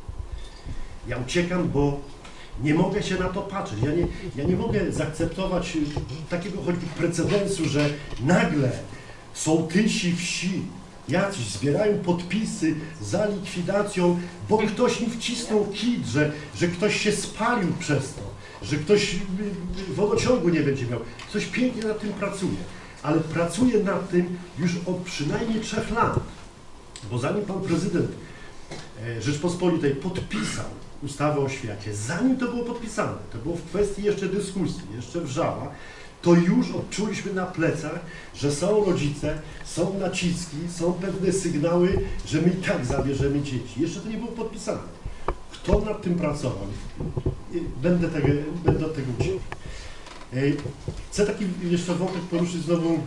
Ja uciekam, bo nie mogę się na to patrzeć. Ja nie, ja nie mogę zaakceptować takiego choćby precedensu, że nagle sołtysi wsi jacyś zbierają podpisy za likwidacją, bo ktoś mi wcisnął kit, że, że ktoś się spalił przez to, że ktoś wodociągu nie będzie miał. Coś pięknie nad tym pracuje, ale pracuje nad tym już od przynajmniej trzech lat, bo zanim pan prezydent Rzeczpospolitej podpisał ustawę o oświacie, zanim to było podpisane, to było w kwestii jeszcze dyskusji, jeszcze wrzała, to już odczuliśmy na plecach, że są rodzice, są naciski, są pewne sygnały, że my i tak zabierzemy dzieci. Jeszcze to nie było podpisane. Kto nad tym pracował? Będę, tego, będę od tego uciekł. Chcę taki jeszcze wątek poruszyć znowu.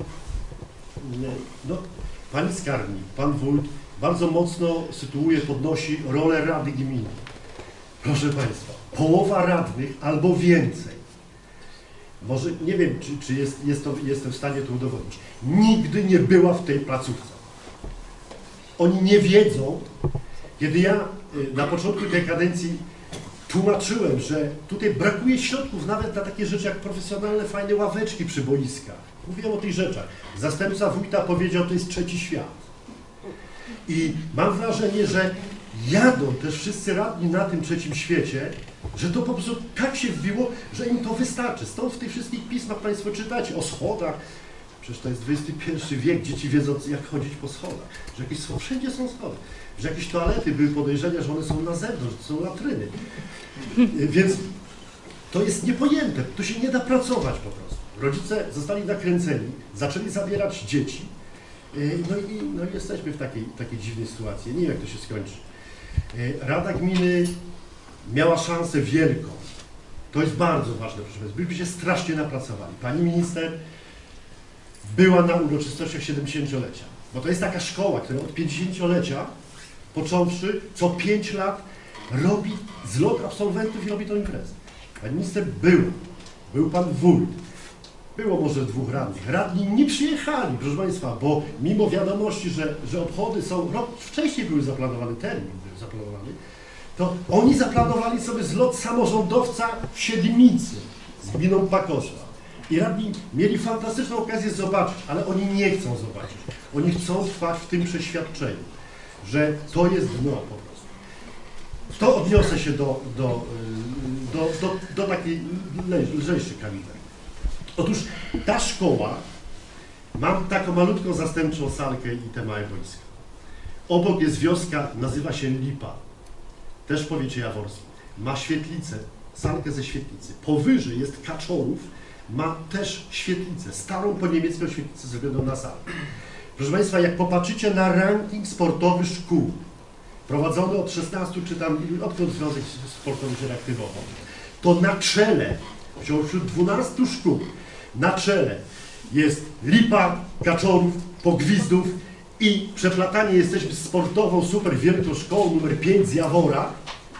No, pani skarbnik, pan wójt bardzo mocno sytuuje, podnosi rolę Rady Gminy. Proszę Państwa, połowa radnych albo więcej, może nie wiem, czy, czy jest, jest to, jestem w stanie to udowodnić, nigdy nie była w tej placówce. Oni nie wiedzą, kiedy ja na początku tej kadencji tłumaczyłem, że tutaj brakuje środków nawet na takie rzeczy jak profesjonalne, fajne ławeczki przy boiskach. Mówiłem o tych rzeczach. Zastępca wójta powiedział, to jest trzeci świat. I mam wrażenie, że jadą też wszyscy radni na tym trzecim świecie, że to po prostu tak się wbiło, że im to wystarczy. Stąd w tych wszystkich pismach Państwo czytacie o schodach. Przecież to jest dwudziesty pierwszy wiek, dzieci wiedzą, jak chodzić po schodach. Że jakieś są, wszędzie są schody. Że jakieś toalety, były podejrzenia, że one są na zewnątrz, że są latryny. Więc to jest niepojęte, tu się nie da pracować po prostu. Rodzice zostali nakręceni, zaczęli zabierać dzieci. No i, no i jesteśmy w takiej, takiej dziwnej sytuacji. Nie wiem, jak to się skończy. Rada Gminy miała szansę wielką. To jest bardzo ważne, proszę Państwa. Byliby się strasznie napracowali. Pani minister była na uroczystościach siedemdziesięciolecia, bo to jest taka szkoła, która od pięćdziesięciolecia począwszy, co pięć lat robi zlot absolwentów i robi tą imprezę. Pani minister była, był pan wójt, było może dwóch radnych. Radni nie przyjechali, proszę Państwa, bo mimo wiadomości, że, że obchody są, rok wcześniej były zaplanowane, termin był zaplanowany, to oni zaplanowali sobie zlot samorządowca w Siedlnicy z gminą Pakosła. I radni mieli fantastyczną okazję zobaczyć, ale oni nie chcą zobaczyć. Oni chcą trwać w tym przeświadczeniu, że to jest dno po prostu. To odniosę się do, do, do, do, do takiej lżejszej kaliber. Otóż ta szkoła, mam taką malutką zastępczą salkę i te małe boiska. Obok jest wioska, nazywa się Lipa, też w powiecie jaworskim. Ma świetlicę, salkę ze świetlicy. Powyżej jest Kaczorów, ma też świetlicę, starą po niemiecką świetlicę zrobioną na salę. Proszę Państwa, jak popatrzycie na ranking sportowy szkół, prowadzony od szesnastu, czy tam, odkąd Związek Sportowy się reaktywował, to na czele, wśród dwunastu szkół, na czele jest Lipa, Kaczorów, Pogwizdów i przeplatanie jesteśmy z sportową, super wielką szkołą numer pięć z Jawora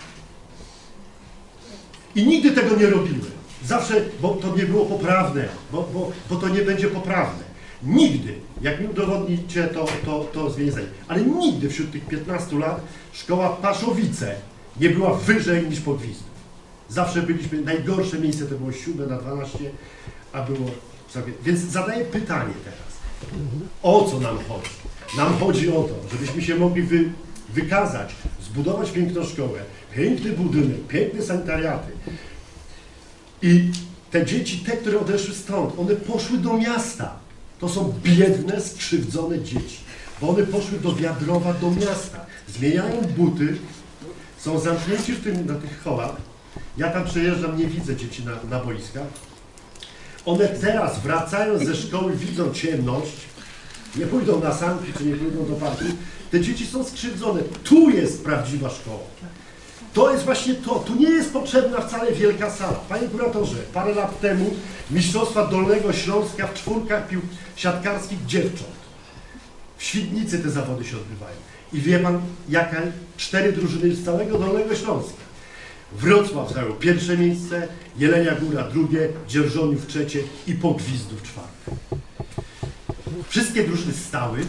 i nigdy tego nie robiły. Zawsze, bo to nie było poprawne, bo, bo, bo to nie będzie poprawne. Nigdy, jak mi udowodnicie, to, to, to zmieni zdanie. Ale nigdy wśród tych piętnastu lat szkoła Paszowice nie była wyżej niż Pogwizdów. Zawsze byliśmy, najgorsze miejsce to było siódme na dwanaście, a było sobie. Więc zadaję pytanie teraz. O co nam chodzi? Nam chodzi o to, żebyśmy się mogli wy, wykazać, zbudować piękną szkołę, piękny budynek, piękne sanitariaty. I te dzieci, te, które odeszły stąd, one poszły do miasta. To są biedne, skrzywdzone dzieci. bo one poszły do Wiadrowa, do miasta. Zmieniają buty, są zamknięci w tym, na tych chołach. Ja tam przejeżdżam, nie widzę dzieci na, na boiskach. One teraz wracając ze szkoły, widzą ciemność, nie pójdą na sanki, czy nie pójdą do parku. Te dzieci są skrzywdzone. Tu jest prawdziwa szkoła. To jest właśnie to. Tu nie jest potrzebna wcale wielka sala. Panie kuratorze, parę lat temu Mistrzostwa Dolnego Śląska w czwórkach pił siatkarskich dziewcząt. W Świdnicy te zawody się odbywają. I wie pan, jaka cztery drużyny z całego Dolnego Śląska. Wrocław zajął pierwsze miejsce, Jelenia Góra drugie, Dzierżoniów trzecie i Pogwizdów czwarte. Wszystkie drużyny stały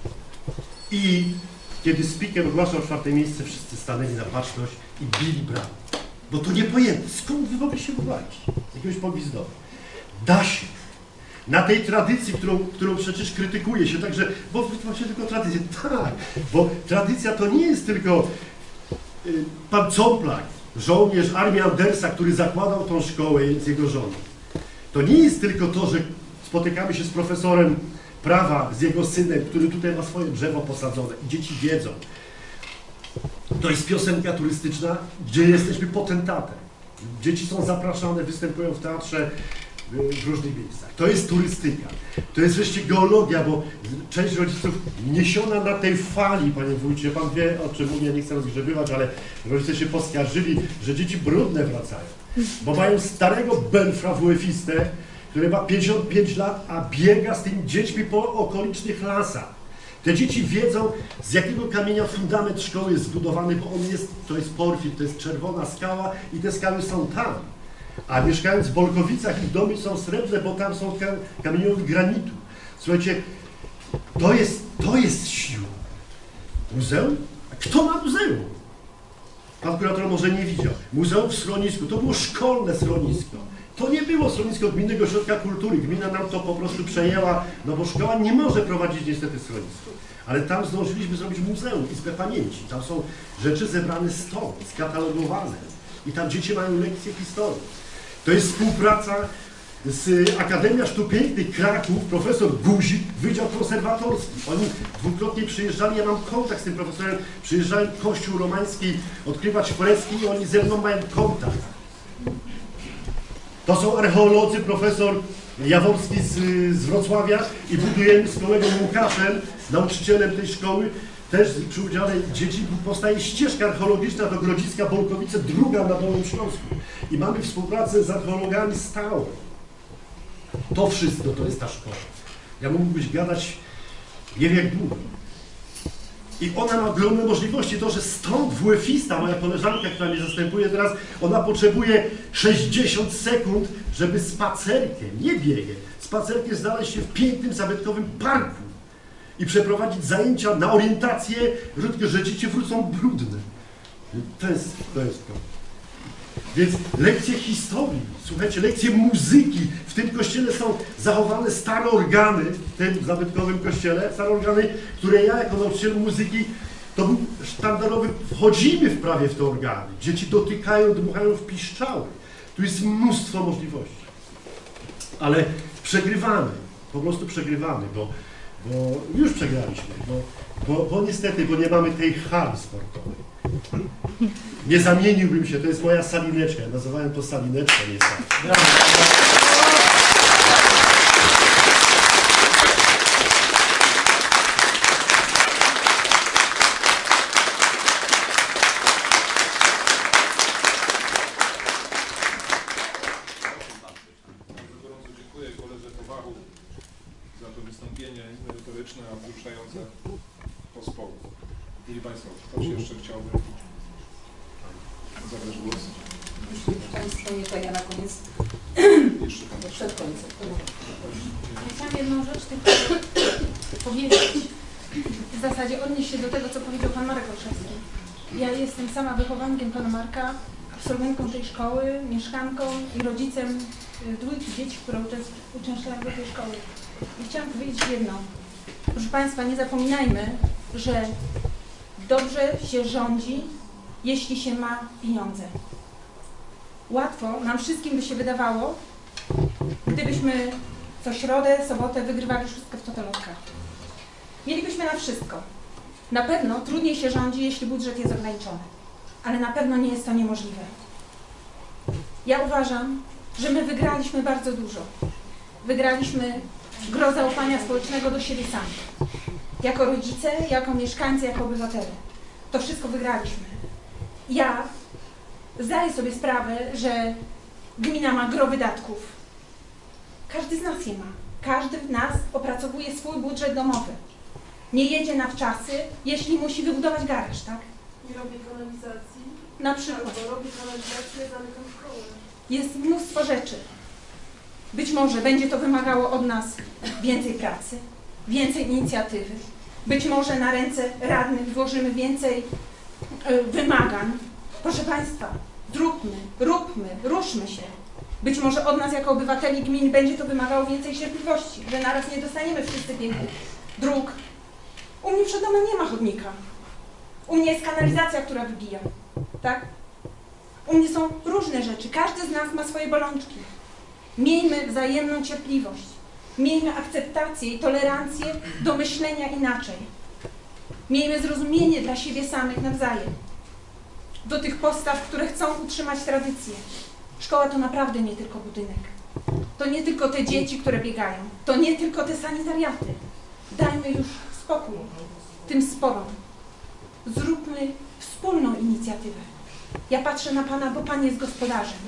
i kiedy speaker ogłaszał czwarte miejsce, wszyscy stanęli na baczność i bili brawo. Bo to niepojęte, skąd wy mogli się wybrać? Z jakiegoś Pogwizdowa. Da się. Na tej tradycji, którą, którą przecież krytykuje się, także, bo wy macie tylko tradycję. Tak, bo tradycja to nie jest tylko y, pan Complak, żołnierz armii Andersa, który zakładał tą szkołę z jego żoną. To nie jest tylko to, że spotykamy się z profesorem prawa, z jego synem, który tutaj ma swoje drzewo posadzone i dzieci wiedzą. To jest piosenka turystyczna, gdzie jesteśmy potentatem. Dzieci są zapraszane, występują w teatrze w różnych miejscach. To jest turystyka. To jest wreszcie geologia, bo część rodziców niesiona na tej fali, panie wójcie, pan wie, o czym mówię, nie chcę rozgrzebywać, ale rodzice się poskarżyli, że dzieci brudne wracają, bo mają starego belfra W F-istę, który ma pięćdziesiąt pięć lat, a biega z tymi dziećmi po okolicznych lasach. Te dzieci wiedzą, z jakiego kamienia fundament szkoły jest zbudowany, bo on jest, to jest porfir, to jest czerwona skała i te skały są tam. A mieszkając w Bolkowicach, ich domy są srebrne, bo tam są kamienioły granitu. Słuchajcie, to jest, to jest siła. Muzeum? A kto ma muzeum? Pan kurator może nie widział. Muzeum w schronisku, to było szkolne schronisko. To nie było schronisko Gminnego Ośrodka Kultury. Gmina nam to po prostu przejęła, no bo szkoła nie może prowadzić niestety schronisko. Ale tam zdążyliśmy zrobić muzeum, izbę pamięci. Tam są rzeczy zebrane stąd, skatalogowane. I tam dzieci mają lekcje historii. To jest współpraca z Akademia Sztuk Pięknych Kraków, profesor Guzik, Wydział Konserwatorski. Oni dwukrotnie przyjeżdżali, ja mam kontakt z tym profesorem, przyjeżdżałem Kościół Romański odkrywać freski i oni ze mną mają kontakt. To są archeolodzy, profesor Jaworski z, z Wrocławia i budujemy z kolegą Łukaszem, nauczycielem tej szkoły, też przy udziale dzieci powstaje ścieżka archeologiczna do Grodziska Bolkowice, druga na Dolnym Śląsku. I mamy współpracę z archeologami stałą. To wszystko to jest ta szkoła. Ja mógłbyś gadać nie wiem jak długo. I ona ma ogromne możliwości. To, że stąd W F-ista, moja koleżanka, która mnie zastępuje teraz, ona potrzebuje sześćdziesiąt sekund, żeby spacerkiem, nie biegiem, spacerkiem znaleźć się w pięknym, zabytkowym parku i przeprowadzić zajęcia na orientację, że dzieci wrócą brudne. To jest to. Jest to. Więc lekcje historii, słuchajcie, lekcje muzyki. W tym kościele są zachowane stare organy, w tym zabytkowym kościele, stare organy, które ja jako nauczyciel muzyki, to był sztandarowy, wchodzimy wprawie w te organy. Dzieci dotykają, dmuchają w piszczały. Tu jest mnóstwo możliwości. Ale przegrywamy, po prostu przegrywamy, bo, bo już przegraliśmy, bo, bo, bo niestety, bo nie mamy tej hali sportowej. Nie zamieniłbym się, to jest moja salineczka, ja nazywałem to salineczka, nie sam. Gorąco dziękuję koledze Kowachu za to wystąpienie merytoryczne, a wzruszające pospołu. Mieli Państwo, ktoś jeszcze chciałby zabrać głos? Jeśli Państwo nie, to ja na koniec. Jeszcze pan przed końcem. Ja chciałam jedną rzecz tylko powiedzieć. W zasadzie odnieść się do tego, co powiedział Pan Marek Olszewski. Ja jestem sama wychowankiem Pana Marka, absolwentką tej szkoły, mieszkanką i rodzicem dwójki dzieci, które uczęszczają do tej szkoły. I chciałam powiedzieć jedno. Proszę Państwa, nie zapominajmy, że dobrze się rządzi, jeśli się ma pieniądze. Łatwo nam wszystkim by się wydawało, gdybyśmy co środę, sobotę wygrywali wszystko w totolotkach. Mielibyśmy na wszystko. Na pewno trudniej się rządzi, jeśli budżet jest ograniczony, ale na pewno nie jest to niemożliwe. Ja uważam, że my wygraliśmy bardzo dużo. Wygraliśmy gro zaufania społecznego do siebie samych. Jako rodzice, jako mieszkańcy, jako obywatele. To wszystko wygraliśmy. Ja zdaję sobie sprawę, że gmina ma gro wydatków. Każdy z nas je ma. Każdy z nas opracowuje swój budżet domowy. Nie jedzie na wczasy, jeśli musi wybudować garaż, tak? Nie robi kanalizacji. Na przykład. Albo robi kanalizację, zamykam szkołę. Jest mnóstwo rzeczy. Być może będzie to wymagało od nas więcej pracy, więcej inicjatywy. Być może na ręce radnych włożymy więcej y, wymagań. Proszę Państwa, zróbmy, róbmy, ruszmy się. Być może od nas jako obywateli gmin będzie to wymagało więcej cierpliwości, że naraz nie dostaniemy wszyscy pięknych dróg. U mnie przed domem nie ma chodnika. U mnie jest kanalizacja, która wybija. Tak? U mnie są różne rzeczy. Każdy z nas ma swoje bolączki. Miejmy wzajemną cierpliwość. Miejmy akceptację i tolerancję do myślenia inaczej. Miejmy zrozumienie dla siebie samych nawzajem. Do tych postaw, które chcą utrzymać tradycję. Szkoła to naprawdę nie tylko budynek. To nie tylko te dzieci, które biegają. To nie tylko te sanitariaty. Dajmy już spokój tym sporom. Zróbmy wspólną inicjatywę. Ja patrzę na Pana, bo Pan jest gospodarzem.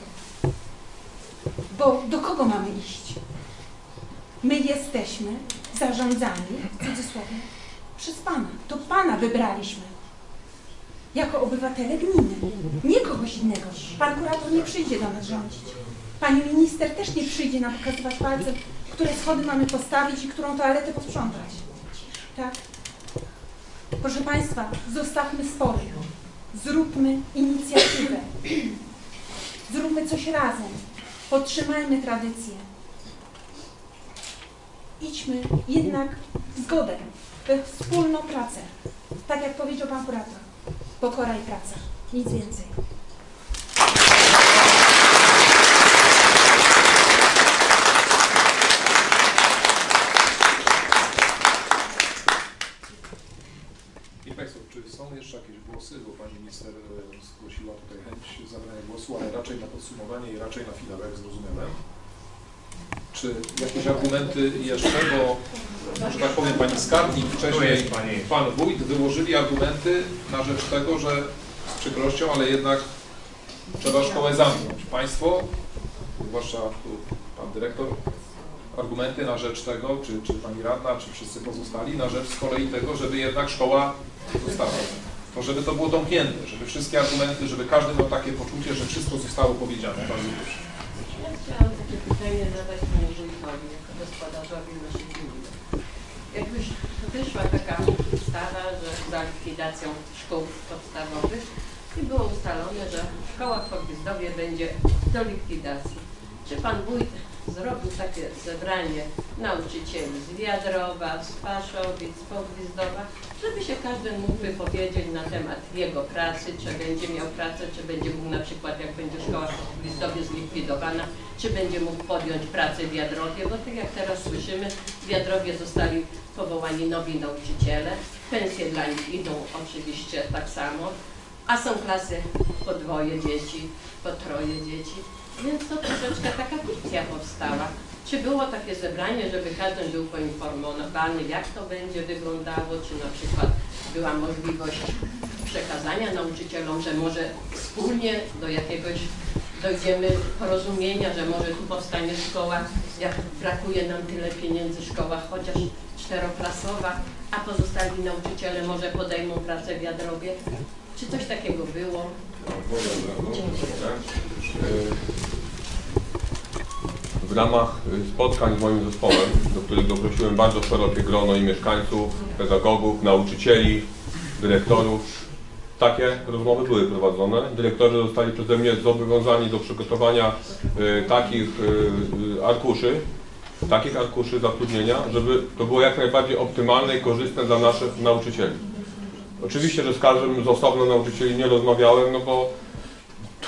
Bo do kogo mamy iść? My jesteśmy zarządzani, w cudzysłowie, przez Pana. To Pana wybraliśmy. Jako obywatele gminy. Nie kogoś innego. Pan kurator nie przyjdzie do nas rządzić. Pani minister też nie przyjdzie nam pokazywać palcem, które schody mamy postawić i którą toaletę posprzątać. Tak? Proszę Państwa, zostawmy spory. Zróbmy inicjatywę. Zróbmy coś razem. Podtrzymajmy tradycję. Idźmy jednak w zgodę, we wspólną pracę. Tak jak powiedział Pan kurator. Pokora i praca. Nic więcej. I Państwo, czy są jeszcze jakieś głosy, bo Pani Minister zgłosiła tutaj chęć zabrania głosu, ale raczej na podsumowanie i raczej na finał, jak zrozumiałem. Czy jakieś argumenty jeszcze, bo, że tak powiem, Pani Skarbnik, wcześniej Pan Wójt wyłożyli argumenty na rzecz tego, że z przykrością, ale jednak trzeba szkołę zamknąć. Państwo, zwłaszcza tu Pan Dyrektor, argumenty na rzecz tego, czy, czy Pani Radna, czy wszyscy pozostali, na rzecz z kolei tego, żeby jednak szkoła została. To żeby to było domknięte, żeby wszystkie argumenty, żeby każdy miał takie poczucie, że wszystko zostało powiedziane. Bardzo proszę. Ja chciałam takie pytanie zadać Panu Wójtowi, jako gospodarzowi naszej gminy. Jak już wyszła taka ustawa, że za likwidacją szkół podstawowych i było ustalone, że szkoła w Pogwizdowie będzie do likwidacji. Czy Pan Wójt zrobił takie zebranie nauczycieli z Wiadrowa, z Paszowic, z Pogwizdowa, żeby się każdy mógł wypowiedzieć na temat jego pracy, czy będzie miał pracę, czy będzie mógł na przykład, jak będzie szkoła w Pogwizdowie zlikwidowana, czy będzie mógł podjąć pracę w Wiadrowie, bo tak jak teraz słyszymy, w Wiadrowie zostali powołani nowi nauczyciele, pensje dla nich idą oczywiście tak samo, a są klasy po dwoje dzieci, po troje dzieci. Więc to troszeczkę taka fikcja powstała. Czy było takie zebranie, żeby każdy był poinformowany, jak to będzie wyglądało, czy na przykład była możliwość przekazania nauczycielom, że może wspólnie do jakiegoś dojdziemy porozumienia, że może tu powstanie szkoła, jak brakuje nam tyle pieniędzy, szkoła chociaż czteroklasowa, a pozostali nauczyciele może podejmą pracę w Wiadrowie. Czy coś takiego było? W ramach spotkań z moim zespołem, do których doprosiłem bardzo szerokie grono i mieszkańców, pedagogów, nauczycieli, dyrektorów, takie rozmowy były prowadzone. Dyrektorzy zostali przeze mnie zobowiązani do przygotowania y, takich y, arkuszy, takich arkuszy zatrudnienia, żeby to było jak najbardziej optymalne i korzystne dla naszych nauczycieli. Oczywiście, że z każdym z osobna nauczycieli nie rozmawiałem, no bo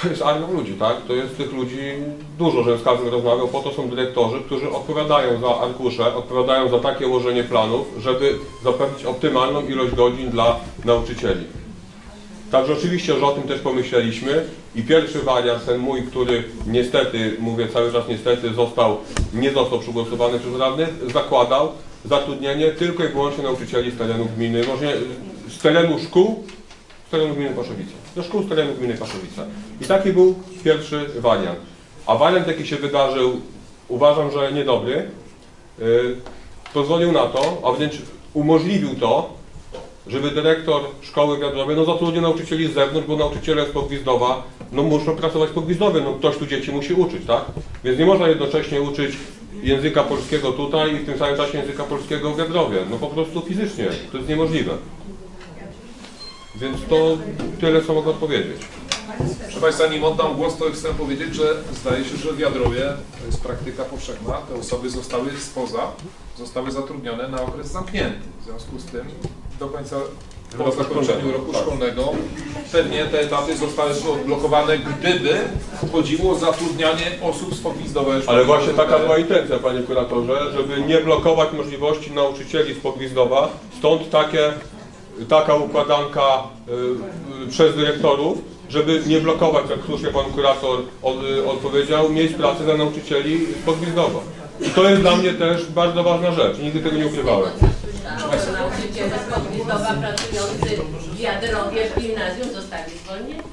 to jest armia ludzi, tak? To jest tych ludzi dużo, że z każdym rozmawiał, po to są dyrektorzy, którzy odpowiadają za arkusze, odpowiadają za takie ułożenie planów, żeby zapewnić optymalną ilość godzin dla nauczycieli. Także oczywiście, że o tym też pomyśleliśmy i pierwszy wariant, ten mój, który niestety, mówię cały czas niestety, został, nie został przegłosowany przez radnych, zakładał zatrudnienie tylko i wyłącznie nauczycieli z terenu gminy, może z terenu szkół, z terenu gminy Paszowice. Do szkół z terenu gminy Paszowice. I taki był pierwszy wariant. A wariant, jaki się wydarzył, uważam, że niedobry, yy, pozwolił na to, a wręcz umożliwił to, żeby dyrektor szkoły wiadrowej no, zatrudnił nauczycieli z zewnątrz, bo nauczyciele z Pogwizdowa no, muszą pracować w Pogwizdowie, no ktoś tu dzieci musi uczyć, tak? Więc nie można jednocześnie uczyć języka polskiego tutaj i w tym samym czasie języka polskiego w Wiadrowie. No po prostu fizycznie, to jest niemożliwe. Więc to tyle, co mogę odpowiedzieć. Proszę Państwa, nim oddam głos, to chcę powiedzieć, że zdaje się, że w Wiadrowie, to jest praktyka powszechna, te osoby zostały spoza, zostały zatrudnione na okres zamknięty. W związku z tym do końca, po zakończeniu roku szkolnego pewnie te etaty zostały odblokowane, gdyby chodziło o zatrudnianie osób z Pogwizdowa. Ale właśnie taka była intencja, panie kuratorze, żeby nie blokować możliwości nauczycieli z Pogwizdowa, stąd takie, taka układanka y, przez dyrektorów, żeby nie blokować, jak słusznie pan kurator od, odpowiedział, miejsc pracy dla nauczycieli z Pogwizdowa. I to jest dla mnie też bardzo ważna rzecz. Nigdy tego nie ukrywałem. Nauczyciele z Pogwizdowa pracujący w Wiadrowie w gimnazjum zostali zwolnieni?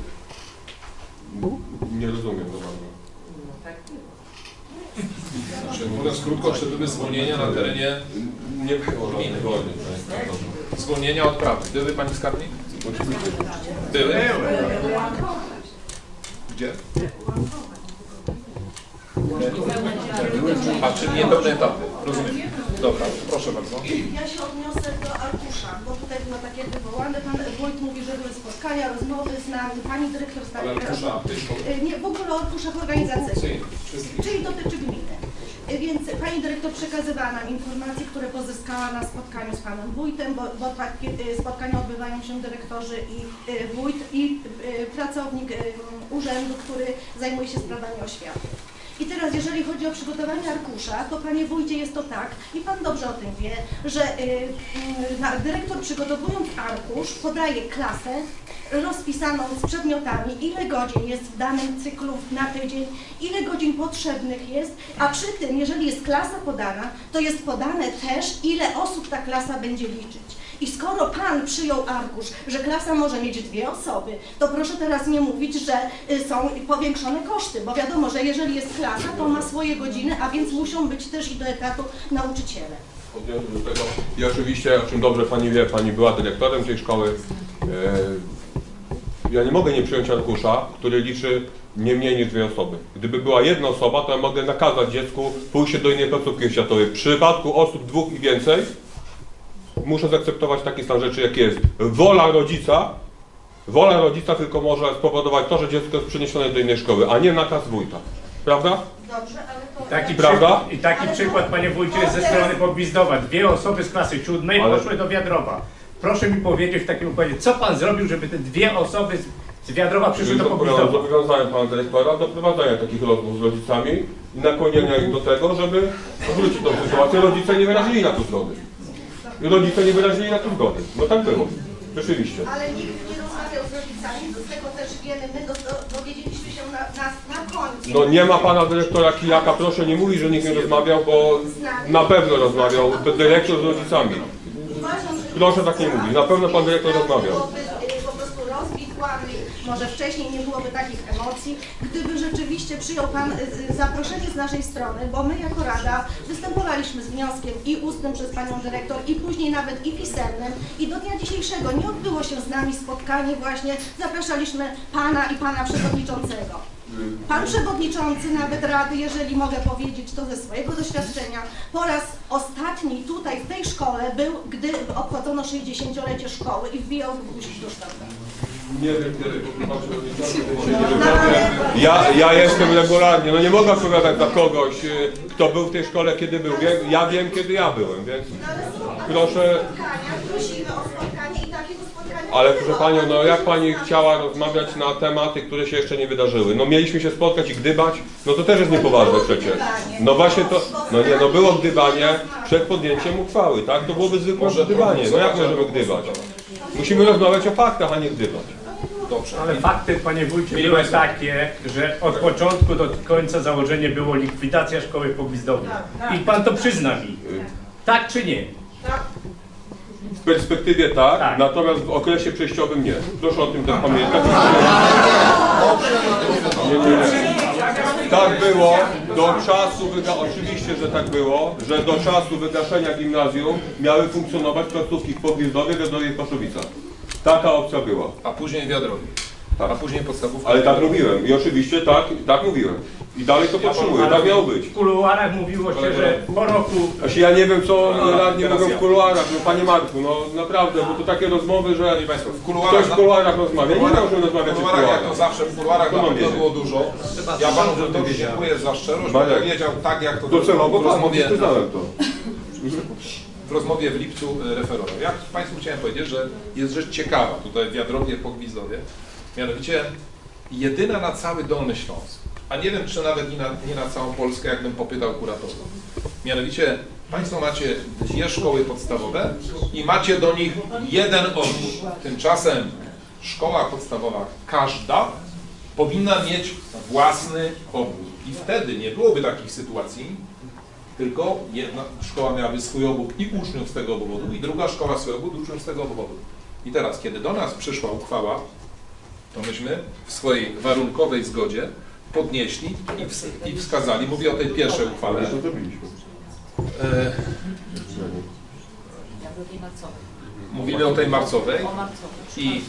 Nie rozumiem to bardzo. No tak Czyli mówiąc krótko, czy były zwolnienia na terenie nie było żadnych zwolnień. Zwolnienia od pracy. Były pani skarbnik? Były? Gdzie? A czy nie pełne etapy? Rozumiem. Dobra, proszę bardzo. Ja się odniosę do arkusza, bo tutaj było takie wywołane. Pan wójt mówi, że były spotkania, rozmowy z nami. Pani dyrektor stała. Nie, w ogóle o arkuszach organizacyjnych, czyli dotyczy gminy. Więc pani dyrektor przekazywała nam informacje, które pozyskała na spotkaniu z panem wójtem, bo, bo takie spotkania odbywają się dyrektorzy i wójt i pracownik urzędu, który zajmuje się sprawami oświaty. I teraz, jeżeli chodzi o przygotowanie arkusza, to panie wójcie jest to tak, i pan dobrze o tym wie, że y, y, dyrektor przygotowując arkusz podaje klasę rozpisaną z przedmiotami, ile godzin jest w danym cyklu na tydzień, ile godzin potrzebnych jest, a przy tym, jeżeli jest klasa podana, to jest podane też, ile osób ta klasa będzie liczyć. I skoro pan przyjął arkusz, że klasa może mieć dwie osoby, to proszę teraz nie mówić, że są powiększone koszty, bo wiadomo, że jeżeli jest klasa, to ma swoje godziny, a więc muszą być też i do etatu nauczyciele. Odniosę do tego. I oczywiście, o czym dobrze pani wie, pani była dyrektorem tej szkoły. Ja nie mogę nie przyjąć arkusza, który liczy nie mniej niż dwie osoby. Gdyby była jedna osoba, to ja mogę nakazać dziecku pójść do innej placówki oświatowej. W przypadku osób dwóch i więcej muszę zaakceptować taki stan rzeczy, jaki jest. Wola rodzica, wola rodzica tylko może spowodować to, że dziecko jest przeniesione do innej szkoły, a nie nakaz wójta. Prawda? Dobrze, ale to... Taki Prawda? przykład, I taki ale przykład, to... panie wójcie, jest ze strony Pogwizdowa. Dwie osoby z klasy siódmej ale... poszły do Wiadrowa. Proszę mi powiedzieć w takim układzie, co pan zrobił, żeby te dwie osoby z Wiadrowa przyszły do Pogwizdowa? Zobowiązałem pana dyrektora do prowadzenia takich rozmów z rodzicami i nakłonienia ich do tego, żeby odwrócić tą sytuację. Rodzice nie wyrazili na to zgody. I rodzice nie wyrazili na to zgody. No tak było. Rzeczywiście. Ale nikt nie rozmawiał z rodzicami, z tego też wiemy, my do, do, dowiedzieliśmy się na, na, na końcu. No nie ma pana dyrektora Kijaka, proszę nie mówić, że nikt nie rozmawiał, bo na pewno rozmawiał dyrektor z rodzicami. Proszę tak nie mówić, na pewno pan dyrektor rozmawiał. Po prostu rozwikłany, może wcześniej nie byłoby takich emocji, gdyby rzeczywiście przyjął pan zaproszenie z naszej strony, bo my jako Rada występowaliśmy z wnioskiem i ustnym przez panią dyrektor, i później nawet i pisemnym, i do dnia dzisiejszego nie odbyło się z nami spotkanie właśnie, zapraszaliśmy pana i pana przewodniczącego. Pan przewodniczący nawet Rady, jeżeli mogę powiedzieć to ze swojego doświadczenia, po raz ostatni tutaj w tej szkole był, gdy obchodzono sześćdziesięciolecie szkoły i wbijał guzik do sztabki. Nie wiem, kiedy ja, ja jestem regularnie, no nie mogę odpowiadać za kogoś, kto był w tej szkole, kiedy był. Ja wiem, kiedy ja byłem, więc proszę... Prosimy o spotkanie i takiego spotkania Ale proszę Panią, no jak Pani chciała rozmawiać na tematy, które się jeszcze nie wydarzyły? No mieliśmy się spotkać i gdybać, no to też jest niepoważne przecież. No właśnie to, no nie, no było gdybanie przed podjęciem uchwały, tak? To byłoby zwykłe gdybanie, no jak możemy gdybać? Musimy rozmawiać o faktach, a nie gdybać. Dobrze. Ale fakty, panie wójcie, były takie, że od początku do końca założenie było likwidacja szkoły po Gwizdowie. I pan to przyzna mi. Tak czy nie? W perspektywie tak, tak, natomiast w okresie przejściowym nie. Proszę o tym też pamiętać. Nie, nie, nie. Tak było do czasu, wyga oczywiście, że tak było, że do czasu wygaszenia gimnazjum miały funkcjonować placówki w Pogwizdowie, Wiadrowie i Paszowicach. Taka opcja była. A później Wiadrowie. Tak. A później podstawówka. Ale tak mówiłem i oczywiście tak, tak mówiłem. I dalej to podtrzymuję, tak miało być. W kuluarach mówiło się, że po roku... Znaczy ja nie wiem, co radni mówią w kuluarach, no panie Marku, no naprawdę, bo to takie rozmowy, że Państwo, w ktoś w kuluarach rozmawia. Nie możemy rozmawiać w kuluarach, jak to zawsze w kuluarach to było dużo. Ja panu wójtowi dziękuję za szczerość, bo powiedział tak, jak to docelowo w rozmowie, to. w rozmowie w lipcu referował. Ja Państwu chciałem powiedzieć, że jest rzecz ciekawa tutaj w Wiadrowie, po Gwizdowie, mianowicie jedyna na cały Dolny Śląsk, a nie wiem, czy nawet nie na, nie na całą Polskę, jakbym popytał kuratorów. Mianowicie Państwo macie dwie szkoły podstawowe i macie do nich jeden obwód. Tymczasem szkoła podstawowa, każda, powinna mieć własny obwód. I wtedy nie byłoby takich sytuacji, tylko jedna szkoła miałaby swój obwód i uczniów z tego obwodu, i druga szkoła swój obwód, uczniów z tego obwodu. I teraz, kiedy do nas przyszła uchwała, to myśmy w swojej warunkowej zgodzie podnieśli i, ws i wskazali, mówię o tej pierwszej uchwale. E, mówimy o tej marcowej i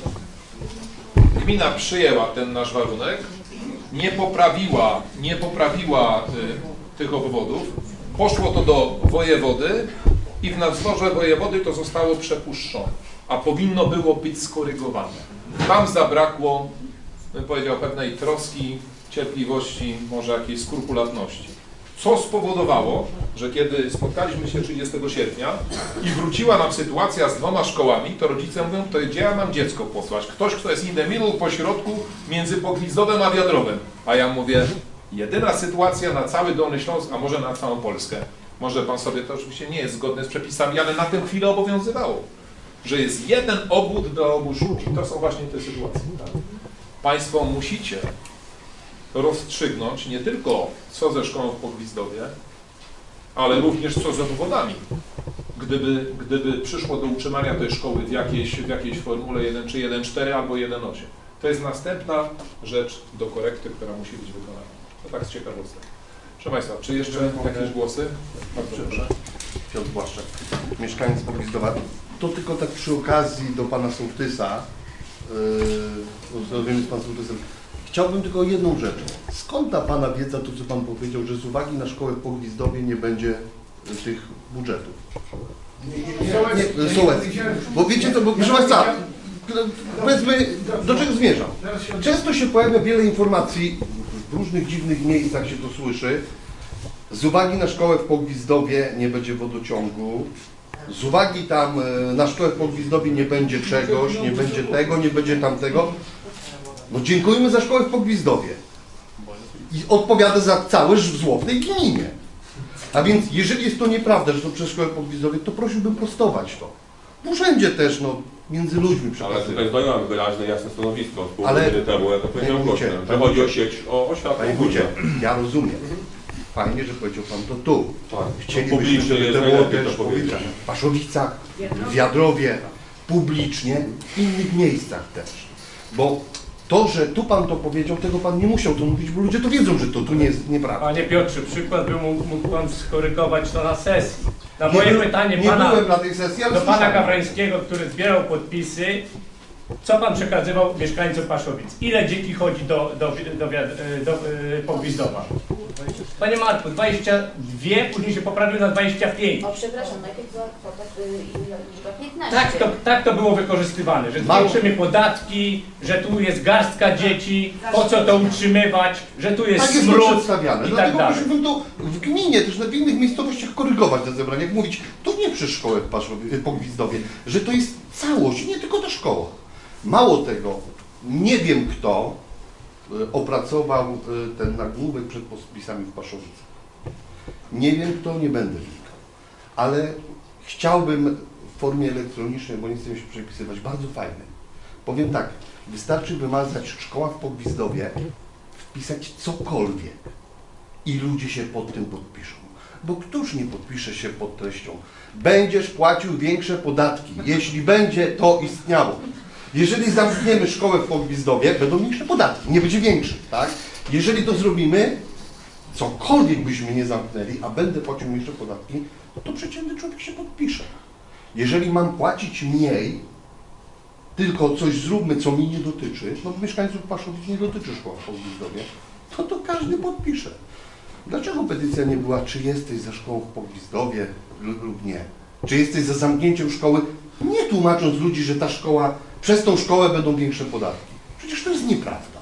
gmina przyjęła ten nasz warunek, nie poprawiła, nie poprawiła y, tych obwodów, poszło to do wojewody i w nadzorze wojewody to zostało przepuszczone, a powinno było być skorygowane. Tam zabrakło, bym powiedział, pewnej troski, cierpliwości, może jakiejś skrupulatności. Co spowodowało, że kiedy spotkaliśmy się trzydziestego sierpnia i wróciła nam sytuacja z dwoma szkołami, to rodzice mówią, to gdzie ja mam dziecko posłać? Ktoś, kto jest in the middle, po środku, między Pogwizdowem a Wiadrowem. A ja mówię, jedyna sytuacja na cały Dolny Śląsk, a może na całą Polskę. Może pan sobie, to oczywiście nie jest zgodne z przepisami, ale na tę chwilę obowiązywało, że jest jeden obwód dla obu szkół. To są właśnie te sytuacje. Tak? Państwo musicie rozstrzygnąć nie tylko co ze szkołą w Pogwizdowie, ale również co z obwodami. Gdyby, gdyby przyszło do utrzymania tej szkoły w jakiejś, w jakiejś formule jeden czy jeden cztery albo jeden osiem. To jest następna rzecz do korekty, która musi być wykonana. To tak z ciekawostek. Proszę Państwa, czy jeszcze jakieś głosy? Bardzo proszę. Piotr Błaszczak, mieszkaniec Pogwizdowa. To tylko tak przy okazji do pana sołtysa, yy, z panem sołtysem. Chciałbym tylko jedną rzecz. Skąd ta pana wiedza, to co pan powiedział, że z uwagi na szkołę w Pogwizdowie nie będzie tych budżetów? Nie, nie, sołeckich. Bo wiecie co, bo proszę Państwa, powiedzmy, do czego zmierzam? Często się pojawia wiele informacji, w różnych dziwnych miejscach się to słyszy. Z uwagi na szkołę w Pogwizdowie nie będzie wodociągu. Z uwagi tam na szkołę w Pogwizdowie nie będzie czegoś, nie będzie tego, nie będzie tamtego. No dziękujmy za szkołę w Pogwizdowie. I odpowiada za całe zło w tej gminie. A więc jeżeli jest to nieprawda, że to przez szkołę w Pogwizdowie, to prosiłbym prostować to. W urzędzie też, no, między ludźmi przekazywać. Ale tutaj znajomym wyraźne, jasne stanowisko z pół godziny temu, jak to powiedział Głośno, że chodzi o sieć, o oświatę. Panie wójcie, ja rozumiem. Fajnie, że powiedział pan to tu. Tak. Chcielibyśmy, żeby to było też w Paszowicach, w Wiadrowie, publicznie, w innych miejscach też. Bo to, że tu pan to powiedział, tego pan nie musiał tu mówić, bo ludzie to wiedzą, że to tu nie jest nieprawda. Panie Piotrze, przykład by mógł, mógł pan skorygować to na sesji. Na Nie moje byłem- pytanie nie pana, byłem na tej sesji, ale do pana słyszałem. Gawrańskiego, który zbierał podpisy, co pan przekazywał mieszkańcom Paszowic? Ile dzieci chodzi do, do, do, do, do, do Pogwizdowa? Panie Marku, dwadzieścia dwa, później się poprawił na dwadzieścia pięć. O, przepraszam, najpierw była kwota liczba piętnaście. Tak to, tak to było wykorzystywane, że zwiększymy podatki, że tu jest garstka dzieci, po co to utrzymywać, że tu jest Tak jest to smród przedstawiane. i tak Dlatego dalej. prosiłbym to w gminie, też w innych miejscowościach korygować te zebrania. Jak mówić, to nie przez szkołę w Paszowie, w Pogwizdowie, że to jest całość, nie tylko ta szkoła. Mało tego, nie wiem kto opracował ten nagłówek przed podpisami w Paszowicach. Nie wiem kto, nie będę wnikał. Ale chciałbym w formie elektronicznej, bo nie chcę się przepisywać, bardzo fajne. Powiem tak, wystarczy wymazać szkoła w Pogwizdowie, wpisać cokolwiek i ludzie się pod tym podpiszą. Bo któż nie podpisze się pod treścią? Będziesz płacił większe podatki, jeśli będzie to istniało. Jeżeli zamkniemy szkołę w Pogwizdowie, będą mniejsze podatki, nie będzie większych, tak? Jeżeli to zrobimy, cokolwiek byśmy nie zamknęli, a będę płacił mniejsze podatki, to przeciętny człowiek się podpisze. Jeżeli mam płacić mniej, tylko coś zróbmy, co mnie nie dotyczy, no mieszkańców Paszowic nie dotyczy szkoła w Pogwizdowie, to to każdy podpisze. Dlaczego petycja nie była, czy jesteś za szkołą w Pogwizdowie lub nie? Czy jesteś za zamknięciem szkoły? Nie tłumacząc ludzi, że ta szkoła, przez tą szkołę będą większe podatki. Przecież to jest nieprawda.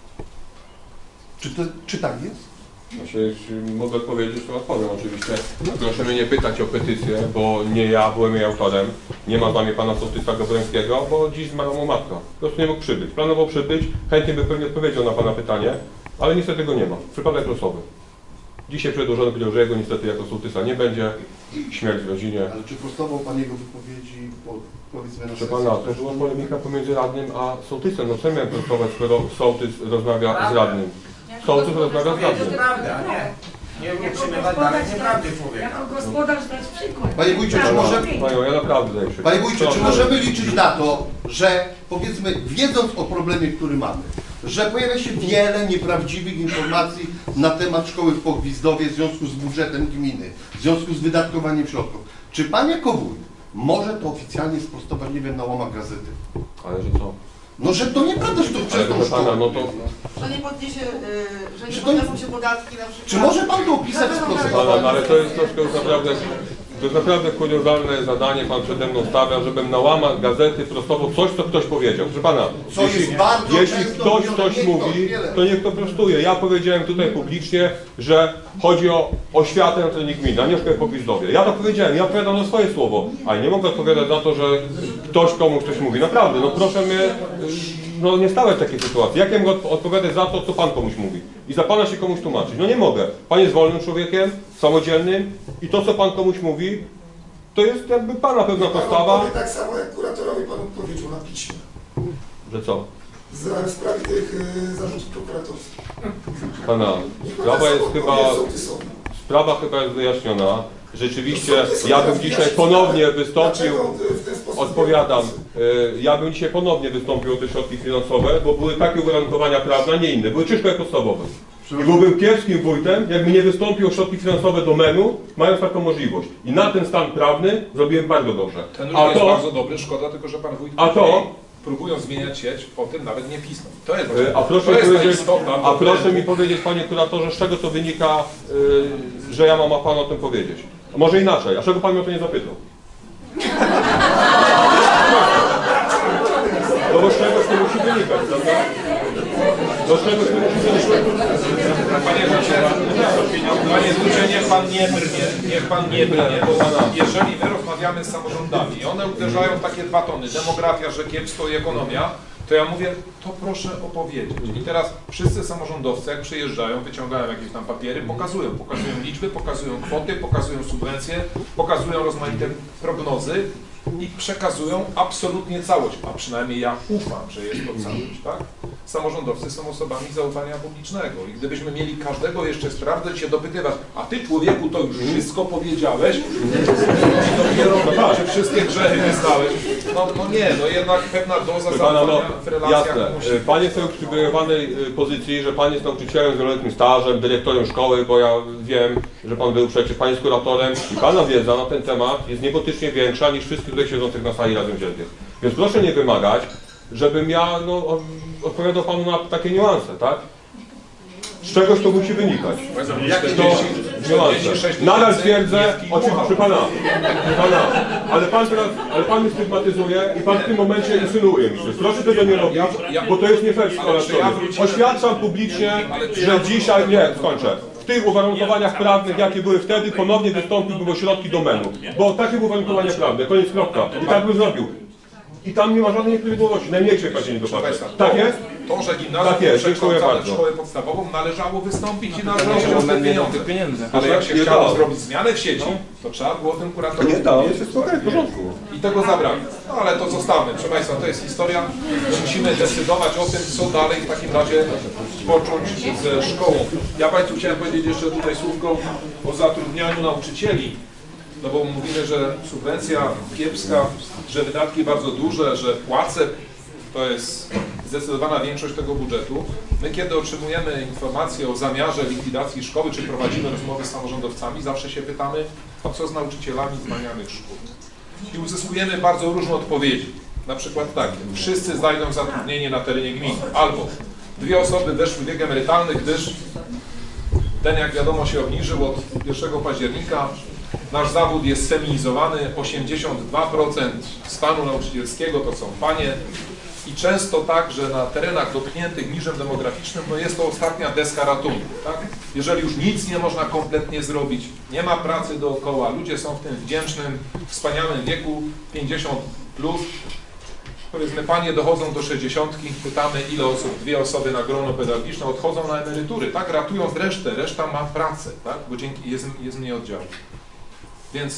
Czy, to, czy tak jest? Znaczy, jeśli mogę powiedzieć, to odpowiem oczywiście. Proszę mnie nie pytać o petycję, bo nie ja byłem jej autorem. Nie ma z nami pana sołtysa Gawrońskiego, bo dziś zmarła mu matka. Po prostu nie mógł przybyć. Planował przybyć, chętnie by pewnie odpowiedział na pana pytanie, ale niestety go nie ma. Przypadek losowy. Dzisiaj przedłożony powiedział, że jego niestety jako sołtysa nie będzie. Śmierć w rodzinie. Ale czy prostował pan jego wypowiedzi, po, powiedzmy na Proszę pana, to była polemika pomiędzy radnym a sołtysem. No co miałem prostować, skoro sołtys rozmawia z radnym? Sołtys rozmawia z radnym. Nieprawda, nie. Nie, nie przyjmować dalej nieprawdy człowieka. Jako gospodarz dać przykład. Panie wójcie, czy możemy... Panią, ja naprawdę daję przykład. Panie wójcie, czy możemy liczyć na to, że powiedzmy, wiedząc o problemie, który mamy, że pojawia się wiele nieprawdziwych informacji na temat szkoły w Pogwizdowie w związku z budżetem gminy, w związku z wydatkowaniem środków. Czy pan jako wójt może to oficjalnie sprostować, nie wiem, na łamach gazety? Ale że co? No, że to nieprawda, że to przez tą szkołę. Pana, no to... Że nie podniesie, yy, że nie podniosą się podatki na przykład. Czy może pan to opisać w procesie? Pana, no, ale to jest troszkę już naprawdę... To jest naprawdę kuriozalne zadanie, pan przede mną stawia, żebym na łamach gazety prostował coś, co ktoś powiedział. Proszę pana, Co jeśli, jest bardzo jeśli często ktoś mówione, coś nie mówi, ktoś, to niech to prostuje. Ja powiedziałem tutaj publicznie, że chodzi o oświatę na terenie gminy, a nie szkołę w Pogwizdowie. Ja to powiedziałem, ja odpowiadam na swoje słowo, ale nie mogę odpowiadać za to, że ktoś komuś coś mówi. Naprawdę, no proszę mnie, no nie stawiać takiej sytuacji. Jak ja mogę odpowiadać za to, co pan komuś mówi? I za pana się komuś tłumaczyć? No nie mogę. Pan jest wolnym człowiekiem, samodzielnym i to, co pan komuś mówi, to jest jakby pana pewna postawa. Pan tak samo jak kuratorowi pan odpowiedział na piśmie. Że co? W sprawie tych y, zarzutów prokuratorskich. Pana, sprawa jest chyba, sprawa chyba jest wyjaśniona. Rzeczywiście, ja bym dzisiaj ponownie wystąpił, odpowiadam, ja bym dzisiaj ponownie wystąpił o te środki finansowe, bo były takie uwarunkowania prawne, a nie inne, były trzy szkoły podstawowe. I byłbym kiepskim wójtem, jakby nie wystąpił o środki finansowe do menu, mając taką możliwość. I na ten stan prawny zrobiłem bardzo dobrze. Ten a jest to, bardzo dobry, szkoda tylko, że pan wójt a to, próbują zmieniać sieć, o tym nawet nie pisną. To jest A proszę, to jest powiedzieć, istotna, a proszę mi powiedzieć, panie kuratorze, z czego to wynika, yy, że ja mam panu o tym powiedzieć? A może inaczej, a czego pan mnie o to nie zapytał? No bo z czegoś to musi wynikać, prawda? Do czegoś to musi wynikać. Panie Wójcie, panie Wójcie, niech pan nie brnie, niech pan nie brnie, bo jeżeli my rozmawiamy z samorządami i one uderzają w takie dwa tony, demografia, że kiepsko i ekonomia, to ja mówię, to proszę opowiedzieć. I teraz wszyscy samorządowcy, jak przyjeżdżają, wyciągają jakieś tam papiery, pokazują, pokazują liczby, pokazują kwoty, pokazują subwencje, pokazują rozmaite prognozy i przekazują absolutnie całość, a przynajmniej ja ufam, że jest to całość, tak? Samorządowcy są osobami zaufania publicznego i gdybyśmy mieli każdego jeszcze sprawdzać, się dopytywać, a ty człowieku to już wszystko powiedziałeś i dopiero czy wszystkie grzechy wyznałeś, no, no nie, no jednak pewna doza zaufania no, w relacjach jasne. musi... Pan jest w uprzywilejowanej pozycji, że pan jest nauczycielem z wieloletnim stażem, dyrektorem szkoły, bo ja wiem, że pan był przecież, pan jest kuratorem i pana wiedza na ten temat jest niebotycznie większa niż wszystkich tutaj siedzących na sali razem wziętych. Więc proszę nie wymagać, żebym ja no, odpowiadał panu na takie niuanse, tak? Z czegoś to musi wynikać. To niuanse. Nadal twierdzę, oczywiście pana, pana, ale pan teraz, ale pan mnie stygmatyzuje i pan w tym momencie insynuuje mi się. Proszę tego nie robić, bo to jest nie fair z Oświadczam publicznie, że dzisiaj, nie, skończę. W tych uwarunkowaniach prawnych, jakie były wtedy, ponownie wystąpiłbym o środki do menu. Bo takie uwarunkowania prawne, koniec kropka. I tak bym zrobił. I tam nie ma żadnej nieprawidłowości, najmniejszej patrzenie do Proszę Państwa, Tak to, jest? to, że gimnazjum Tak jest, dziękuję przekształcane w bardzo. szkołę podstawową należało wystąpić i No, należało to wziąć nie te pieniądze. tych pieniędzy. Ale jak się Nie chciało dało. zrobić zmianę w sieci, to trzeba było tym kuratorom Nie dało, powiedzieć. wszystko okej, w porządku. I tego zabrali. No ale to zostawmy. Proszę Państwa, to jest historia. Musimy decydować o tym, co dalej w takim razie począć ze szkołą. Ja Państwu chciałem powiedzieć jeszcze tutaj słówko o zatrudnianiu nauczycieli. No bo mówimy, że subwencja kiepska, że wydatki bardzo duże, że płace to jest zdecydowana większość tego budżetu. My kiedy otrzymujemy informacje o zamiarze likwidacji szkoły, czy prowadzimy rozmowy z samorządowcami, zawsze się pytamy, a co z nauczycielami zwalnianych szkół. I uzyskujemy bardzo różne odpowiedzi. Na przykład takie, wszyscy znajdą zatrudnienie na terenie gminy, albo dwie osoby weszły w wiek emerytalny, gdyż ten, jak wiadomo, się obniżył od pierwszego października. Nasz zawód jest feminizowany, osiemdziesiąt dwa procent stanu nauczycielskiego to są panie i często tak, że na terenach dotkniętych niżem demograficznym no jest to ostatnia deska ratunku. Tak? Jeżeli już nic nie można kompletnie zrobić, nie ma pracy dookoła, ludzie są w tym wdzięcznym, wspaniałym wieku pięćdziesiąt plus, powiedzmy panie dochodzą do sześćdziesiątki, pytamy ile osób, dwie osoby na grono pedagogiczne odchodzą na emerytury, tak? Ratując resztę, reszta ma pracę, tak? Bo dzięki jest, jest mniej oddziałów. Więc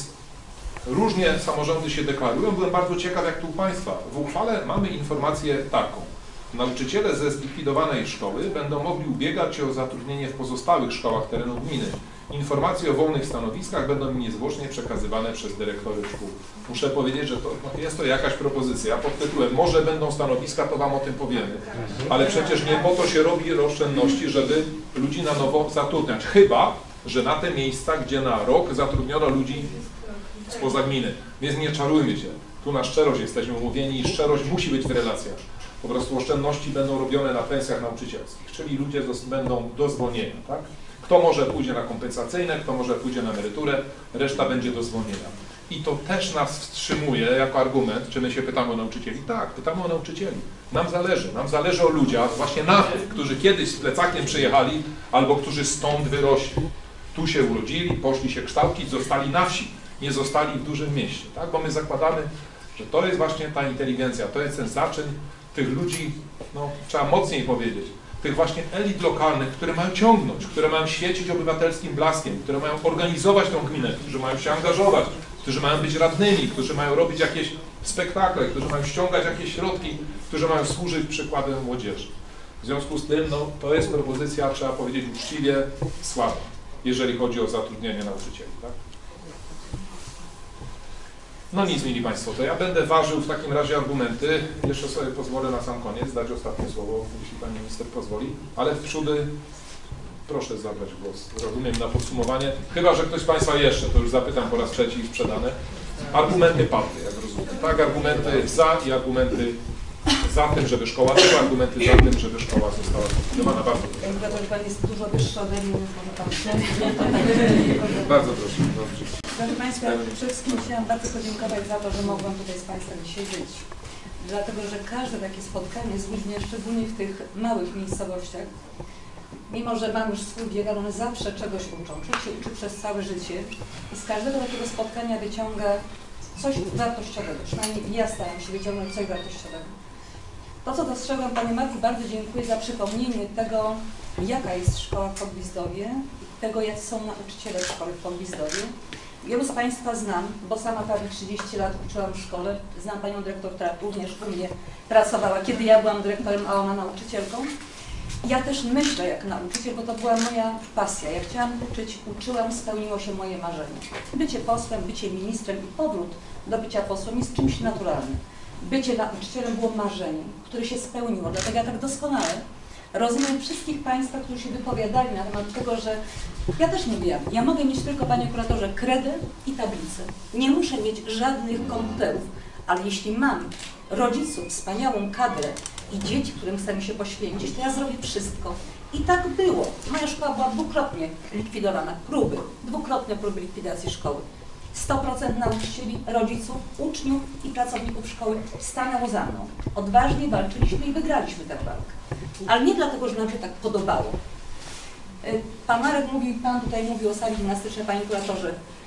różnie samorządy się deklarują. Byłem bardzo ciekaw, jak tu u Państwa. W uchwale mamy informację taką. Nauczyciele ze zlikwidowanej szkoły będą mogli ubiegać się o zatrudnienie w pozostałych szkołach terenu gminy. Informacje o wolnych stanowiskach będą im niezwłocznie przekazywane przez dyrektorów szkół. Muszę powiedzieć, że to, no jest to jakaś propozycja pod tytułem może będą stanowiska, to Wam o tym powiemy. Ale przecież nie po to się robi oszczędności, żeby ludzi na nowo zatrudniać. Chyba że na te miejsca, gdzie na rok zatrudniono ludzi spoza gminy. Więc nie czarujmy się. Tu na szczerość jesteśmy umówieni i szczerość musi być w relacjach. Po prostu oszczędności będą robione na pensjach nauczycielskich, czyli ludzie będą do zwolnienia. Tak? Kto może pójdzie na kompensacyjne, kto może pójdzie na emeryturę, reszta będzie do zwolnienia. I to też nas wstrzymuje jako argument, czy my się pytamy o nauczycieli? Tak, pytamy o nauczycieli. Nam zależy, nam zależy o ludziach, właśnie na tych, którzy kiedyś z plecakiem przyjechali, albo którzy stąd wyrośli. Tu się urodzili, poszli się kształcić, zostali na wsi, nie zostali w dużym mieście, tak? Bo my zakładamy, że to jest właśnie ta inteligencja, to jest ten zaczyn tych ludzi, no trzeba mocniej powiedzieć, tych właśnie elit lokalnych, które mają ciągnąć, które mają świecić obywatelskim blaskiem, które mają organizować tą gminę, którzy mają się angażować, którzy mają być radnymi, którzy mają robić jakieś spektakle, którzy mają ściągać jakieś środki, którzy mają służyć przykładem młodzieży. W związku z tym, no to jest propozycja, trzeba powiedzieć uczciwie, słaba, jeżeli chodzi o zatrudnienie nauczycieli. Tak? No nic, mili Państwo, to ja będę ważył w takim razie argumenty. Jeszcze sobie pozwolę na sam koniec dać ostatnie słowo, jeśli Pani Minister pozwoli, ale w przódy proszę zabrać głos, rozumiem, na podsumowanie. Chyba że ktoś z Państwa jeszcze, to już zapytam po raz trzeci i sprzedane. Argumenty padły, jak rozumiem. Tak, argumenty za i argumenty za tym, żeby szkoła, tylko argumenty za tym, żeby szkoła została zlikwidowana. Bardzo proszę. Panie Kuratorze, Pan jest dużo wyższy ode mnie, więc może Pan się... Bardzo proszę. Proszę Państwa, przede wszystkim chciałam bardzo podziękować za to, że mogłam tutaj z Państwem dzisiaj być. Dlatego, że każde takie spotkanie z ludźmi, szczególnie w tych małych miejscowościach, mimo że mam już swój wiek, ale one zawsze czegoś uczą. Człowiek się uczy przez całe życie i z każdego takiego spotkania wyciąga coś wartościowego. Przynajmniej ja staram się wyciągnąć coś wartościowego. To, co dostrzegłam, Panie Marku, bardzo dziękuję za przypomnienie tego, jaka jest szkoła w Podwizdowie, tego, jak są nauczyciele szkoły w Podwizdowie. Wielu z Państwa znam, bo sama prawie trzydzieści lat uczyłam w szkole. Znam Panią dyrektor, która również u mnie pracowała, kiedy ja byłam dyrektorem, a ona nauczycielką. Ja też myślę jak nauczyciel, bo to była moja pasja. Ja chciałam uczyć, uczyłam, spełniło się moje marzenie. Bycie posłem, bycie ministrem i powrót do bycia posłem jest czymś naturalnym. Bycie nauczycielem było marzeniem, które się spełniło. Dlatego ja tak doskonale rozumiem wszystkich Państwa, którzy się wypowiadali na temat tego, że ja też nie wiem. Ja mogę mieć tylko, Panie Kuratorze, kredę i tablicę. Nie muszę mieć żadnych komputerów, ale jeśli mam rodziców, wspaniałą kadrę i dzieci, którym chcę się poświęcić, to ja zrobię wszystko. I tak było. Moja szkoła była dwukrotnie likwidowana. Próby, dwukrotne próby likwidacji szkoły. sto procent nauczycieli, rodziców, uczniów i pracowników szkoły stanęło za mną. Odważnie walczyliśmy i wygraliśmy tę walkę. Ale nie dlatego, że nam się tak podobało. Pan Marek mówił, Pan tutaj mówił o sali gimnastycznej, Panie Kuratorze.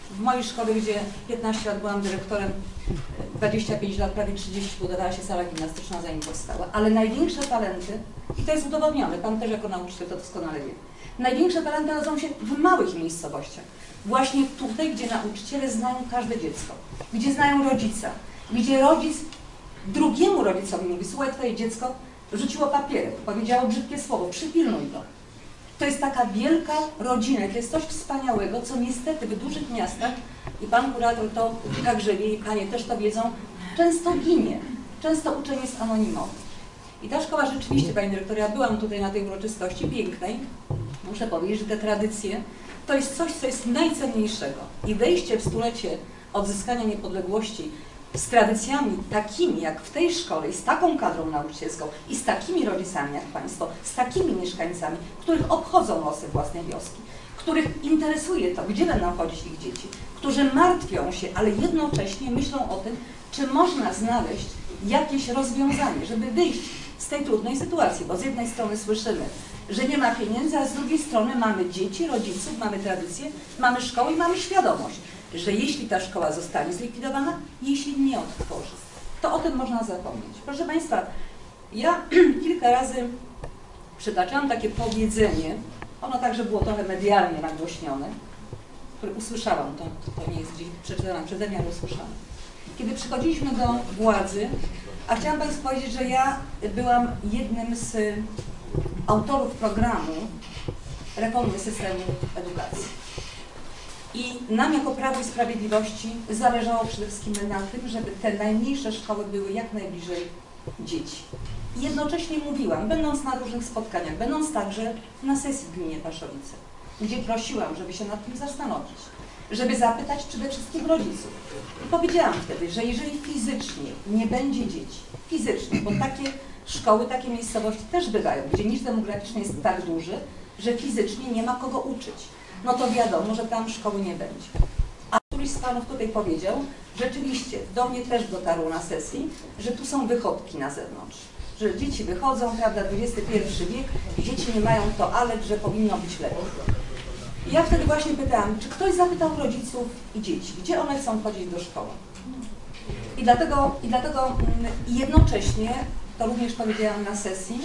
W mojej szkole, gdzie piętnaście lat byłam dyrektorem, dwadzieścia pięć lat, prawie trzydzieści, budowała się sala gimnastyczna, zanim powstała. Ale największe talenty, i to jest udowodnione, pan też jako nauczyciel to doskonale wie, największe talenty rodzą się w małych miejscowościach. Właśnie tutaj, gdzie nauczyciele znają każde dziecko, gdzie znają rodzica, gdzie rodzic drugiemu rodzicowi mówi: słuchaj, twoje dziecko rzuciło papierek, powiedziało brzydkie słowo, przypilnuj go. To jest taka wielka rodzina, to jest coś wspaniałego, co niestety w dużych miastach, i pan kurator to także wie, i panie też to wiedzą, często ginie. Często uczeń jest anonimowy. I ta szkoła rzeczywiście, panie dyrektorze, ja byłam tutaj na tej uroczystości pięknej, muszę powiedzieć, że te tradycje to jest coś, co jest najcenniejszego. I wejście w stulecie odzyskania niepodległości z tradycjami takimi jak w tej szkole i z taką kadrą nauczycielską i z takimi rodzicami jak państwo, z takimi mieszkańcami, których obchodzą losy własnej wioski, których interesuje to, gdzie będą chodzić ich dzieci, którzy martwią się, ale jednocześnie myślą o tym, czy można znaleźć jakieś rozwiązanie, żeby wyjść z tej trudnej sytuacji, bo z jednej strony słyszymy, że nie ma pieniędzy, a z drugiej strony mamy dzieci, rodziców, mamy tradycje, mamy szkołę i mamy świadomość, że jeśli ta szkoła zostanie zlikwidowana, jeśli nie odtworzy, to o tym można zapomnieć. Proszę państwa, ja kilka razy przytaczałam takie powiedzenie, ono także było trochę medialnie nagłośnione, które usłyszałam, to, to nie jest gdzieś przeczytane przeze mnie, ale usłyszałam. Kiedy przychodziliśmy do władzy, a chciałam państwu powiedzieć, że ja byłam jednym z autorów programu reformy systemu edukacji. I nam jako Prawo i Sprawiedliwości zależało przede wszystkim na tym, żeby te najmniejsze szkoły były jak najbliżej dzieci. I jednocześnie mówiłam, będąc na różnych spotkaniach, będąc także na sesji w gminie Paszowice, gdzie prosiłam, żeby się nad tym zastanowić, żeby zapytać przede wszystkim rodziców. I powiedziałam wtedy, że jeżeli fizycznie nie będzie dzieci, fizycznie, bo takie szkoły, takie miejscowości też bywają, gdzie niż demograficzny jest tak duży, że fizycznie nie ma kogo uczyć, no to wiadomo, że tam szkoły nie będzie. A któryś z panów tutaj powiedział, rzeczywiście, do mnie też dotarło na sesji, że tu są wychodki na zewnątrz, że dzieci wychodzą, prawda, dwudziesty pierwszy wiek, dzieci nie mają toalet, że powinno być lepiej. I ja wtedy właśnie pytałam, czy ktoś zapytał rodziców i dzieci, gdzie one chcą chodzić do szkoły. I dlatego, i dlatego jednocześnie, to również powiedziałam na sesji,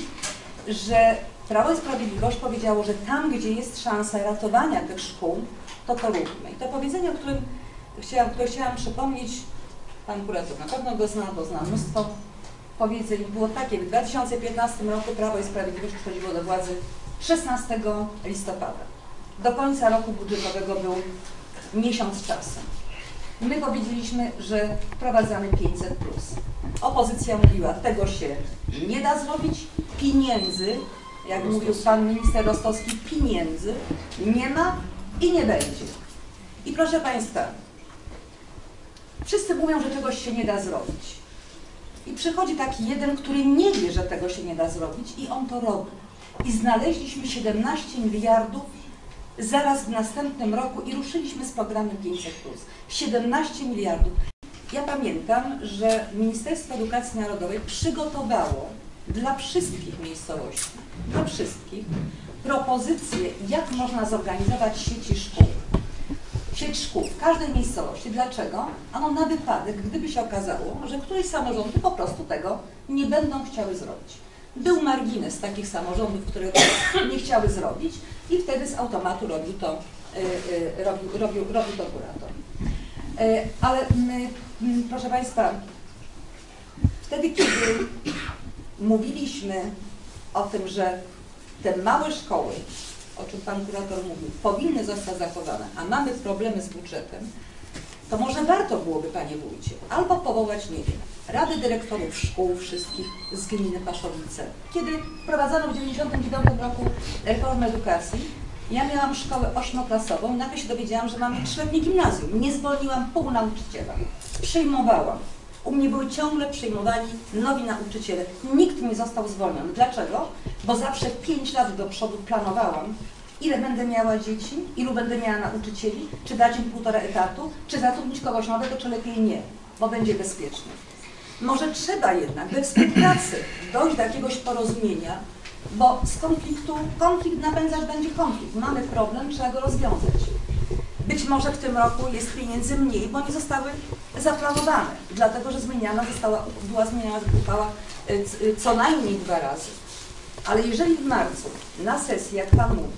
że Prawo i Sprawiedliwość powiedziało, że tam, gdzie jest szansa ratowania tych szkół, to to róbmy. I to powiedzenie, o którym chciałam, które chciałam przypomnieć, pan kurator na pewno go zna, bo zna mnóstwo powiedzeń, było takie: w dwa tysiące piętnastym roku Prawo i Sprawiedliwość przychodziło do władzy szesnastego listopada. Do końca roku budżetowego był miesiąc czasu. My powiedzieliśmy, że wprowadzamy pięćset plus. Opozycja mówiła, tego się nie da zrobić, pieniędzy, jak mówił pan minister Rostowski, pieniędzy nie ma i nie będzie. I proszę państwa, wszyscy mówią, że czegoś się nie da zrobić. I przychodzi taki jeden, który nie wie, że tego się nie da zrobić, i on to robi. I znaleźliśmy siedemnaście miliardów zaraz w następnym roku i ruszyliśmy z programem pięćset plus. siedemnaście miliardów. Ja pamiętam, że Ministerstwo Edukacji Narodowej przygotowało dla wszystkich miejscowości, dla wszystkich, propozycje, jak można zorganizować sieci szkół. Sieć szkół w każdej miejscowości. Dlaczego? Ano na wypadek, gdyby się okazało, że któreś samorządy po prostu tego nie będą chciały zrobić. Był margines takich samorządów, które to nie chciały zrobić, i wtedy z automatu robił to, yy, robił, robił, robił to kurator. Yy, ale my, yy, proszę państwa, wtedy, kiedy mówiliśmy o tym, że te małe szkoły, o czym pan kurator mówił, powinny zostać zachowane, a mamy problemy z budżetem, to może warto byłoby, panie wójcie, albo powołać, nie wiem, Radę Dyrektorów Szkół wszystkich z gminy Paszowice. Kiedy wprowadzono w dziewięćdziesiątym dziewiątym roku reformę edukacji, ja miałam szkołę ośmioklasową, nagle się dowiedziałam, że mamy trzyletnie gimnazjum. Nie zwolniłam pół nauczyciela. Przyjmowałam. U mnie były ciągle przyjmowani nowi nauczyciele. Nikt nie został zwolniony. Dlaczego? Bo zawsze pięć lat do przodu planowałam, ile będę miała dzieci, ilu będę miała nauczycieli, czy dać im półtora etatu, czy zatrudnić kogoś nowego, czy lepiej nie, bo będzie bezpiecznie. Może trzeba jednak we współpracy dojść do jakiegoś porozumienia, bo z konfliktu, konflikt napędzać będzie konflikt. Mamy problem, trzeba go rozwiązać. Być może w tym roku jest pieniędzy mniej, bo nie zostały zaplanowane, dlatego że zmieniana została, była zmieniana uchwała co najmniej dwa razy. Ale jeżeli w marcu na sesji, jak Pan mówi,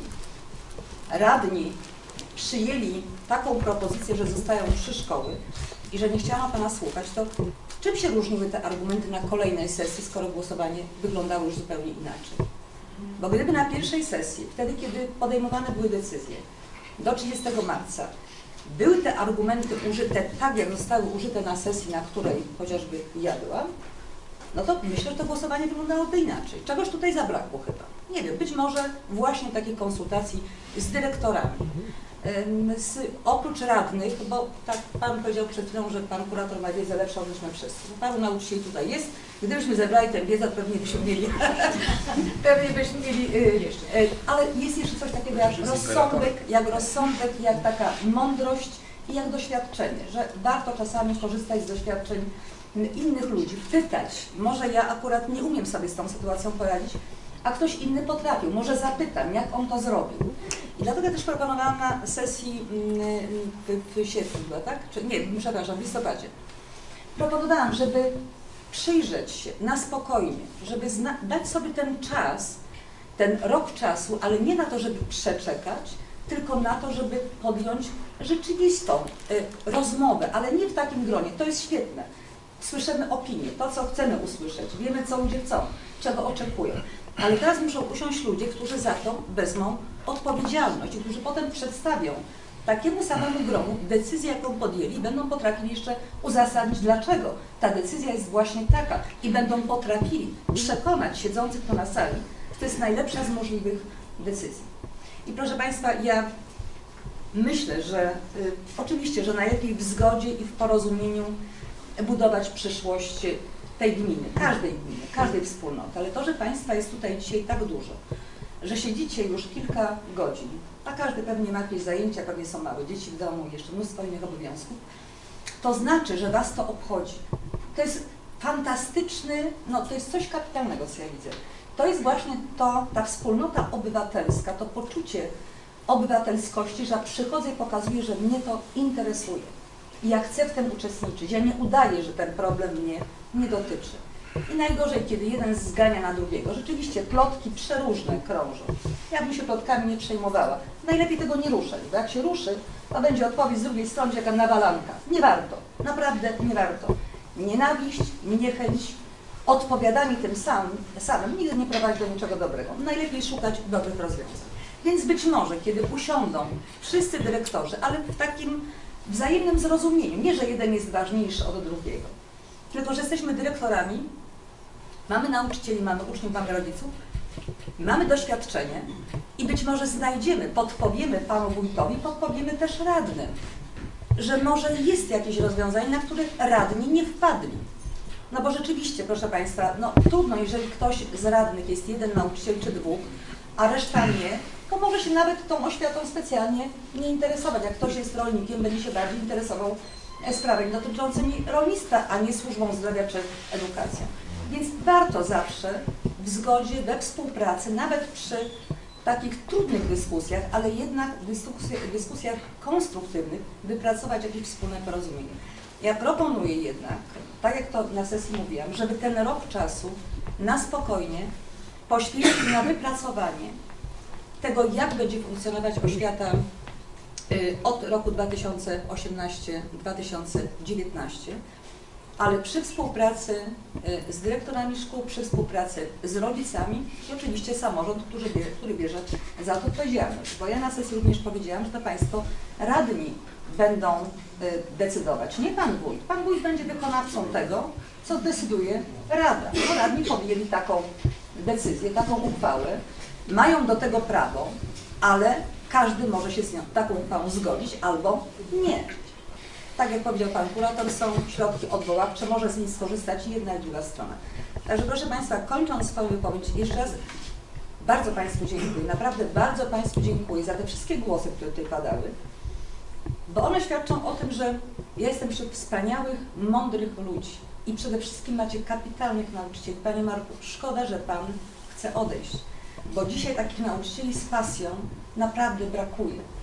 radni przyjęli taką propozycję, że zostają trzy szkoły i że nie chciano Pana słuchać, to czym się różniły te argumenty na kolejnej sesji, skoro głosowanie wyglądało już zupełnie inaczej? Bo gdyby na pierwszej sesji, wtedy kiedy podejmowane były decyzje, do trzydziestego marca, były te argumenty użyte tak, jak zostały użyte na sesji, na której chociażby ja byłam, no to myślę, że to głosowanie wyglądałoby inaczej. Czegoś tutaj zabrakło chyba. Nie wiem, być może właśnie takich konsultacji z dyrektorami. Z, oprócz radnych, bo tak Pan powiedział przed chwilą, że Pan kurator ma wiedzę lepszą niż my wszyscy. Paru nauczycieli tutaj jest. Gdybyśmy zebrali tę wiedzę, to pewnie byśmy mieli, pewnie byśmy mieli, ale jest jeszcze coś takiego jak rozsądek, jak rozsądek, jak taka mądrość i jak doświadczenie, że warto czasami korzystać z doświadczeń innych ludzi, pytać. Może ja akurat nie umiem sobie z tą sytuacją poradzić, a ktoś inny potrafił. Może zapytam, jak on to zrobił. I dlatego też proponowałam na sesji w, w sierpniu, tak? Czy, nie, przepraszam, w listopadzie. Proponowałam, żeby przyjrzeć się na spokojnie, żeby dać sobie ten czas, ten rok czasu, ale nie na to, żeby przeczekać, tylko na to, żeby podjąć rzeczywistą y, rozmowę, ale nie w takim gronie. To jest świetne. Słyszymy opinie, to co chcemy usłyszeć, wiemy co ludzie chcą, czego oczekują. Ale teraz muszą usiąść ludzie, którzy za to wezmą odpowiedzialność i którzy potem przedstawią takiemu samemu gronu decyzję, jaką podjęli, będą potrafili jeszcze uzasadnić, dlaczego ta decyzja jest właśnie taka i będą potrafili przekonać siedzących tu na sali, że to jest najlepsza z możliwych decyzji. I proszę Państwa, ja myślę, że y, oczywiście, że najlepiej w zgodzie i w porozumieniu budować przyszłość tej gminy, każdej gminy, każdej wspólnoty, ale to, że Państwa jest tutaj dzisiaj tak dużo, że siedzicie już kilka godzin, a każdy pewnie ma jakieś zajęcia, pewnie są małe dzieci w domu, jeszcze mnóstwo innych obowiązków, to znaczy, że Was to obchodzi. To jest fantastyczny, no to jest coś kapitalnego, co ja widzę. To jest właśnie to, ta wspólnota obywatelska, to poczucie obywatelskości, że przychodzę i pokazuję, że mnie to interesuje. I ja chcę w tym uczestniczyć. Ja nie udaję, że ten problem mnie nie dotyczy. I najgorzej, kiedy jeden zgania na drugiego. Rzeczywiście plotki przeróżne krążą. Ja bym się plotkami nie przejmowała. Najlepiej tego nie ruszać, bo jak się ruszy, to będzie odpowiedź z drugiej strony jaka nawalanka. Nie warto. Naprawdę nie warto. Nienawiść, niechęć, odpowiadanie tym samym, samym nigdy nie prowadzi do niczego dobrego. Najlepiej szukać dobrych rozwiązań. Więc być może, kiedy usiądą wszyscy dyrektorzy, ale w takim wzajemnym zrozumieniu, nie, że jeden jest ważniejszy od drugiego, tylko że jesteśmy dyrektorami, mamy nauczycieli, mamy uczniów, mamy rodziców, mamy doświadczenie i być może znajdziemy, podpowiemy Panu Wójtowi, podpowiemy też radnym, że może jest jakieś rozwiązanie, na które radni nie wpadli. No bo rzeczywiście, proszę Państwa, no trudno, jeżeli ktoś z radnych jest jeden nauczyciel czy dwóch, a reszta nie, to może się nawet tą oświatą specjalnie nie interesować. Jak ktoś jest rolnikiem, będzie się bardziej interesował sprawami dotyczącymi rolnictwa, a nie służbą zdrowia czy edukacją. Więc warto zawsze w zgodzie, we współpracy, nawet przy takich trudnych dyskusjach, ale jednak dyskusjach, dyskusjach konstruktywnych, wypracować jakieś wspólne porozumienie. Ja proponuję jednak, tak jak to na sesji mówiłam, żeby ten rok czasu na spokojnie poświęcić na wypracowanie tego, jak będzie funkcjonować oświata od roku dwa tysiące osiemnastego do dwa tysiące dziewiętnastego, ale przy współpracy z dyrektorami szkół, przy współpracy z rodzicami i oczywiście samorząd, który, bie, który bierze za to odpowiedzialność. Bo ja na sesji również powiedziałam, że to Państwo radni będą decydować, nie Pan Wójt. Pan Wójt będzie wykonawcą tego, co decyduje Rada. Bo radni podjęli taką decyzję, taką uchwałę, mają do tego prawo, ale każdy może się z nią, taką uchwałą zgodzić albo nie. Tak jak powiedział Pan Kurator, są środki odwoławcze, może z nich skorzystać jedna i druga strona. Także proszę Państwa, kończąc swoją wypowiedź, jeszcze raz bardzo Państwu dziękuję, naprawdę bardzo Państwu dziękuję za te wszystkie głosy, które tutaj padały, bo one świadczą o tym, że ja jestem wśród wspaniałych, mądrych ludzi i przede wszystkim macie kapitalnych nauczycieli. Panie Marku, szkoda, że Pan chce odejść, bo dzisiaj takich nauczycieli z pasją naprawdę brakuje.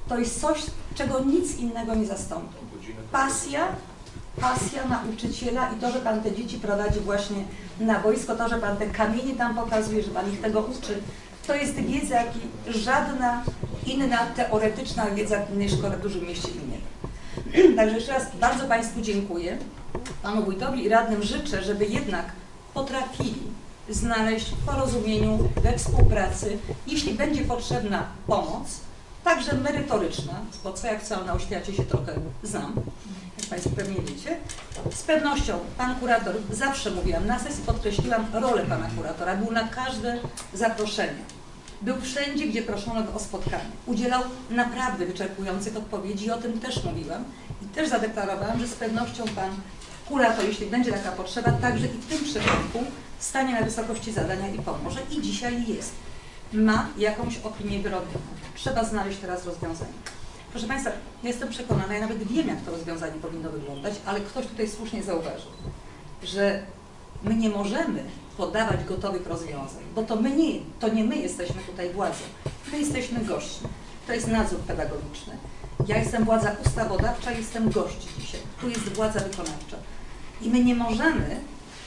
To jest coś, czego nic innego nie zastąpi. Pasja, pasja nauczyciela i to, że Pan te dzieci prowadzi właśnie na boisko, to, że Pan te kamienie tam pokazuje, że Pan ich tego uczy, to jest wiedza, jak i żadna inna teoretyczna wiedza w innej szkole w dużym mieście innej. Także jeszcze raz bardzo Państwu dziękuję, Panu Wójtowi i radnym życzę, żeby jednak potrafili znaleźć w porozumieniu, we współpracy, jeśli będzie potrzebna pomoc, także merytoryczna, bo co jak co na oświacie się trochę znam, jak Państwo pewnie wiecie. Z pewnością Pan Kurator, zawsze mówiłam, na sesji podkreśliłam rolę Pana Kuratora, był na każde zaproszenie. Był wszędzie, gdzie proszono go o spotkanie. Udzielał naprawdę wyczerpujących odpowiedzi i o tym też mówiłam. I też zadeklarowałam, że z pewnością Pan Kurator, jeśli będzie taka potrzeba, także i w tym przypadku stanie na wysokości zadania i pomoże. I dzisiaj jest. Ma jakąś opinię wyrobioną. Trzeba znaleźć teraz rozwiązanie. Proszę Państwa, ja jestem przekonana, ja nawet wiem, jak to rozwiązanie powinno wyglądać, ale ktoś tutaj słusznie zauważył, że my nie możemy podawać gotowych rozwiązań, bo to my nie, to nie my jesteśmy tutaj władzą, my jesteśmy gośćmi. To jest nadzór pedagogiczny. Ja jestem władza ustawodawcza, jestem gość dzisiaj. Tu jest władza wykonawcza. I my nie możemy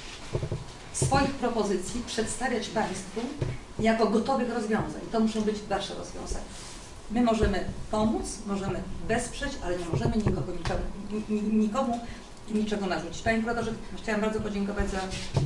swoich propozycji przedstawiać Państwu jako gotowych rozwiązań. To muszą być Wasze rozwiązania. My możemy pomóc, możemy wesprzeć, ale nie możemy nikogo, niczego, nikomu niczego narzucić. Panie Kuratorze, chciałam bardzo podziękować za,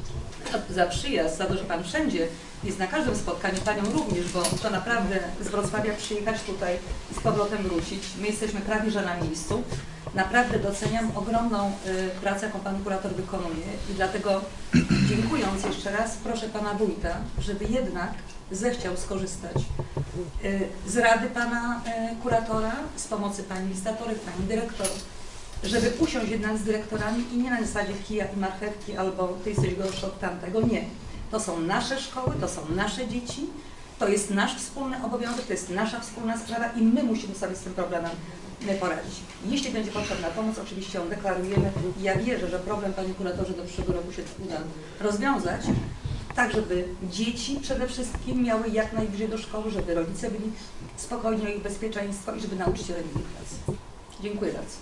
za przyjazd, za to, że Pan wszędzie jest na każdym spotkaniu, Panią również, bo to naprawdę z Wrocławia przyjechać tutaj i z powrotem wrócić. My jesteśmy prawie że na miejscu. Naprawdę doceniam ogromną y, pracę, jaką Pan Kurator wykonuje i dlatego dziękując jeszcze raz, proszę Pana Wójta, żeby jednak zechciał skorzystać y, z rady Pana y, Kuratora, z pomocy Pani listatorek, Pani dyrektor, żeby usiąść jednak z dyrektorami i nie na zasadzie kija i marchewki albo Ty jesteś gorszy od tamtego. Nie. To są nasze szkoły, to są nasze dzieci, to jest nasz wspólny obowiązek, to jest nasza wspólna sprawa i my musimy sobie z tym problemem poradzić. Jeśli będzie potrzebna pomoc, oczywiście ją deklarujemy. Ja wierzę, że problem, Panie Kuratorze, do przyszłego roku się uda rozwiązać, tak żeby dzieci przede wszystkim miały jak najbliżej do szkoły, żeby rodzice byli spokojni o ich bezpieczeństwo i żeby nauczyciele mieli pracę. Dziękuję bardzo.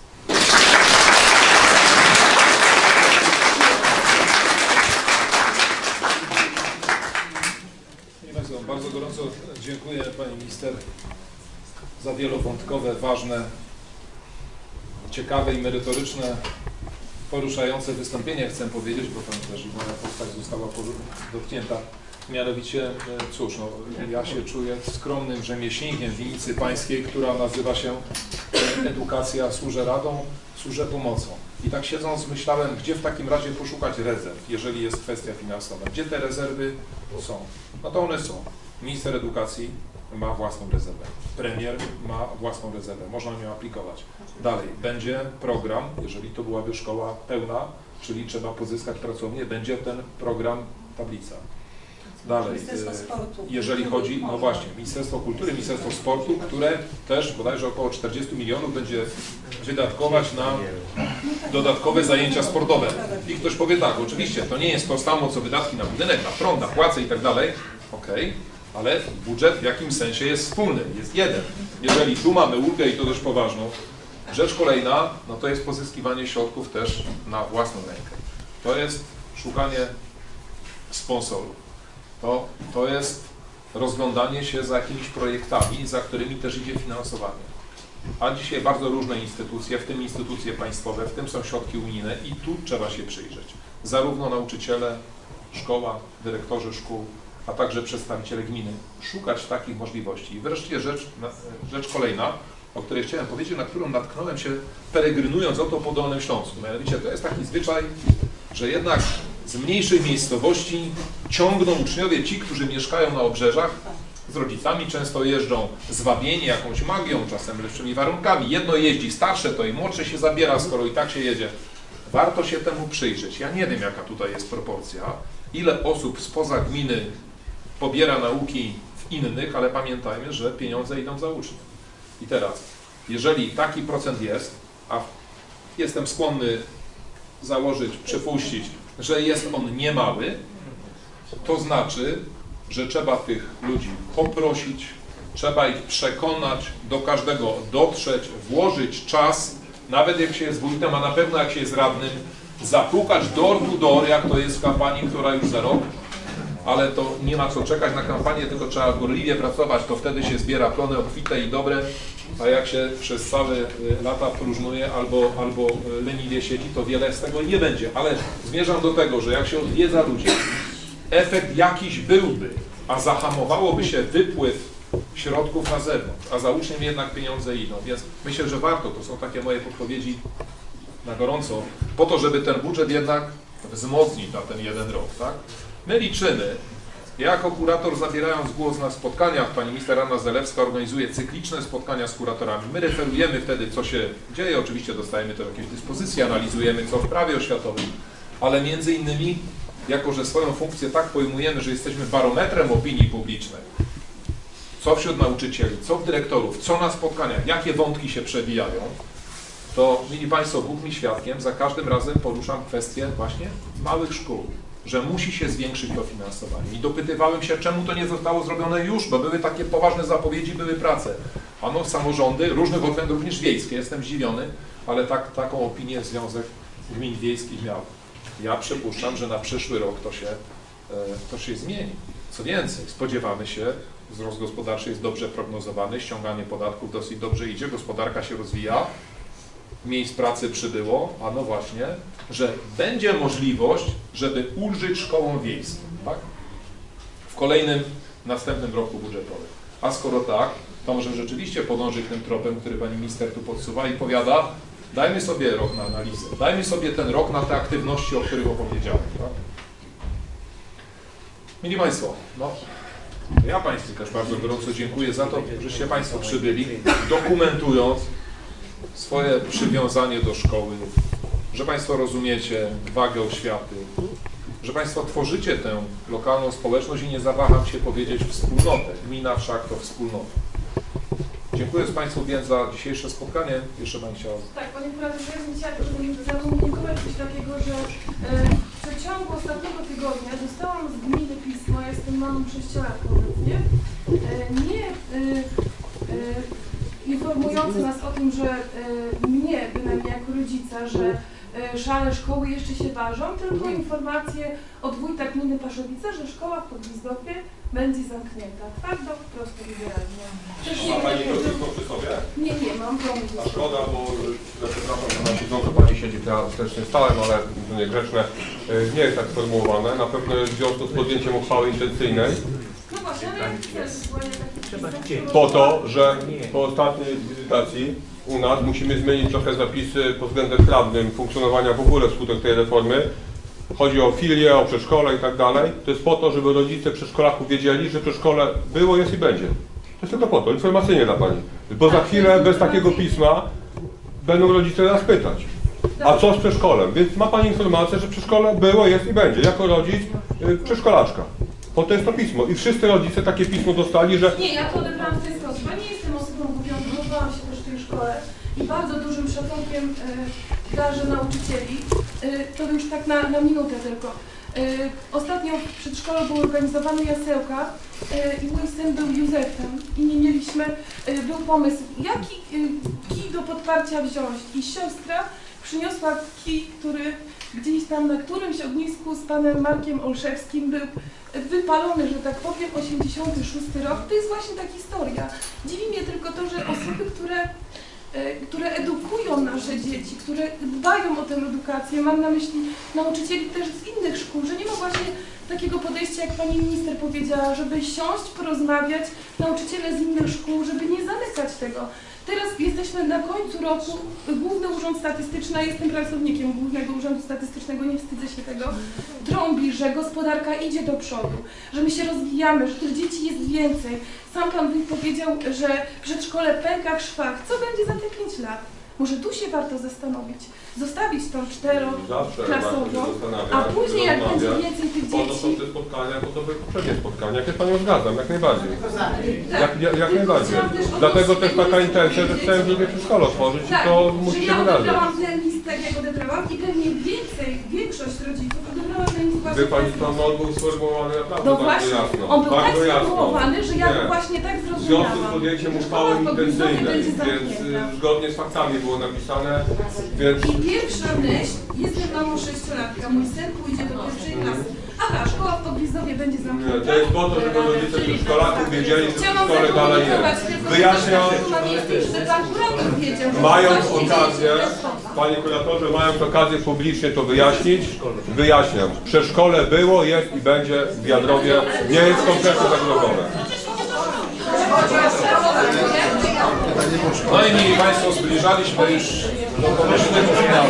Bardzo gorąco dziękuję Pani Minister za wielowątkowe, ważne, ciekawe i merytoryczne, poruszające wystąpienie, chcę powiedzieć, bo tam też moja postać została dotknięta. Mianowicie, cóż, no, ja się czuję skromnym rzemieślnikiem w Winicy Pańskiej, która nazywa się Edukacja, służę radą, służę pomocą. I tak siedząc myślałem, gdzie w takim razie poszukać rezerw, jeżeli jest kwestia finansowa. Gdzie te rezerwy są? No to one są. Minister edukacji ma własną rezerwę. Premier ma własną rezerwę. Można nią aplikować. Dalej, będzie program, jeżeli to byłaby szkoła pełna, czyli trzeba pozyskać pracownię, będzie ten program tablica. Dalej, jeżeli chodzi, no właśnie, Ministerstwo Kultury, Ministerstwo Sportu, które też bodajże około czterdziestu milionów będzie wydatkować na dodatkowe zajęcia sportowe. I ktoś powie tak, oczywiście, to nie jest to samo, co wydatki na budynek, na prąd, na płace i tak dalej, okej, ale budżet w jakimś sensie jest wspólny, jest jeden. Jeżeli tu mamy ulgę i to dość poważną, rzecz kolejna, no to jest pozyskiwanie środków też na własną rękę. To jest szukanie sponsorów. To, to jest rozglądanie się za jakimiś projektami, za którymi też idzie finansowanie. A dzisiaj bardzo różne instytucje, w tym instytucje państwowe, w tym są środki unijne i tu trzeba się przyjrzeć. Zarówno nauczyciele, szkoła, dyrektorzy szkół, a także przedstawiciele gminy. Szukać takich możliwości. I wreszcie rzecz, rzecz kolejna, o której chciałem powiedzieć, na którą natknąłem się peregrynując oto po Dolnym Śląsku. Mianowicie to jest taki zwyczaj, że jednak z mniejszej miejscowości ciągną uczniowie ci, którzy mieszkają na obrzeżach, z rodzicami często jeżdżą, zwabieni jakąś magią, czasem lepszymi warunkami. Jedno jeździ starsze, to i młodsze się zabiera, skoro i tak się jedzie. Warto się temu przyjrzeć. Ja nie wiem, jaka tutaj jest proporcja, ile osób spoza gminy pobiera nauki w innych, ale pamiętajmy, że pieniądze idą za uczniów. I teraz, jeżeli taki procent jest, a jestem skłonny założyć, przypuścić, że jest on niemały, to znaczy, że trzeba tych ludzi poprosić, Trzeba ich przekonać, do każdego dotrzeć, włożyć czas, nawet jak się jest wójtem, a na pewno jak się jest radnym, zapukać door to door, jak to jest w kampanii, która już za rok, ale to nie ma co czekać na kampanię, tylko trzeba gorliwie pracować, to wtedy się zbiera plony obfite i dobre, a jak się przez całe lata próżnuje albo, albo leniwie siedzi, to wiele z tego nie będzie. Ale zmierzam do tego, że jak się odwiedza ludzi, efekt jakiś byłby, a zahamowałoby się wypływ środków na zewnątrz, a za uczniem jednak pieniądze idą, więc myślę, że warto, to są takie moje podpowiedzi na gorąco, po to, żeby ten budżet jednak wzmocnić na ten jeden rok, tak? My liczymy, ja jako kurator zabierając głos na spotkaniach, pani minister Anna Zalewska organizuje cykliczne spotkania z kuratorami, my referujemy wtedy, co się dzieje, oczywiście dostajemy to jakieś dyspozycje, analizujemy, co w prawie oświatowym, ale między innymi, jako że swoją funkcję tak pojmujemy, że jesteśmy barometrem opinii publicznej, co wśród nauczycieli, co w dyrektorów, co na spotkaniach, jakie wątki się przewijają, to, mili Państwo, Bóg mi świadkiem, za każdym razem poruszam kwestię właśnie małych szkół, że musi się zwiększyć dofinansowanie. I dopytywałem się, czemu to nie zostało zrobione już, bo były takie poważne zapowiedzi, były prace. Ano samorządy, różnych odmian, również wiejskie, jestem zdziwiony, ale tak, taką opinię Związek Gmin Wiejskich miał. Ja przypuszczam, że na przyszły rok to się, to się zmieni. Co więcej, spodziewamy się, wzrost gospodarczy jest dobrze prognozowany, ściąganie podatków dosyć dobrze idzie, gospodarka się rozwija, miejsc pracy przybyło, a no właśnie, że będzie możliwość, żeby ulżyć szkołom wiejskim, tak? W kolejnym, następnym roku budżetowym. A skoro tak, to może rzeczywiście podążyć tym tropem, który pani minister tu podsuwa i powiada, dajmy sobie rok na analizę, dajmy sobie ten rok na te aktywności, o których opowiedziałem, tak? Mili Państwo, no, ja Państwu też bardzo gorąco dziękuję za to, żeście Państwo przybyli, dokumentując swoje przywiązanie do szkoły, że Państwo rozumiecie wagę oświaty, że Państwo tworzycie tę lokalną społeczność i nie zawaham się powiedzieć wspólnotę. Gmina wszak to wspólnota. Dziękuję Państwu więc za dzisiejsze spotkanie. Jeszcze Pani chciała... Tak, Panie Kuratorze, ja bym chciała zakomunikować coś takiego, że e, w przeciągu ostatniego tygodnia dostałam z gminy pismo, ja jestem mamą sześciolatką obecnie, e, nie e, e, informujące nas o tym, że e, mnie, bynajmniej jako rodzica, że e, szale szkoły jeszcze się ważą, tylko informacje od wójta gminy Paszowice, że szkoła w Podgwizdowie będzie zamknięta. Twardo, prosto i wyraźnie. Ma Pani to tylko przy sobie? Nie, nie mam. A szkoda, bo ja przepraszam, że na siedząco Pani siedzi, ja też nie stałem, ale to niegrzeczne. Nie jest tak sformułowane. Na pewno w związku z podjęciem uchwały intencyjnej. No właśnie, ale ja Po to, że po ostatniej wizytacji u nas musimy zmienić trochę zapisy pod względem prawnym funkcjonowania w ogóle wskutek tej reformy. Chodzi o filię, o przedszkole i tak dalej. To jest po to, żeby rodzice przedszkolaków wiedzieli, że przedszkole było, jest i będzie. To jest tylko po to, informacyjnie dla Pani. Bo za chwilę bez takiego pisma będą rodzice nas pytać. A co z przedszkolem? Więc ma Pani informację, że przedszkole było, jest i będzie. Jako rodzic yy, przedszkolaczka. Po to jest to pismo. I wszyscy rodzice takie pismo dostali, że... Nie, ja to odebrałam w ten sposób. Ja nie jestem osobą głupią, wychowałam się też w tej szkole i bardzo dużym szacunkiem y, darzę nauczycieli. Y, to już tak na, na minutę tylko. Y, ostatnio w przedszkolu był organizowany jasełka y, i mój syn był Józefem i nie mieliśmy, y, był pomysł, jaki y, kij do podparcia wziąć. I siostra przyniosła kij, który gdzieś tam na którymś ognisku z panem Markiem Olszewskim był wypalony, że tak powiem, osiemdziesiąty szósty rok. To jest właśnie ta historia. Dziwi mnie tylko to, że osoby, które, które edukują nasze dzieci, które dbają o tę edukację, mam na myśli nauczycieli też z innych szkół, że nie ma właśnie takiego podejścia, jak pani minister powiedziała, żeby siąść, porozmawiać, nauczyciele z innych szkół, żeby nie zamykać tego. Teraz jesteśmy na końcu roku, Główny Urząd Statystyczny, jestem pracownikiem Głównego Urzędu Statystycznego, nie wstydzę się tego, trąbi, że gospodarka idzie do przodu, że my się rozwijamy, że tych dzieci jest więcej. Sam Pan wójt powiedział, że przedszkole pęka w szwach. Co będzie za te pięć lat? Może tu się warto zastanowić, zostawić tą czteroklasową, a później jak będzie więcej tych dzieci... Po to są te spotkania, bo to były poprzednie spotkania, jak się z Panią zgadzam, jak najbardziej. Jak, jak, jak najbardziej. Dlatego też taka intencja, że chcę drugie przedszkole otworzyć i to musi się wydarzyć. Ja odebrałam ten list tak, jak odebrałam i pewnie więcej, większość rodziców odebrała wpłynąłem na informację. Wie pani, to on był sformułowany naprawdę No bardzo właśnie, jasno. on był tak bardzo jasno. sformułowany, że ja Nie. go właśnie tak W związku z zrozumiałam. podjęciem Że uchwały szkoła w Pogwizddowie intencyjnej, będzie więc zamknięta. y, zgodnie z faktami było napisane, więc... I pierwsza myśl, jestem mamą sześciolatka, mój syn pójdzie do pierwszej klasy. Aha, szkoła w Pogwizdowie będzie zamknięta. Nie, to jest po to, żeby rodzice przedszkolaków wiedzieli, że w Chciałam szkole dalej zakomunikować, jest. tylko Wyjaśniam, mam jest, że pan kurator wiedział, że mając właśnie okazję, jest panie kuratorze, mając okazję publicznie to wyjaśnić, wyjaśniam. Przedszkole było, jest i będzie w Wiadrowie, nie jest kompletnie zagrożone. No i mili Państwo, zbliżaliśmy już do pomyślnego finału.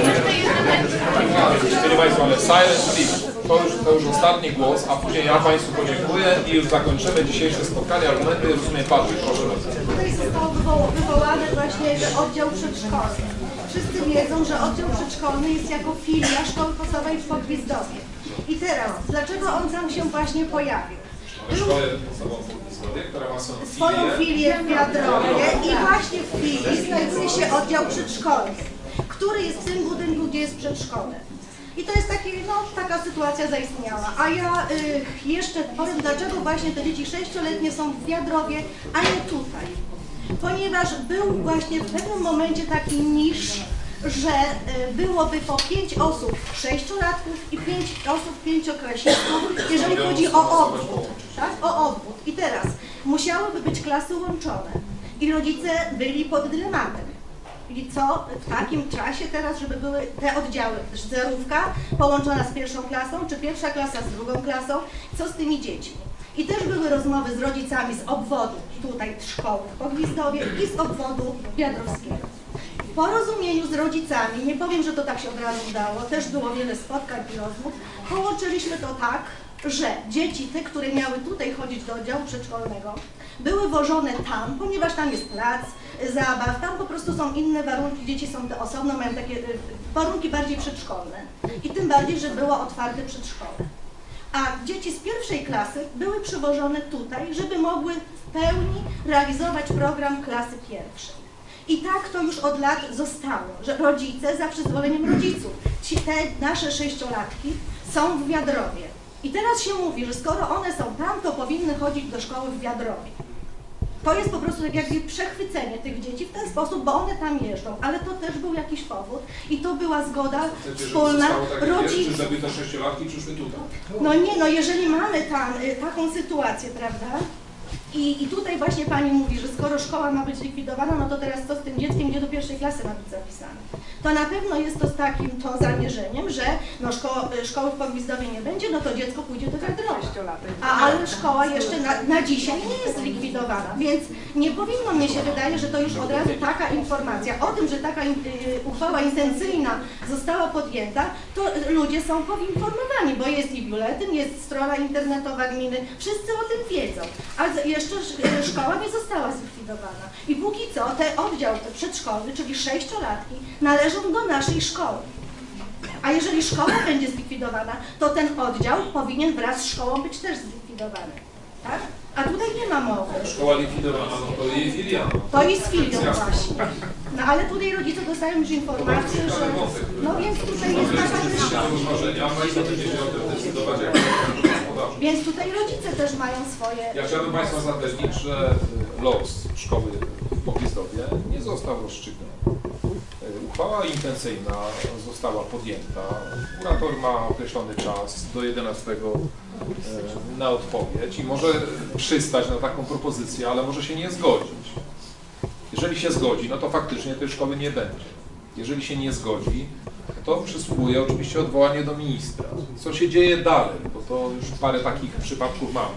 Mili Państwo, ale silent sleep. To już, to już ostatni głos, a później ja Państwu podziękuję i już zakończymy dzisiejsze spotkanie. Argumenty rozumie Patryk, proszę bardzo. Tutaj zostało wywo- wywołane właśnie, że oddział przedszkolny. Wszyscy wiedzą, że oddział przedszkolny jest jako filia szkoły podstawowej w Pogwizdowie. I teraz, dlaczego on tam się właśnie pojawił? Szkołę podstawową w Pogwizdowie, która ma swoją Swoją filię w Wiadrowie i właśnie w filii znajduje się oddział przedszkolny, który jest w tym budynku, gdzie jest przedszkole. I to jest taki, no, taka sytuacja zaistniała. A ja y, jeszcze powiem, dlaczego właśnie te dzieci sześcioletnie są w Wiadrowie, a nie tutaj. Ponieważ był właśnie w pewnym momencie taki niż, że y, byłoby po pięć osób sześciolatków i pięć osób pięcioklasistów, jeżeli chodzi o obwód, tak? O obwód. I teraz musiałyby być klasy łączone i rodzice byli pod dylematem. I co w takim czasie teraz, żeby były te oddziały, zerówka połączona z pierwszą klasą, czy pierwsza klasa z drugą klasą, co z tymi dziećmi? I też były rozmowy z rodzicami z obwodu tutaj szkoły w Pogwizdowie i z obwodu wiadrowskiego. W porozumieniu z rodzicami, nie powiem, że to tak się od razu udało, też było wiele spotkań i rozmów, połączyliśmy to tak, że dzieci, te, które miały tutaj chodzić do oddziału przedszkolnego, były wożone tam, ponieważ tam jest plac zabaw, tam po prostu są inne warunki, dzieci są te osobno, mają takie y, warunki bardziej przedszkolne. I tym bardziej, że było otwarte przedszkole. A dzieci z pierwszej klasy były przywożone tutaj, żeby mogły w pełni realizować program klasy pierwszej. I tak to już od lat zostało, że rodzice za przyzwoleniem rodziców, ci, te nasze sześciolatki są w Wiadrowie. I teraz się mówi, że skoro one są tam, to powinny chodzić do szkoły w Wiadrowie. To jest po prostu tak jakby przechwycenie tych dzieci w ten sposób, bo one tam jeżdżą, ale to też był jakiś powód i to była zgoda Chcecie, wspólna żeby rodziców. żeby te sześciolatki przyszły tutaj? No nie, no jeżeli mamy tam y, taką sytuację, prawda? I, I tutaj właśnie Pani mówi, że skoro szkoła ma być likwidowana, no to teraz co z tym dzieckiem, gdzie do pierwszej klasy ma być zapisane? To na pewno jest to z takim to zamierzeniem, że no szko szkoły w Pogwizdowie nie będzie, no to dziecko pójdzie do Wiadrowa. A ale szkoła jeszcze na, na dzisiaj nie jest zlikwidowana, więc nie powinno, mnie się wydaje, że to już od razu taka informacja o tym, że taka in, y, uchwała intencyjna została podjęta, to ludzie są poinformowani, bo jest i biuletyn, jest strona internetowa gminy, wszyscy o tym wiedzą. A jeszcze szkoła nie została zlikwidowana. I póki co te oddział przedszkolny, czyli sześciolatki, należą do naszej szkoły. A jeżeli szkoła będzie zlikwidowana, to ten oddział powinien wraz z szkołą być też zlikwidowany. Tak? A tutaj nie ma mowy. Szkoła likwidowana, no to jej filia. To jest filią właśnie. No ale tutaj rodzice dostają już informację, że... No więc tutaj jest taka Więc tutaj rodzice też mają swoje... Ja chciałbym Państwa zapewnić, że los szkoły w Pogwizdowie nie został rozstrzygnięty. Uchwała intencyjna została podjęta. Kurator ma określony czas do jedenastego na odpowiedź i może przystać na taką propozycję, ale może się nie zgodzić. Jeżeli się zgodzi, no to faktycznie tej szkoły nie będzie. Jeżeli się nie zgodzi, to przysługuje oczywiście odwołanie do ministra. Co się dzieje dalej, bo to już parę takich przypadków mamy.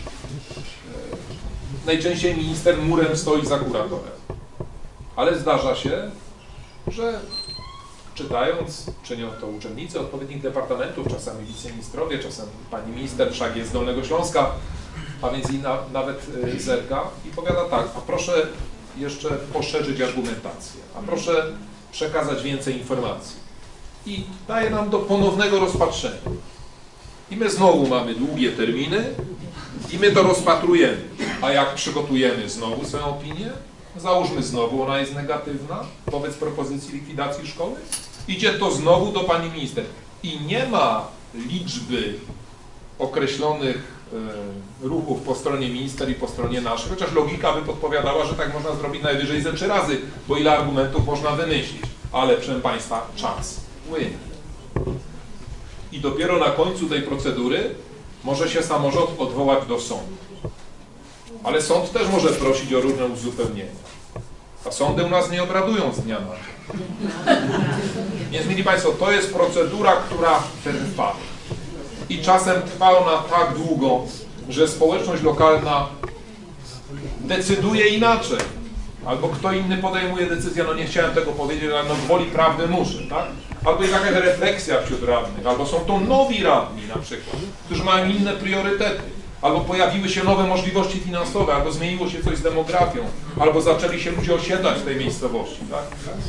Najczęściej minister murem stoi za kuratorem. Ale zdarza się, że czytając, czynią to uczennicy odpowiednich departamentów, czasami wiceministrowie, czasem pani minister, wszak jest z Dolnego Śląska, a więc i na, nawet zerka i powiada tak, a proszę jeszcze poszerzyć argumentację, a proszę przekazać więcej informacji. I daje nam do ponownego rozpatrzenia. I my znowu mamy długie terminy i my to rozpatrujemy. A jak przygotujemy znowu swoją opinię, załóżmy znowu, ona jest negatywna wobec propozycji likwidacji szkoły, idzie to znowu do pani minister. I nie ma liczby określonych e, ruchów po stronie minister i po stronie naszej, chociaż logika by podpowiadała, że tak można zrobić najwyżej ze trzy razy, bo ile argumentów można wymyślić. Ale proszę Państwa, czas płynie. I dopiero na końcu tej procedury może się samorząd odwołać do sądu. Ale sąd też może prosić o różne uzupełnienia. A sądy u nas nie obradują z dnia na dzień. Więc, mili Państwo, to jest procedura, która trwa. I czasem trwa ona tak długo, że społeczność lokalna decyduje inaczej. Albo kto inny podejmuje decyzję, no nie chciałem tego powiedzieć, ale no woli prawdy muszę, tak? Albo jest jakaś refleksja wśród radnych, albo są to nowi radni na przykład, którzy mają inne priorytety. Albo pojawiły się nowe możliwości finansowe, albo zmieniło się coś z demografią, albo zaczęli się ludzie osiedlać w tej miejscowości, tak?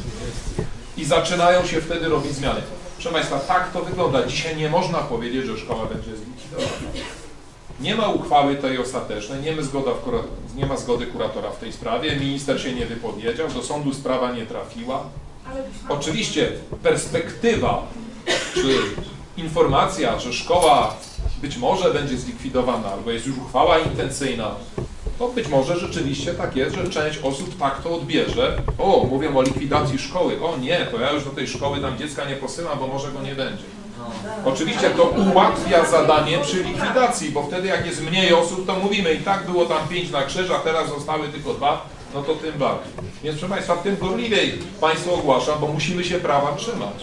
I zaczynają się wtedy robić zmiany. Proszę Państwa, tak to wygląda. Dzisiaj nie można powiedzieć, że szkoła będzie zlikwidowana. Nie ma uchwały tej ostatecznej, nie ma, zgoda w nie ma zgody kuratora w tej sprawie, minister się nie wypowiedział, do sądu sprawa nie trafiła. Oczywiście perspektywa, czy informacja, że szkoła być może będzie zlikwidowana, albo jest już uchwała intencyjna, to być może rzeczywiście tak jest, że część osób tak to odbierze. O, mówią o likwidacji szkoły. O nie, to ja już do tej szkoły tam dziecka nie posyłam, bo może go nie będzie. Oczywiście to ułatwia zadanie przy likwidacji, bo wtedy jak jest mniej osób, to mówimy i tak było tam pięć na krzyż, a teraz zostały tylko dwa, no to tym bardziej. Więc proszę Państwa, tym gorliwiej Państwu ogłaszam, bo musimy się prawa trzymać.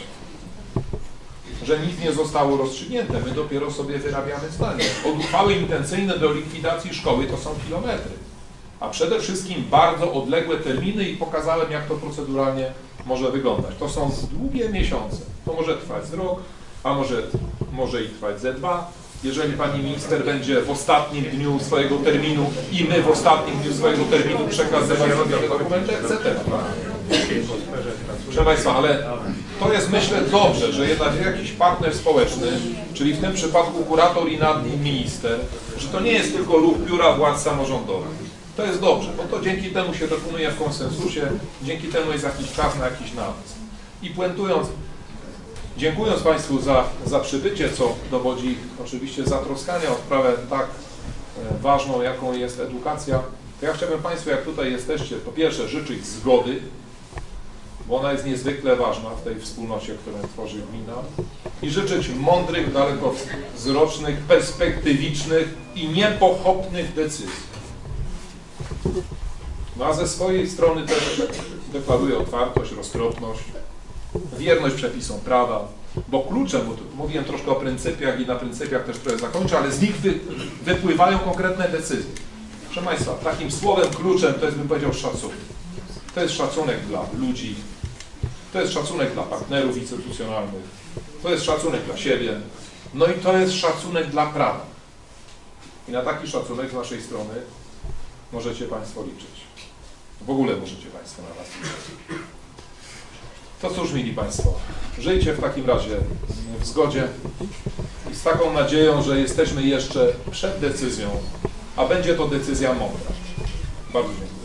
Że nic nie zostało rozstrzygnięte, my dopiero sobie wyrabiamy zdanie. Od uchwały intencyjne do likwidacji szkoły to są kilometry. A przede wszystkim bardzo odległe terminy i pokazałem, jak to proceduralnie może wyglądać. To są długie miesiące. To może trwać z rok, a może, może i trwać ze dwa. Jeżeli pani minister będzie w ostatnim dniu swojego terminu i my w ostatnim dniu swojego terminu przekazywać te dokumenty, et cetera. Proszę Państwa, ale to jest, myślę, dobrze, że jednak jakiś partner społeczny, czyli w tym przypadku kurator i nad nim minister, że to nie jest tylko ruch biura władz samorządowych. To jest dobrze, bo to dzięki temu się dokonuje w konsensusie, dzięki temu jest jakiś czas na jakiś nawias. I puentując, dziękując Państwu za, za przybycie, co dowodzi oczywiście zatroskania o sprawę tak e, ważną, jaką jest edukacja, to ja chciałbym Państwu, jak tutaj jesteście, po pierwsze życzyć zgody, bo ona jest niezwykle ważna w tej wspólnocie, którą tworzy gmina, i życzyć mądrych, dalekowzrocznych, perspektywicznych i niepochopnych decyzji. No a ze swojej strony też deklaruję otwartość, roztropność, wierność przepisom prawa, bo kluczem, bo mówiłem troszkę o pryncypiach i na pryncypiach też trochę zakończę, ale z nich wy, wypływają konkretne decyzje. Proszę Państwa, takim słowem kluczem to jest, bym powiedział, szacunek. To jest szacunek dla ludzi, to jest szacunek dla partnerów instytucjonalnych, to jest szacunek dla siebie, no i to jest szacunek dla prawa. I na taki szacunek z naszej strony możecie Państwo liczyć. W ogóle możecie Państwo na nas liczyć. To cóż, mili Państwo, żyjcie w takim razie w zgodzie i z taką nadzieją, że jesteśmy jeszcze przed decyzją, a będzie to decyzja mądra. Bardzo dziękuję.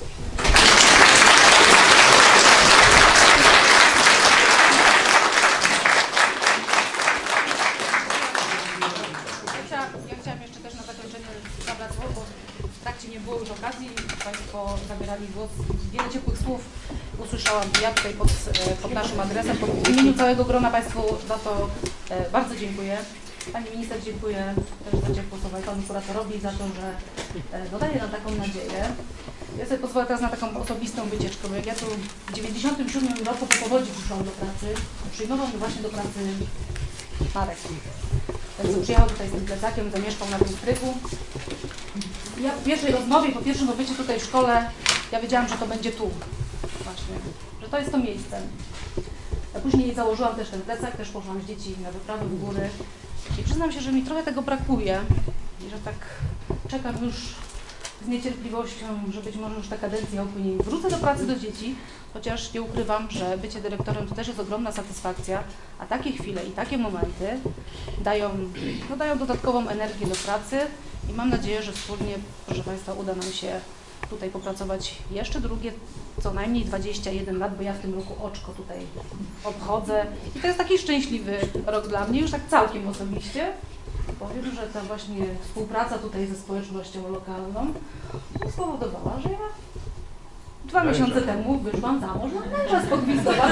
Ja chciałam jeszcze też na zakończenie zabrać głos, bo w trakcie nie było już okazji, Państwo zabierali głos. Wiele ciepłych słów usłyszałam ja tutaj pod, pod naszym adresem. W imieniu całego grona Państwu za to bardzo dziękuję. Pani minister, dziękuję też za ciepłe słowa i panu kuratorowi za to, że dodaje nam taką nadzieję. Ja sobie pozwolę teraz na taką osobistą wycieczkę, bo jak ja tu w dziewięćdziesiątym siódmym roku po powodzi przyszłam do pracy, przyjmował mnie właśnie do pracy Marek. Ten przyjechał tutaj z tym plecakiem, zamieszkał na tym strychu. Ja w pierwszej rozmowie, po pierwszym pobycie tutaj w szkole, ja wiedziałam, że to będzie tu właśnie, że to jest to miejsce. Ja później założyłam też ten plecak, też poszłam z dzieci na wyprawę w góry i przyznam się, że mi trochę tego brakuje i że tak czekam już z niecierpliwością, że być może już ta kadencja upłynie. Wrócę do pracy do dzieci, chociaż nie ukrywam, że bycie dyrektorem to też jest ogromna satysfakcja, a takie chwile i takie momenty dają, no dają dodatkową energię do pracy i mam nadzieję, że wspólnie, proszę Państwa, uda nam się tutaj popracować jeszcze drugie co najmniej dwadzieścia jeden lat, bo ja w tym roku oczko tutaj obchodzę. I to jest taki szczęśliwy rok dla mnie, już tak całkiem osobiście. Powiem, że ta właśnie współpraca tutaj ze społecznością lokalną spowodowała, że ja dwa miesiące temu wyszłam za mąż na męża z Pogwizdowa.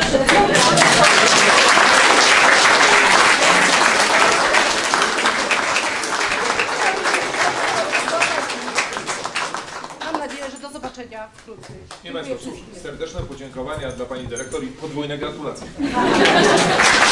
Mam nadzieję, że do zobaczenia wkrótce. Nie Państwo, cóż, serdeczne podziękowania dla Pani Dyrektor i podwójne gratulacje.